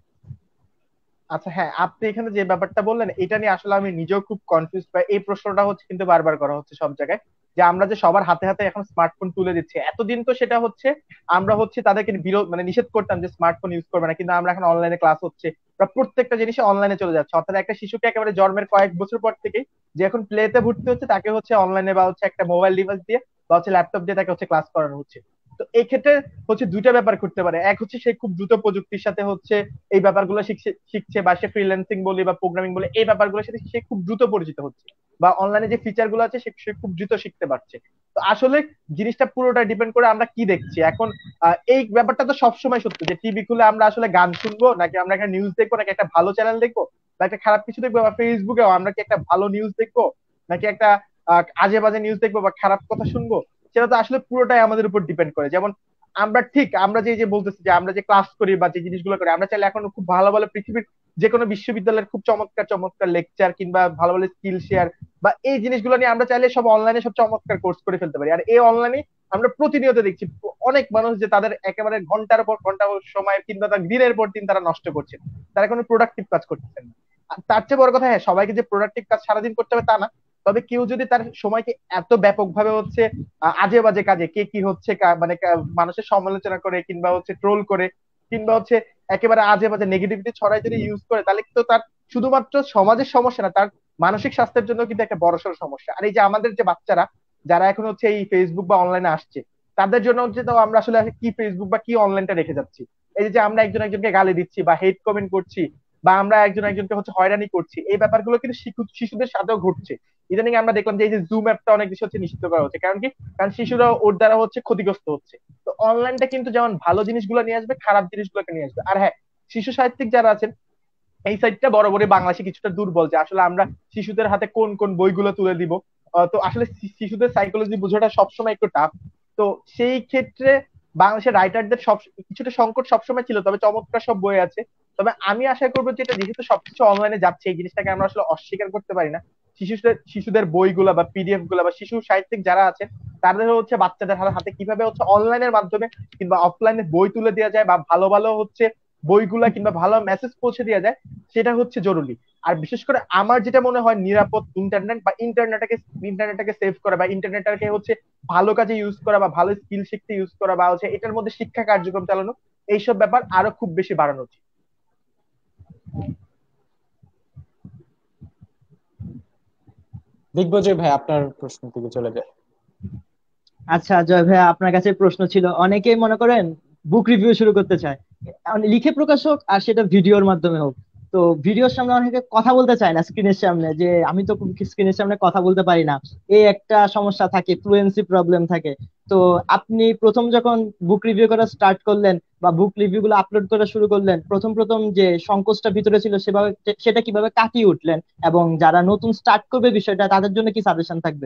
আচ্ছা হ্যাঁ, আপনি এখানে যে ব্যাপারটা বললেন এটা নিয়ে আসলে আমি নিজেও খুব কনফিউজ পাই। এই প্রশ্নটা হচ্ছে কিন্তু বারবার করা হচ্ছে সব জায়গায়, যে আমরা যে সবার হাতে হাতে এখন স্মার্টফোন তুলে দিচ্ছি, এতদিন তো সেটা হচ্ছে আমরা হচ্ছে তাদেরকে বিরোধ মানে নিষেধ করতাম যে স্মার্টফোন ইউজ করবে না, কিন্তু আমরা এখন অনলাইনে ক্লাস হচ্ছে বা প্রত্যেকটা জিনিস অনলাইনে চলে যাচ্ছে। অর্থাৎ একটা শিশুকে একেবারে জন্মের কয়েক বছর পর থেকে যে এখন প্লেতে ভর্তি হচ্ছে তাকে হচ্ছে অনলাইনে বা হচ্ছে একটা মোবাইল ডিভাইস দিয়ে বা হচ্ছে ল্যাপটপ দিয়ে তাকে হচ্ছে ক্লাস করানো হচ্ছে। তো এই ক্ষেত্রে হচ্ছে দুইটা ব্যাপার করতে পারে, এক হচ্ছে সে খুব দ্রুত প্রযুক্তির সাথে হচ্ছে এই ব্যাপারগুলো শিখছে শিখছে বা সে ফ্রিল্যান্সিং বলি বা প্রোগ্রামিং বলি এই ব্যাপারগুলোর সাথে সে খুব দ্রুত পরিচিত হচ্ছে, বা অনলাইনে যে ফিচার গুলো আছে সে সে খুব দ্রুত শিখতে পারছে। তো আসলে জিনিসটা পুরোটা ডিপেন্ড করে আমরা কি দেখছি এখন। আহ, এই ব্যাপারটা তো সবসময় সত্য যে টিভি খুলে আমরা আসলে গান শুনবো নাকি আমরা একটা নিউজ দেখবো নাকি একটা ভালো চ্যানেল দেখবো বা একটা খারাপ কিছু দেখবো, বা ফেসবুকেও আমরা কি একটা ভালো নিউজ দেখবো নাকি একটা আহ, আজে বাজে নিউজ দেখবো বা খারাপ কথা শুনবো, সেটা তো আসলে পুরোটাই আমাদের উপর ডিপেন্ড করে। যেমন আমরা ঠিক আমরা যে যে বলতেছি যে আমরা যে ক্লাস করি বা যে জিনিসগুলো করি, আমরা চাইলে এখন খুব ভালো ভালো পৃথিবীর যে কোনো বিশ্ববিদ্যালয়ের খুব চমৎকার চমৎকার লেকচার কিংবা ভালো ভালো স্কিল শেয়ার বা এই জিনিসগুলো নিয়ে আমরা চাইলে সব অনলাইনে সব চমৎকার কোর্স করে ফেলতে পারি। আর এই অনলাইনে আমরা প্রতিনিয়ত দেখছি অনেক মানুষ যে তাদের একেবারে ঘন্টার পর ঘন্টা সময় কিংবা তার দিনের পর দিন তারা নষ্ট করছে, তারা কোনো প্রোডাক্টিভ কাজ করতেছেন না। আর তার চেয়ে বড় কথা, হ্যাঁ সবাইকে যে প্রোডাক্টিভ কাজ সারাদিন করতে হবে তা না, তবে কেউ যদি তার সময়কে এত ব্যাপকভাবে হচ্ছে আহ, আজে বাজে কাজে কে কি হচ্ছে কা- মানে কা- মানুষের সমালোচনা করে কিংবা হচ্ছে ট্রোল করে কিংবা হচ্ছে একেবারে আজে বাজে নেগেটিভিটি ছড়াই যদি ইউজ করে, তাহলে তো তার শুধুমাত্র সমাজের সমস্যা না, তার মানসিক স্বাস্থ্যের জন্য কিন্তু একটা বড়সড় সমস্যা। আর এই যে আমাদের যে বাচ্চারা যারা এখন হচ্ছে এই ফেসবুক বা অনলাইনে আসছে, তাদের জন্য হচ্ছে তো আমরা আসলে কি ফেসবুক বা কি অনলাইনটা রেখে যাচ্ছি, এই যে আমরা একজন একজনকে গালি দিচ্ছি বা হেট কমেন্ট করছি বা আমরা একজন একজনকে হচ্ছে হয়রানি করছি, এই ব্যাপারগুলো কিন্তু শিশু- শিশুদের সাথেও ঘটছে। ইদানিং আমরা দেখলাম যে এই যে জুম অ্যাপটা অনেক বেশি হচ্ছে নিষিদ্ধ করা হচ্ছে, কারণ কি, কারণ শিশুরা ওর দ্বারা হচ্ছে ক্ষতিগ্রস্ত হচ্ছে। তো অনলাইনটা কিন্তু যেমন ভালো জিনিসগুলো নিয়ে আসবে, খারাপ জিনিসগুলোকে নিয়ে আসবে। আর হ্যাঁ, শিশু সাহিত্যিক যারা আছেন এই সাইডটা বরাবরই বাংলাদেশে কিছুটা দুর্বল, যে আসলে আমরা শিশুদের হাতে কোন কোন বইগুলো তুলে দিব। আহ, তো আসলে শি- শিশুদের সাইকোলজি বোঝাটা সবসময় একটু টাফ। তো সেই ক্ষেত্রে বাংলাদেশের রাইটারদের সব কিছুটা সংকট সবসময় ছিল, তবে চমৎকার সব বই আছে। তবে আমি আশা করবো যে এটা যেহেতু সবকিছু অনলাইনে যাচ্ছে, এই জিনিসটাকে আমরা আসলে অস্বীকার করতে পারি না। শিশুদের শিশুদের বইগুলা বা পিডিএফ গুলা বা শিশু সাহিত্যিক যারা আছে তাদের হচ্ছে বাচ্চাদের হাতে হাতে কিভাবে হচ্ছে অনলাইনের মাধ্যমে কিংবা অফলাইনে বই তুলে দেওয়া যায় বা ভালো ভালো হচ্ছে বইগুলা কিংবা ভালো মেসেজ পৌঁছে দেওয়া যায়, সেটা হচ্ছে জরুরি। আর বিশেষ করে আমার যেটা মনে হয়, নিরাপদ ইন্টারনেট বা ইন্টারনেটকে ইন্টারনেটটাকে সেভ করা বা ইন্টারনেটটাকে হচ্ছে ভালো কাজে ইউজ করা বা ভালো স্কিল শিখতে ইউজ করা বা হচ্ছে এটার মধ্যে শিক্ষা কার্যক্রম চালানো, এইসব ব্যাপার আরো খুব বেশি বাড়ানো উচিত। দিগ্বিজয় ভাই, আপনার প্রশ্ন থেকে চলে যায়। আচ্ছা জয় ভাইয়া, আপনার কাছে প্রশ্ন ছিল, অনেকেই মনে করেন বুক রিভিউ শুরু করতে চায়, মানে লিখে প্রকাশ হোক আর সেটা ভিডিওর মাধ্যমে হোক। তো ভিডিওর সামনে অনেকে কথা বলতে চায় না, স্ক্রিনের সামনে, যে আমি তো স্ক্রিনের সামনে কথা বলতে পারি না, এই একটা সমস্যা থাকে, ফ্লুয়েন্সি প্রবলেম থাকে। তো আপনি প্রথম যখন বুক রিভিউ করা স্টার্ট করলেন বা বুক রিভিউ গুলো আপলোড করা শুরু করলেন, প্রথম প্রথম যে সংকোচটা ভিতরে ছিল সেভাবে সেটা কিভাবে কাটিয়ে উঠলেন, এবং যারা নতুন স্টার্ট করবে বিষয়টা তাদের জন্য কি সাজেশন থাকবে?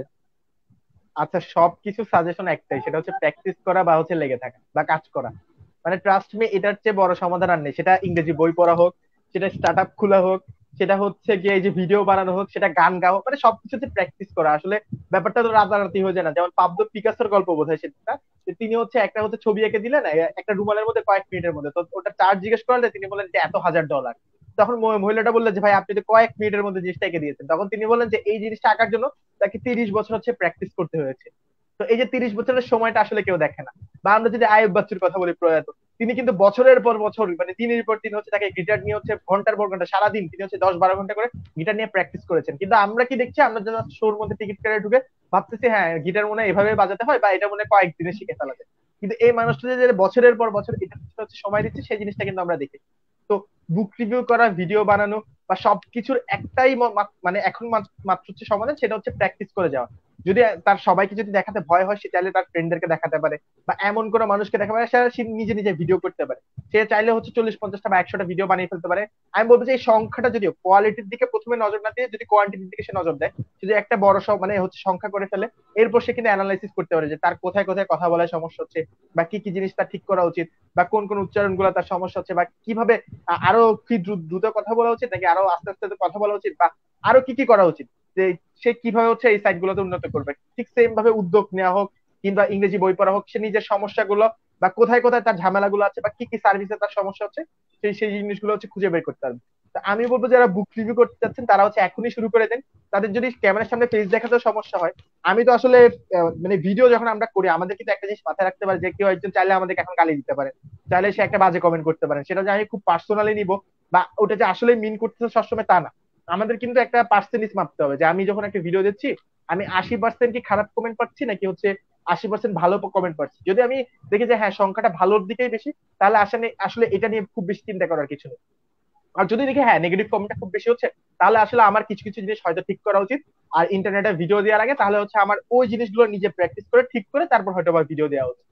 আচ্ছা, সবকিছু সাজেশন একটাই, সেটা হচ্ছে প্র্যাকটিস করা বা হচ্ছে লেগে থাকা বা কাজ করা। মানে ট্রাস্ট মি, এটার চেয়ে বড় সমাধান আর নেই। সেটা ইংরেজি বই পড়া হোক, সেটা স্টার্ট আপ খোলা হোক, সেটা হচ্ছে গিয়ে এই যে ভিডিও বানানো হোক, সেটা গান গাওয়া হোক, মানে সবকিছুতে প্র্যাকটিস করা। আসলে ব্যাপারটা তো রাতারাতি হয়ে যায় না। যেমন পাবলো পিকাসোর গল্প বোধ হয় সেটা, যে তিনি হচ্ছে একটা হচ্ছে ছবি এঁকে দিলেন এ- একটা রুমালের মধ্যে কয়েক মিনিটের মধ্যে, তো ওটা চার্জ জিজ্ঞেস করলে তিনি বললেন যে এত হাজার ডলার। তখন মহি- মহিলাটা বললেন যে ভাই আপনি তো কয়েক মিনিটের মধ্যে জিনিসটা এঁকে দিয়েছেন। তখন তিনি বললেন যে এই জিনিসটা আঁকার জন্য তাকে তিরিশ বছর হচ্ছে প্র্যাকটিস করতে হয়েছে। তো এই যে তিরিশ বছরের সময়টা আসলে কেউ দেখে না। বা আমরা যদি আইয়ুব বাচ্চুর কথা বলি, প্রয়াত, তিনি কিন্তু বছরের পর বছর মানে দিনের পর দিন হচ্ছে তাকে গিটার নিয়ে হচ্ছে ঘন্টার পর ঘন্টা সারাদিন তিনি হচ্ছে দশ বারো ঘন্টা করে গিটার নিয়ে প্র্যাকটিস করেছেন। কিন্তু আমরা কি দেখছি, আমরা যেন শোর মধ্যে টিকিট কেটে ঢুকে ভাবতেছি হ্যাঁ গিটার মনে হয় এভাবে বাজাতে হয় বা এটা মনে হয় কয়েকদিনে শিখে ফেলা যায়। কিন্তু এই মানুষটা যে বছরের পর বছর এটা হচ্ছে সময় দিচ্ছে, সেই জিনিসটা কিন্তু আমরা দেখি। তো বুক রিভিউ করা, ভিডিও বানানো বা সবকিছুর একটাই ম- মা- মানে এখন মাত্র মাত্র হচ্ছে সমাধান, সেটা হচ্ছে প্র্যাকটিস করে যাওয়া। যদি তার সবাইকে যদি দেখাতে ভয় হয়, সে চাইলে তার ফ্রেন্ডদেরকে দেখাতে পারে বা এমন কোনো মানুষকে দেখাতে পারে, সে সে নিজে নিজে ভিডিও করতে পারে। সে চাইলে হচ্ছে চল্লিশ পঞ্চাশটা বা একশোটা ভিডিও বানিয়ে ফেলতে পারে। আমি বলবো যে এই সংখ্যাটা যদিও কোয়ালিটির দিকে প্রথমে নজর না দিয়ে যদি কোয়ান্টিটির দিকে সে নজর দেয়, যদি একটা বড় সব মানে হচ্ছে সংখ্যা করে ফেলে, এরপর সে কিন্তু অ্যানালাইসিস করতে পারে যে তার কোথায় কোথায় কথা বলার সমস্যা হচ্ছে বা কি কি জিনিস তার ঠিক করা উচিত বা কোন কোন উচ্চারণ গুলো তার সমস্যা হচ্ছে বা কিভাবে আ- আরো কি দ্রুত দ্রুত কথা বলা উচিত নাকি আরো আস্তে আস্তে কথা বলা উচিত বা আরো কি কি করা উচিত, যে সে কিভাবে হচ্ছে এই সাইট গুলোতে উন্নত করবে। ঠিক সেম ভাবে উদ্যোগ নেওয়া হোক কিংবা ইংরেজি বই পড়া হোক, সে নিজের সমস্যাগুলো বা কোথায় কোথায় তার ঝামেলাগুলো আছে বা কি কি সার্ভিসে তার সমস্যা হচ্ছে, সেই সেই জিনিসগুলো হচ্ছে খুঁজে বের করতে পারবে। তা আমি বলবো যারা বুক রিভিউ করতে চাচ্ছেন তারা হচ্ছে এখনই শুরু করে দেন। তাদের যদি ক্যামেরার সামনে ফেস দেখাতেও সমস্যা হয়, আমি তো আসলে আহ, মানে ভিডিও যখন আমরা করি আমাদের কিন্তু একটা জিনিস মাথায় রাখতে পারে যে কেউ একজন চাইলে আমাদেরকে এখন গালি দিতে পারে, চাইলে সে একটা বাজে কমেন্ট করতে পারে, সেটা যে আমি খুব পার্সোনালি নিব বা ওটা যে আসলে মিন করতেছে সবসময় তা না। আমাদের কিন্তু একটা পার্সেন্টেজ মাপতে হবে যে আমি যখন একটা ভিডিও দিচ্ছি আমি আশি পার্সেন্ট কি খারাপ কমেন্ট পাচ্ছি নাকি হচ্ছে আশি পার্সেন্ট ভালো কমেন্ট পাচ্ছি। যদি আমি দেখি যে হ্যাঁ সংখ্যাটা ভালোর দিকেই বেশি, তাহলে আসলে আসলে এটা নিয়ে খুব বেশি চিন্তা করার কিছু নেই। আর যদি দেখি হ্যাঁ নেগেটিভ কমেন্টটা খুব বেশি হচ্ছে, তাহলে আসলে আমার কিছু কিছু জিনিস হয়তো ঠিক করা উচিত। আর ইন্টারনেটে ভিডিও দেওয়ার আগে তাহলে হচ্ছে আমার ওই জিনিসগুলো নিজে প্র্যাকটিস করে ঠিক করে তারপর হয়তো আবার ভিডিও দেওয়া উচিত।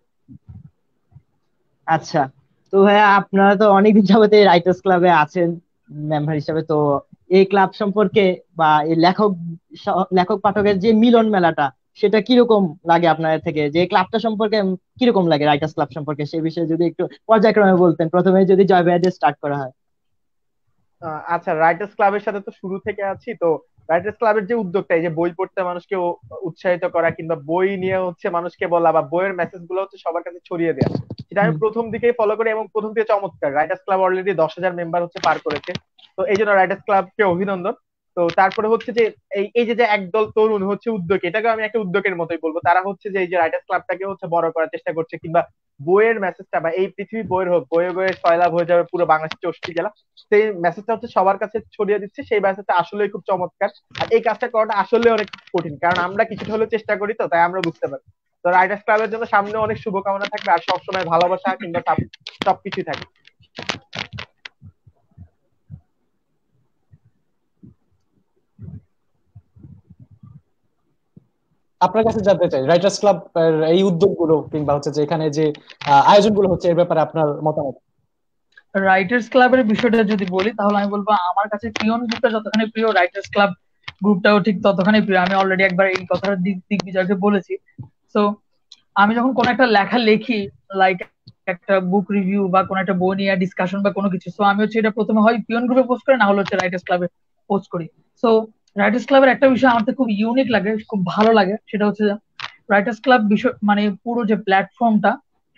আচ্ছা, তো ভাইয়া আপনারা তো অনেকদিন যাবত এই রাইটার্স ক্লাবে আছেন মেম্বার হিসাবে, তো এই ক্লাব সম্পর্কে বা এই লেখক স- লেখক পাঠকের যে মিলন মেলাটা, সেটা কিরকম লাগে আপনার থেকে, যে ক্লাবটা সম্পর্কে কিরকম লাগে, রাইটার্স ক্লাব সম্পর্কে সেই বিষয়ে যদি একটু পর্যায়ক্রমে বলতেন, প্রথমে যদি জয় ভাইয়া দিয়ে স্টার্ট করা হয়। আহ, আচ্ছা, রাইটার্স ক্লাবের সাথে তো শুরু থেকে আছি। তো রাইটার্স ক্লাবের যে উদ্যোগটা, এই যে বই পড়তে মানুষকে উ- উৎসাহিত করা কিংবা বই নিয়ে হচ্ছে মানুষকে বলা বা বইয়ের মেসেজ গুলো হচ্ছে সবার কাছে ছড়িয়ে দেওয়া, সেটা আমি হুম। প্রথম দিকেই ফলো করি এবং প্রথম থেকে চমৎকার। রাইটার্স ক্লাব অলরেডি দশ হাজার মেম্বার হচ্ছে পার করেছে। তো এই জন্য রাইটার্স ক্লাবকে অভিনন্দন। তো তারপরে হচ্ছে যে এই এই যে যে একদল তরুণ হচ্ছে উদ্যোগ, এটাকে আমি একটা উদ্যোগের মতোই বলবো। তারা হচ্ছে যে এই যে রাইটার্স ক্লাবটাকে হচ্ছে বড় করার চেষ্টা করছে কিংবা বইয়ের মেসেজটা বা এই পৃথিবী বইয়ের হোক, বইয়ে বইয়ে সয়লাভ হয়ে যাবে পুরো বাংলাদেশ চৌষট্টি জেলা, সেই মেসেজটা হচ্ছে সবার কাছে ছড়িয়ে দিচ্ছে। সেই মেসেজটা আসলে খুব চমৎকার। আর এই কাজটা করাটা আসলে অনেক কঠিন, কারণ আমরা কিছুটা হলেও চেষ্টা করি, তো তাই আমরা বুঝতে পারি। তো রাইটার্স ক্লাবের জন্য সামনে অনেক শুভকামনা থাকবে আর সবসময় ভালোবাসা কিংবা সাপ- সবকিছুই থাকবে। আপনার কাছে জানতে চাই রাইটার্স ক্লাব এই উদ্যোগগুলো কিংবা হচ্ছে যে এখানে যে আহ, আয়োজনগুলো হচ্ছে এর ব্যাপারে আপনার মতামত। রাইটার্স ক্লাবের বিষয়টা যদি বলি তাহলে আমি বলবো আমার কাছে পিয়ন গ্রুপটা যতখানি প্রিয়, রাইটার্স ক্লাব গ্রুপটাও ঠিক ততখানি প্রিয়। আমি অলরেডি একবার এই কথাটা দিক দিগ্বিজয়কে বলেছি। তো আমি যখন কোনো একটা লেখা লিখি, লাইক একটা বুক রিভিউ বা কোনো একটা বই নিয়ে ডিসকাশন বা কোনো কিছু, তো আমি হচ্ছে এটা প্রথমে হয় পিয়ন গ্রুপে পোস্ট করি, না হলে হচ্ছে রাইটার্স ক্লাবে পোস্ট করি। তো রাইটার্স ক্লাবের একটা বিষয় আমার কাছে খুব ইউনিক লাগে, খুব ভালো লাগে, সেটা হচ্ছে রাইটার্স ক্লাব বিষয় মানে পুরো যে প্ল্যাটফর্মটা,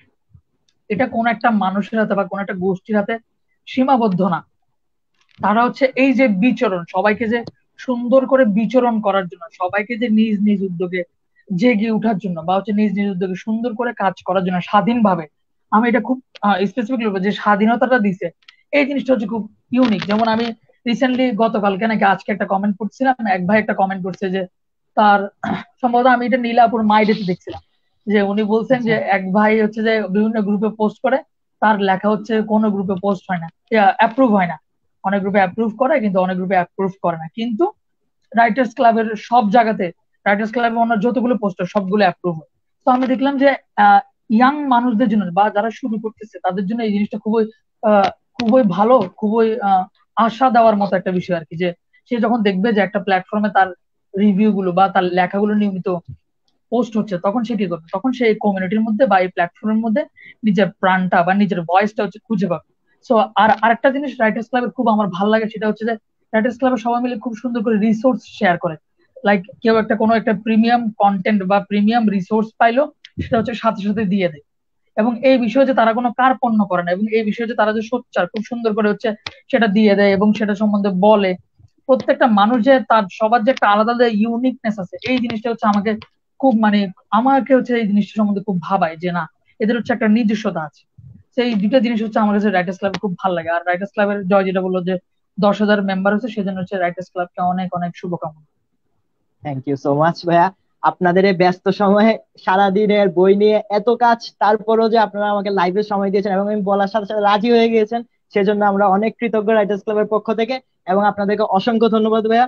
এটা কোন একটা মানুষের হাতে বা কোন একটা গোষ্ঠীর হাতে সীমাবদ্ধ না। তারা হচ্ছে এই যে বিচরণ, সবাইকে যে সুন্দর করে বিচরণ করার জন্য, সবাইকে যে নিজ নিজ উদ্যোগে জেগে ওঠার জন্য বা হচ্ছে নিজ নিজ উদ্যোগে সুন্দর করে কাজ করার জন্য স্বাধীনভাবে, আমি এটা খুব স্পেসিফিক বলবো যে স্বাধীনতাটা দিছে, এই জিনিসটা হচ্ছে খুব ইউনিক। যেমন আমি রিসেন্টলি গতকালকে নাকি আজকে একটা কমেন্ট করছিলাম, এক ভাই একটা কমেন্ট করছে যে তার সম্ভবত আমি এটা নীলাপুর মাইডেতে দেখছিলাম, যে উনি বলছেন যে এক ভাই হচ্ছে যে বিভিন্ন গ্রুপে পোস্ট করে, তার লেখা হচ্ছে কোনো গ্রুপে পোস্ট হয় না, অ্যাপ্রুভ হয় না। অনেক গ্রুপে অ্যাপ্রুভ করে কিন্তু অনেক গ্রুপে অ্যাপ্রুভ করে না, কিন্তু রাইটার্স ক্লাবের সব জায়গাতে, রাইটার্স ক্লাবে অন্য যতগুলো পোস্টার সবগুলো অ্যাপ্রুভ হয়। তো আমি দেখলাম যে ইয়াং মানুষদের জন্য বা যারা শুরু করতেছে তাদের জন্য এই জিনিসটা খুবই আহ, খুবই ভালো, খুবই আহ, আশা দেওয়ার মতো একটা বিষয় আর কি, যে সে যখন দেখবে যে একটা প্ল্যাটফর্মে তার রিভিউ গুলো বা তার লেখাগুলো নিয়মিত পোস্ট হচ্ছে, তখন সে কি করবে, তখন সে এই কমিউনিটির মধ্যে বা এই প্ল্যাটফর্মের মধ্যে নিজের প্রাণটা বা নিজের ভয়েসটা হচ্ছে খুঁজে পাবে। সো আর আরেকটা জিনিস রাইটার্স ক্লাবের খুব আমার ভালো লাগে, সেটা হচ্ছে যে রাইটার্স ক্লাবের সবাই মিলে খুব সুন্দর করে রিসোর্স শেয়ার করে। লাইক কেউ একটা কোনো একটা প্রিমিয়াম কন্টেন্ট বা প্রিমিয়াম রিসোর্স পাইলো, সেটা হচ্ছে সাথে সাথে দিয়ে দেয়। এবং এই বিষয়ে যে তারা কোনো কার্পণ্য করে না, এবং এই বিষয়ে যে তারা যে সোচ্চার, খুব সুন্দর করে হচ্ছে সেটা দিয়ে দেয় এবং সেটা সম্বন্ধে বলে। প্রত্যেকটা মানুষ যে তার সবার যে একটা আলাদা আলাদা ইউনিকনেস আছে, এই জিনিসটা হচ্ছে আমাকে খুব মানে আমাকে হচ্ছে এই জিনিসটা সম্বন্ধে খুব ভাবায় যে না, এদের হচ্ছে একটা নিজস্বতা আছে। সেই দুটো জিনিস হচ্ছে আমার কাছে রাইটার্স ক্লাব খুব ভালো লাগে। আর রাইটার্স ক্লাবের জয় যেটা বললো যে দশ হাজার মেম্বার হচ্ছে, সেজন্য হচ্ছে রাইটার্স ক্লাবকে অনেক অনেক শুভকামনা। থ্যাংক ইউ সো মাচ ভাইয়া, আপনাদের এই ব্যস্ত সময়ে সারাদিনের বই নিয়ে এত কাজ, তারপরও যে আপনারা আমাকে লাইভে সময় দিয়েছেন এবং আমি বলার সাথে সাথে রাজি হয়ে গিয়েছেন, সেজন্য আমরা অনেক কৃতজ্ঞ রাইটার্স ক্লাবের পক্ষ থেকে। এবং আপনাদেরকে অসংখ্য ধন্যবাদ ভাইয়া।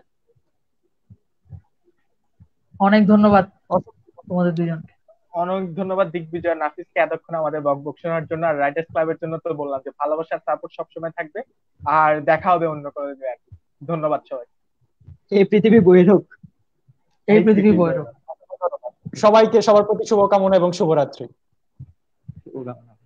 অনেক ধন্যবাদ তোমাদের দুজনকে। অনেক ধন্যবাদ দিগ্বিজয় নাফিসকে এতক্ষণ আমাদের বকবক শোনার জন্য। আর রাইটার্স ক্লাবের জন্য তো বললাম যে ভালোবাসার সাপোর্ট সবসময় থাকবে। আর দেখা হবে অন্য কোনো দিন আর কি। ধন্যবাদ সবাই। এই পৃথিবী বই হোক। এই পৃথিবী বৈরব। সবাইকে সবার প্রতি শুভকামনা এবং শুভরাত্রি। শুভকামনা।